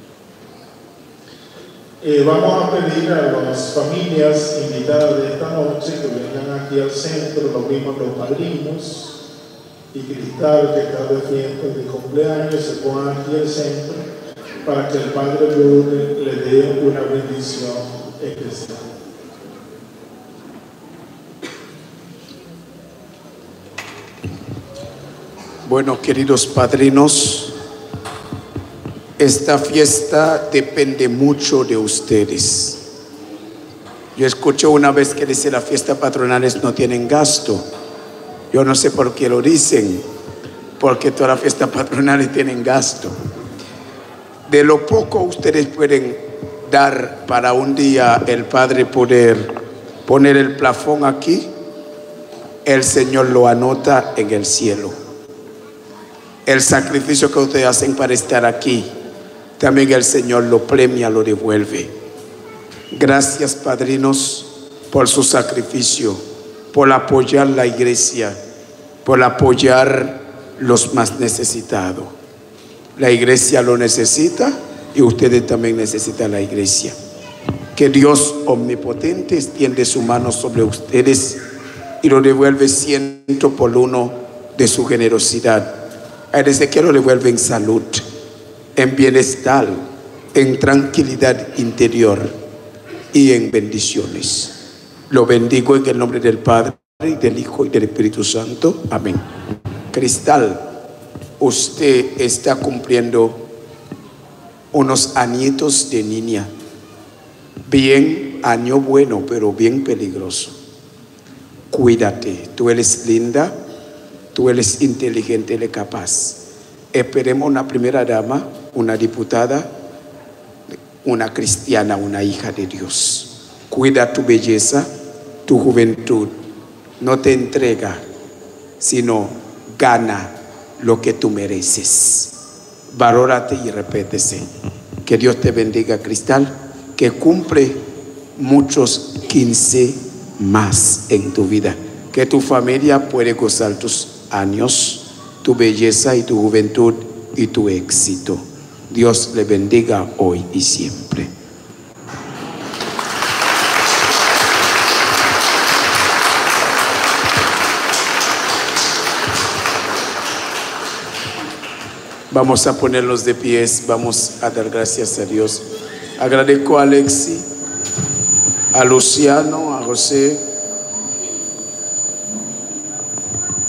Vamos a pedir a las familias invitadas de esta noche que vengan aquí al centro, lo mismo los padrinos y Cristal, que está de fiesta de cumpleaños, se pongan aquí al centro para que el Padre Lourdes le dé una bendición especial. Bueno, queridos padrinos, esta fiesta depende mucho de ustedes. Yo escuché una vez que dice las fiestas patronales no tienen gasto. Yo no sé por qué lo dicen, porque todas las fiestas patronales tienen gasto. De lo poco ustedes pueden dar para un día el Padre poder poner el plafón aquí, el Señor lo anota en el cielo. El sacrificio que ustedes hacen para estar aquí, también el Señor lo premia, lo devuelve. Gracias, padrinos, por su sacrificio, por apoyar la iglesia, por apoyar los más necesitados. La iglesia lo necesita y ustedes también necesitan la iglesia. Que Dios omnipotente extiende su mano sobre ustedes y lo devuelve 100% de su generosidad. A Ezequiel lo devuelve en salud, en bienestar, en tranquilidad interior y en bendiciones. Lo bendigo en el nombre del Padre, y del Hijo y del Espíritu Santo. Amén. Cristal, usted está cumpliendo unos añitos de niña. Bien, año bueno, pero bien peligroso. Cuídate, tú eres linda, tú eres inteligente y capaz. Esperemos una primera dama, una diputada, una cristiana, una hija de Dios. Cuida tu belleza, tu juventud. No te entrega, sino gana lo que tú mereces. Valórate y repétese. Que Dios te bendiga, Cristal, que cumple muchos 15 más en tu vida. Que tu familia puede gozar tus años, tu belleza y tu juventud y tu éxito. Dios le bendiga hoy y siempre. Vamos a ponerlos de pies, vamos a dar gracias a Dios. Agradezco a Alexi, a Luciano, a José,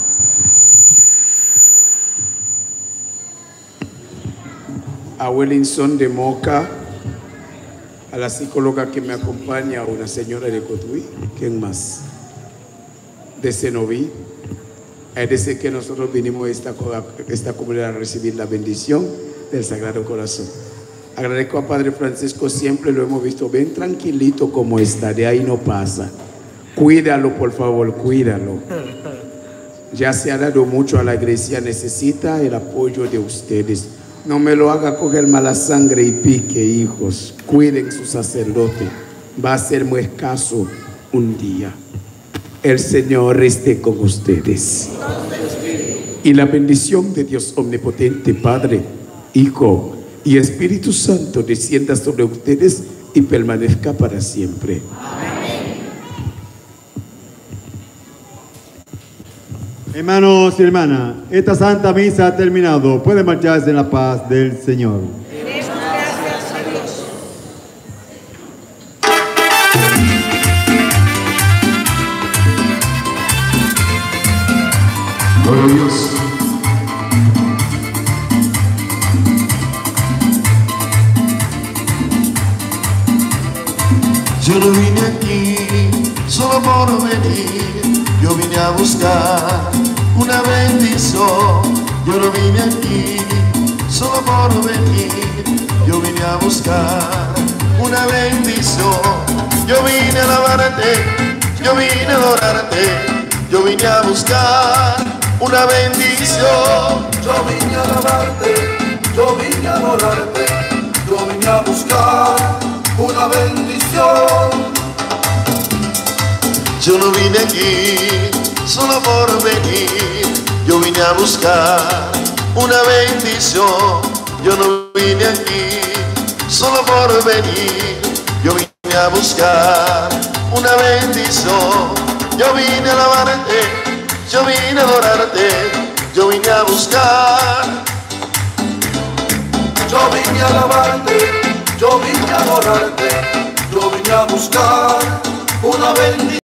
a Wellington de Moca, a la psicóloga que me acompaña, a una señora de Cotuí, ¿quién más? De Cenoví. Es decir, que nosotros vinimos a esta comunidad a recibir la bendición del Sagrado Corazón. Agradezco a Padre Francisco, siempre lo hemos visto bien tranquilito como está, de ahí no pasa. Cuídalo, por favor, cuídalo. Ya se ha dado mucho a la iglesia, necesita el apoyo de ustedes. No me lo haga coger mala sangre y pique, hijos. Cuiden su sacerdote. Va a ser muy escaso un día. El Señor esté con ustedes. Y la bendición de Dios omnipotente, Padre, Hijo y Espíritu Santo descienda sobre ustedes y permanezca para siempre. Hermanos y hermanas, esta Santa Misa ha terminado. Pueden marcharse en la paz del Señor. Demos gracias a Dios. Gloria a Dios. Yo no vine aquí solo por venir, yo vine a buscar una bendición. Yo no vine aquí solo por venir, yo vine a buscar una bendición. Yo vine a alabarte, yo vine a adorarte, yo vine a buscar una bendición. Yo vine a alabarte, yo vine a adorarte, yo vine a buscar una bendición. Yo no vine aquí solo por venir, yo vine a buscar una bendición. Yo no vine aquí solo por venir, yo vine a buscar una bendición. Yo vine a alabarte, yo vine a adorarte, yo vine a buscar. Yo vine a alabarte, yo vine a adorarte, yo vine a buscar una bendición.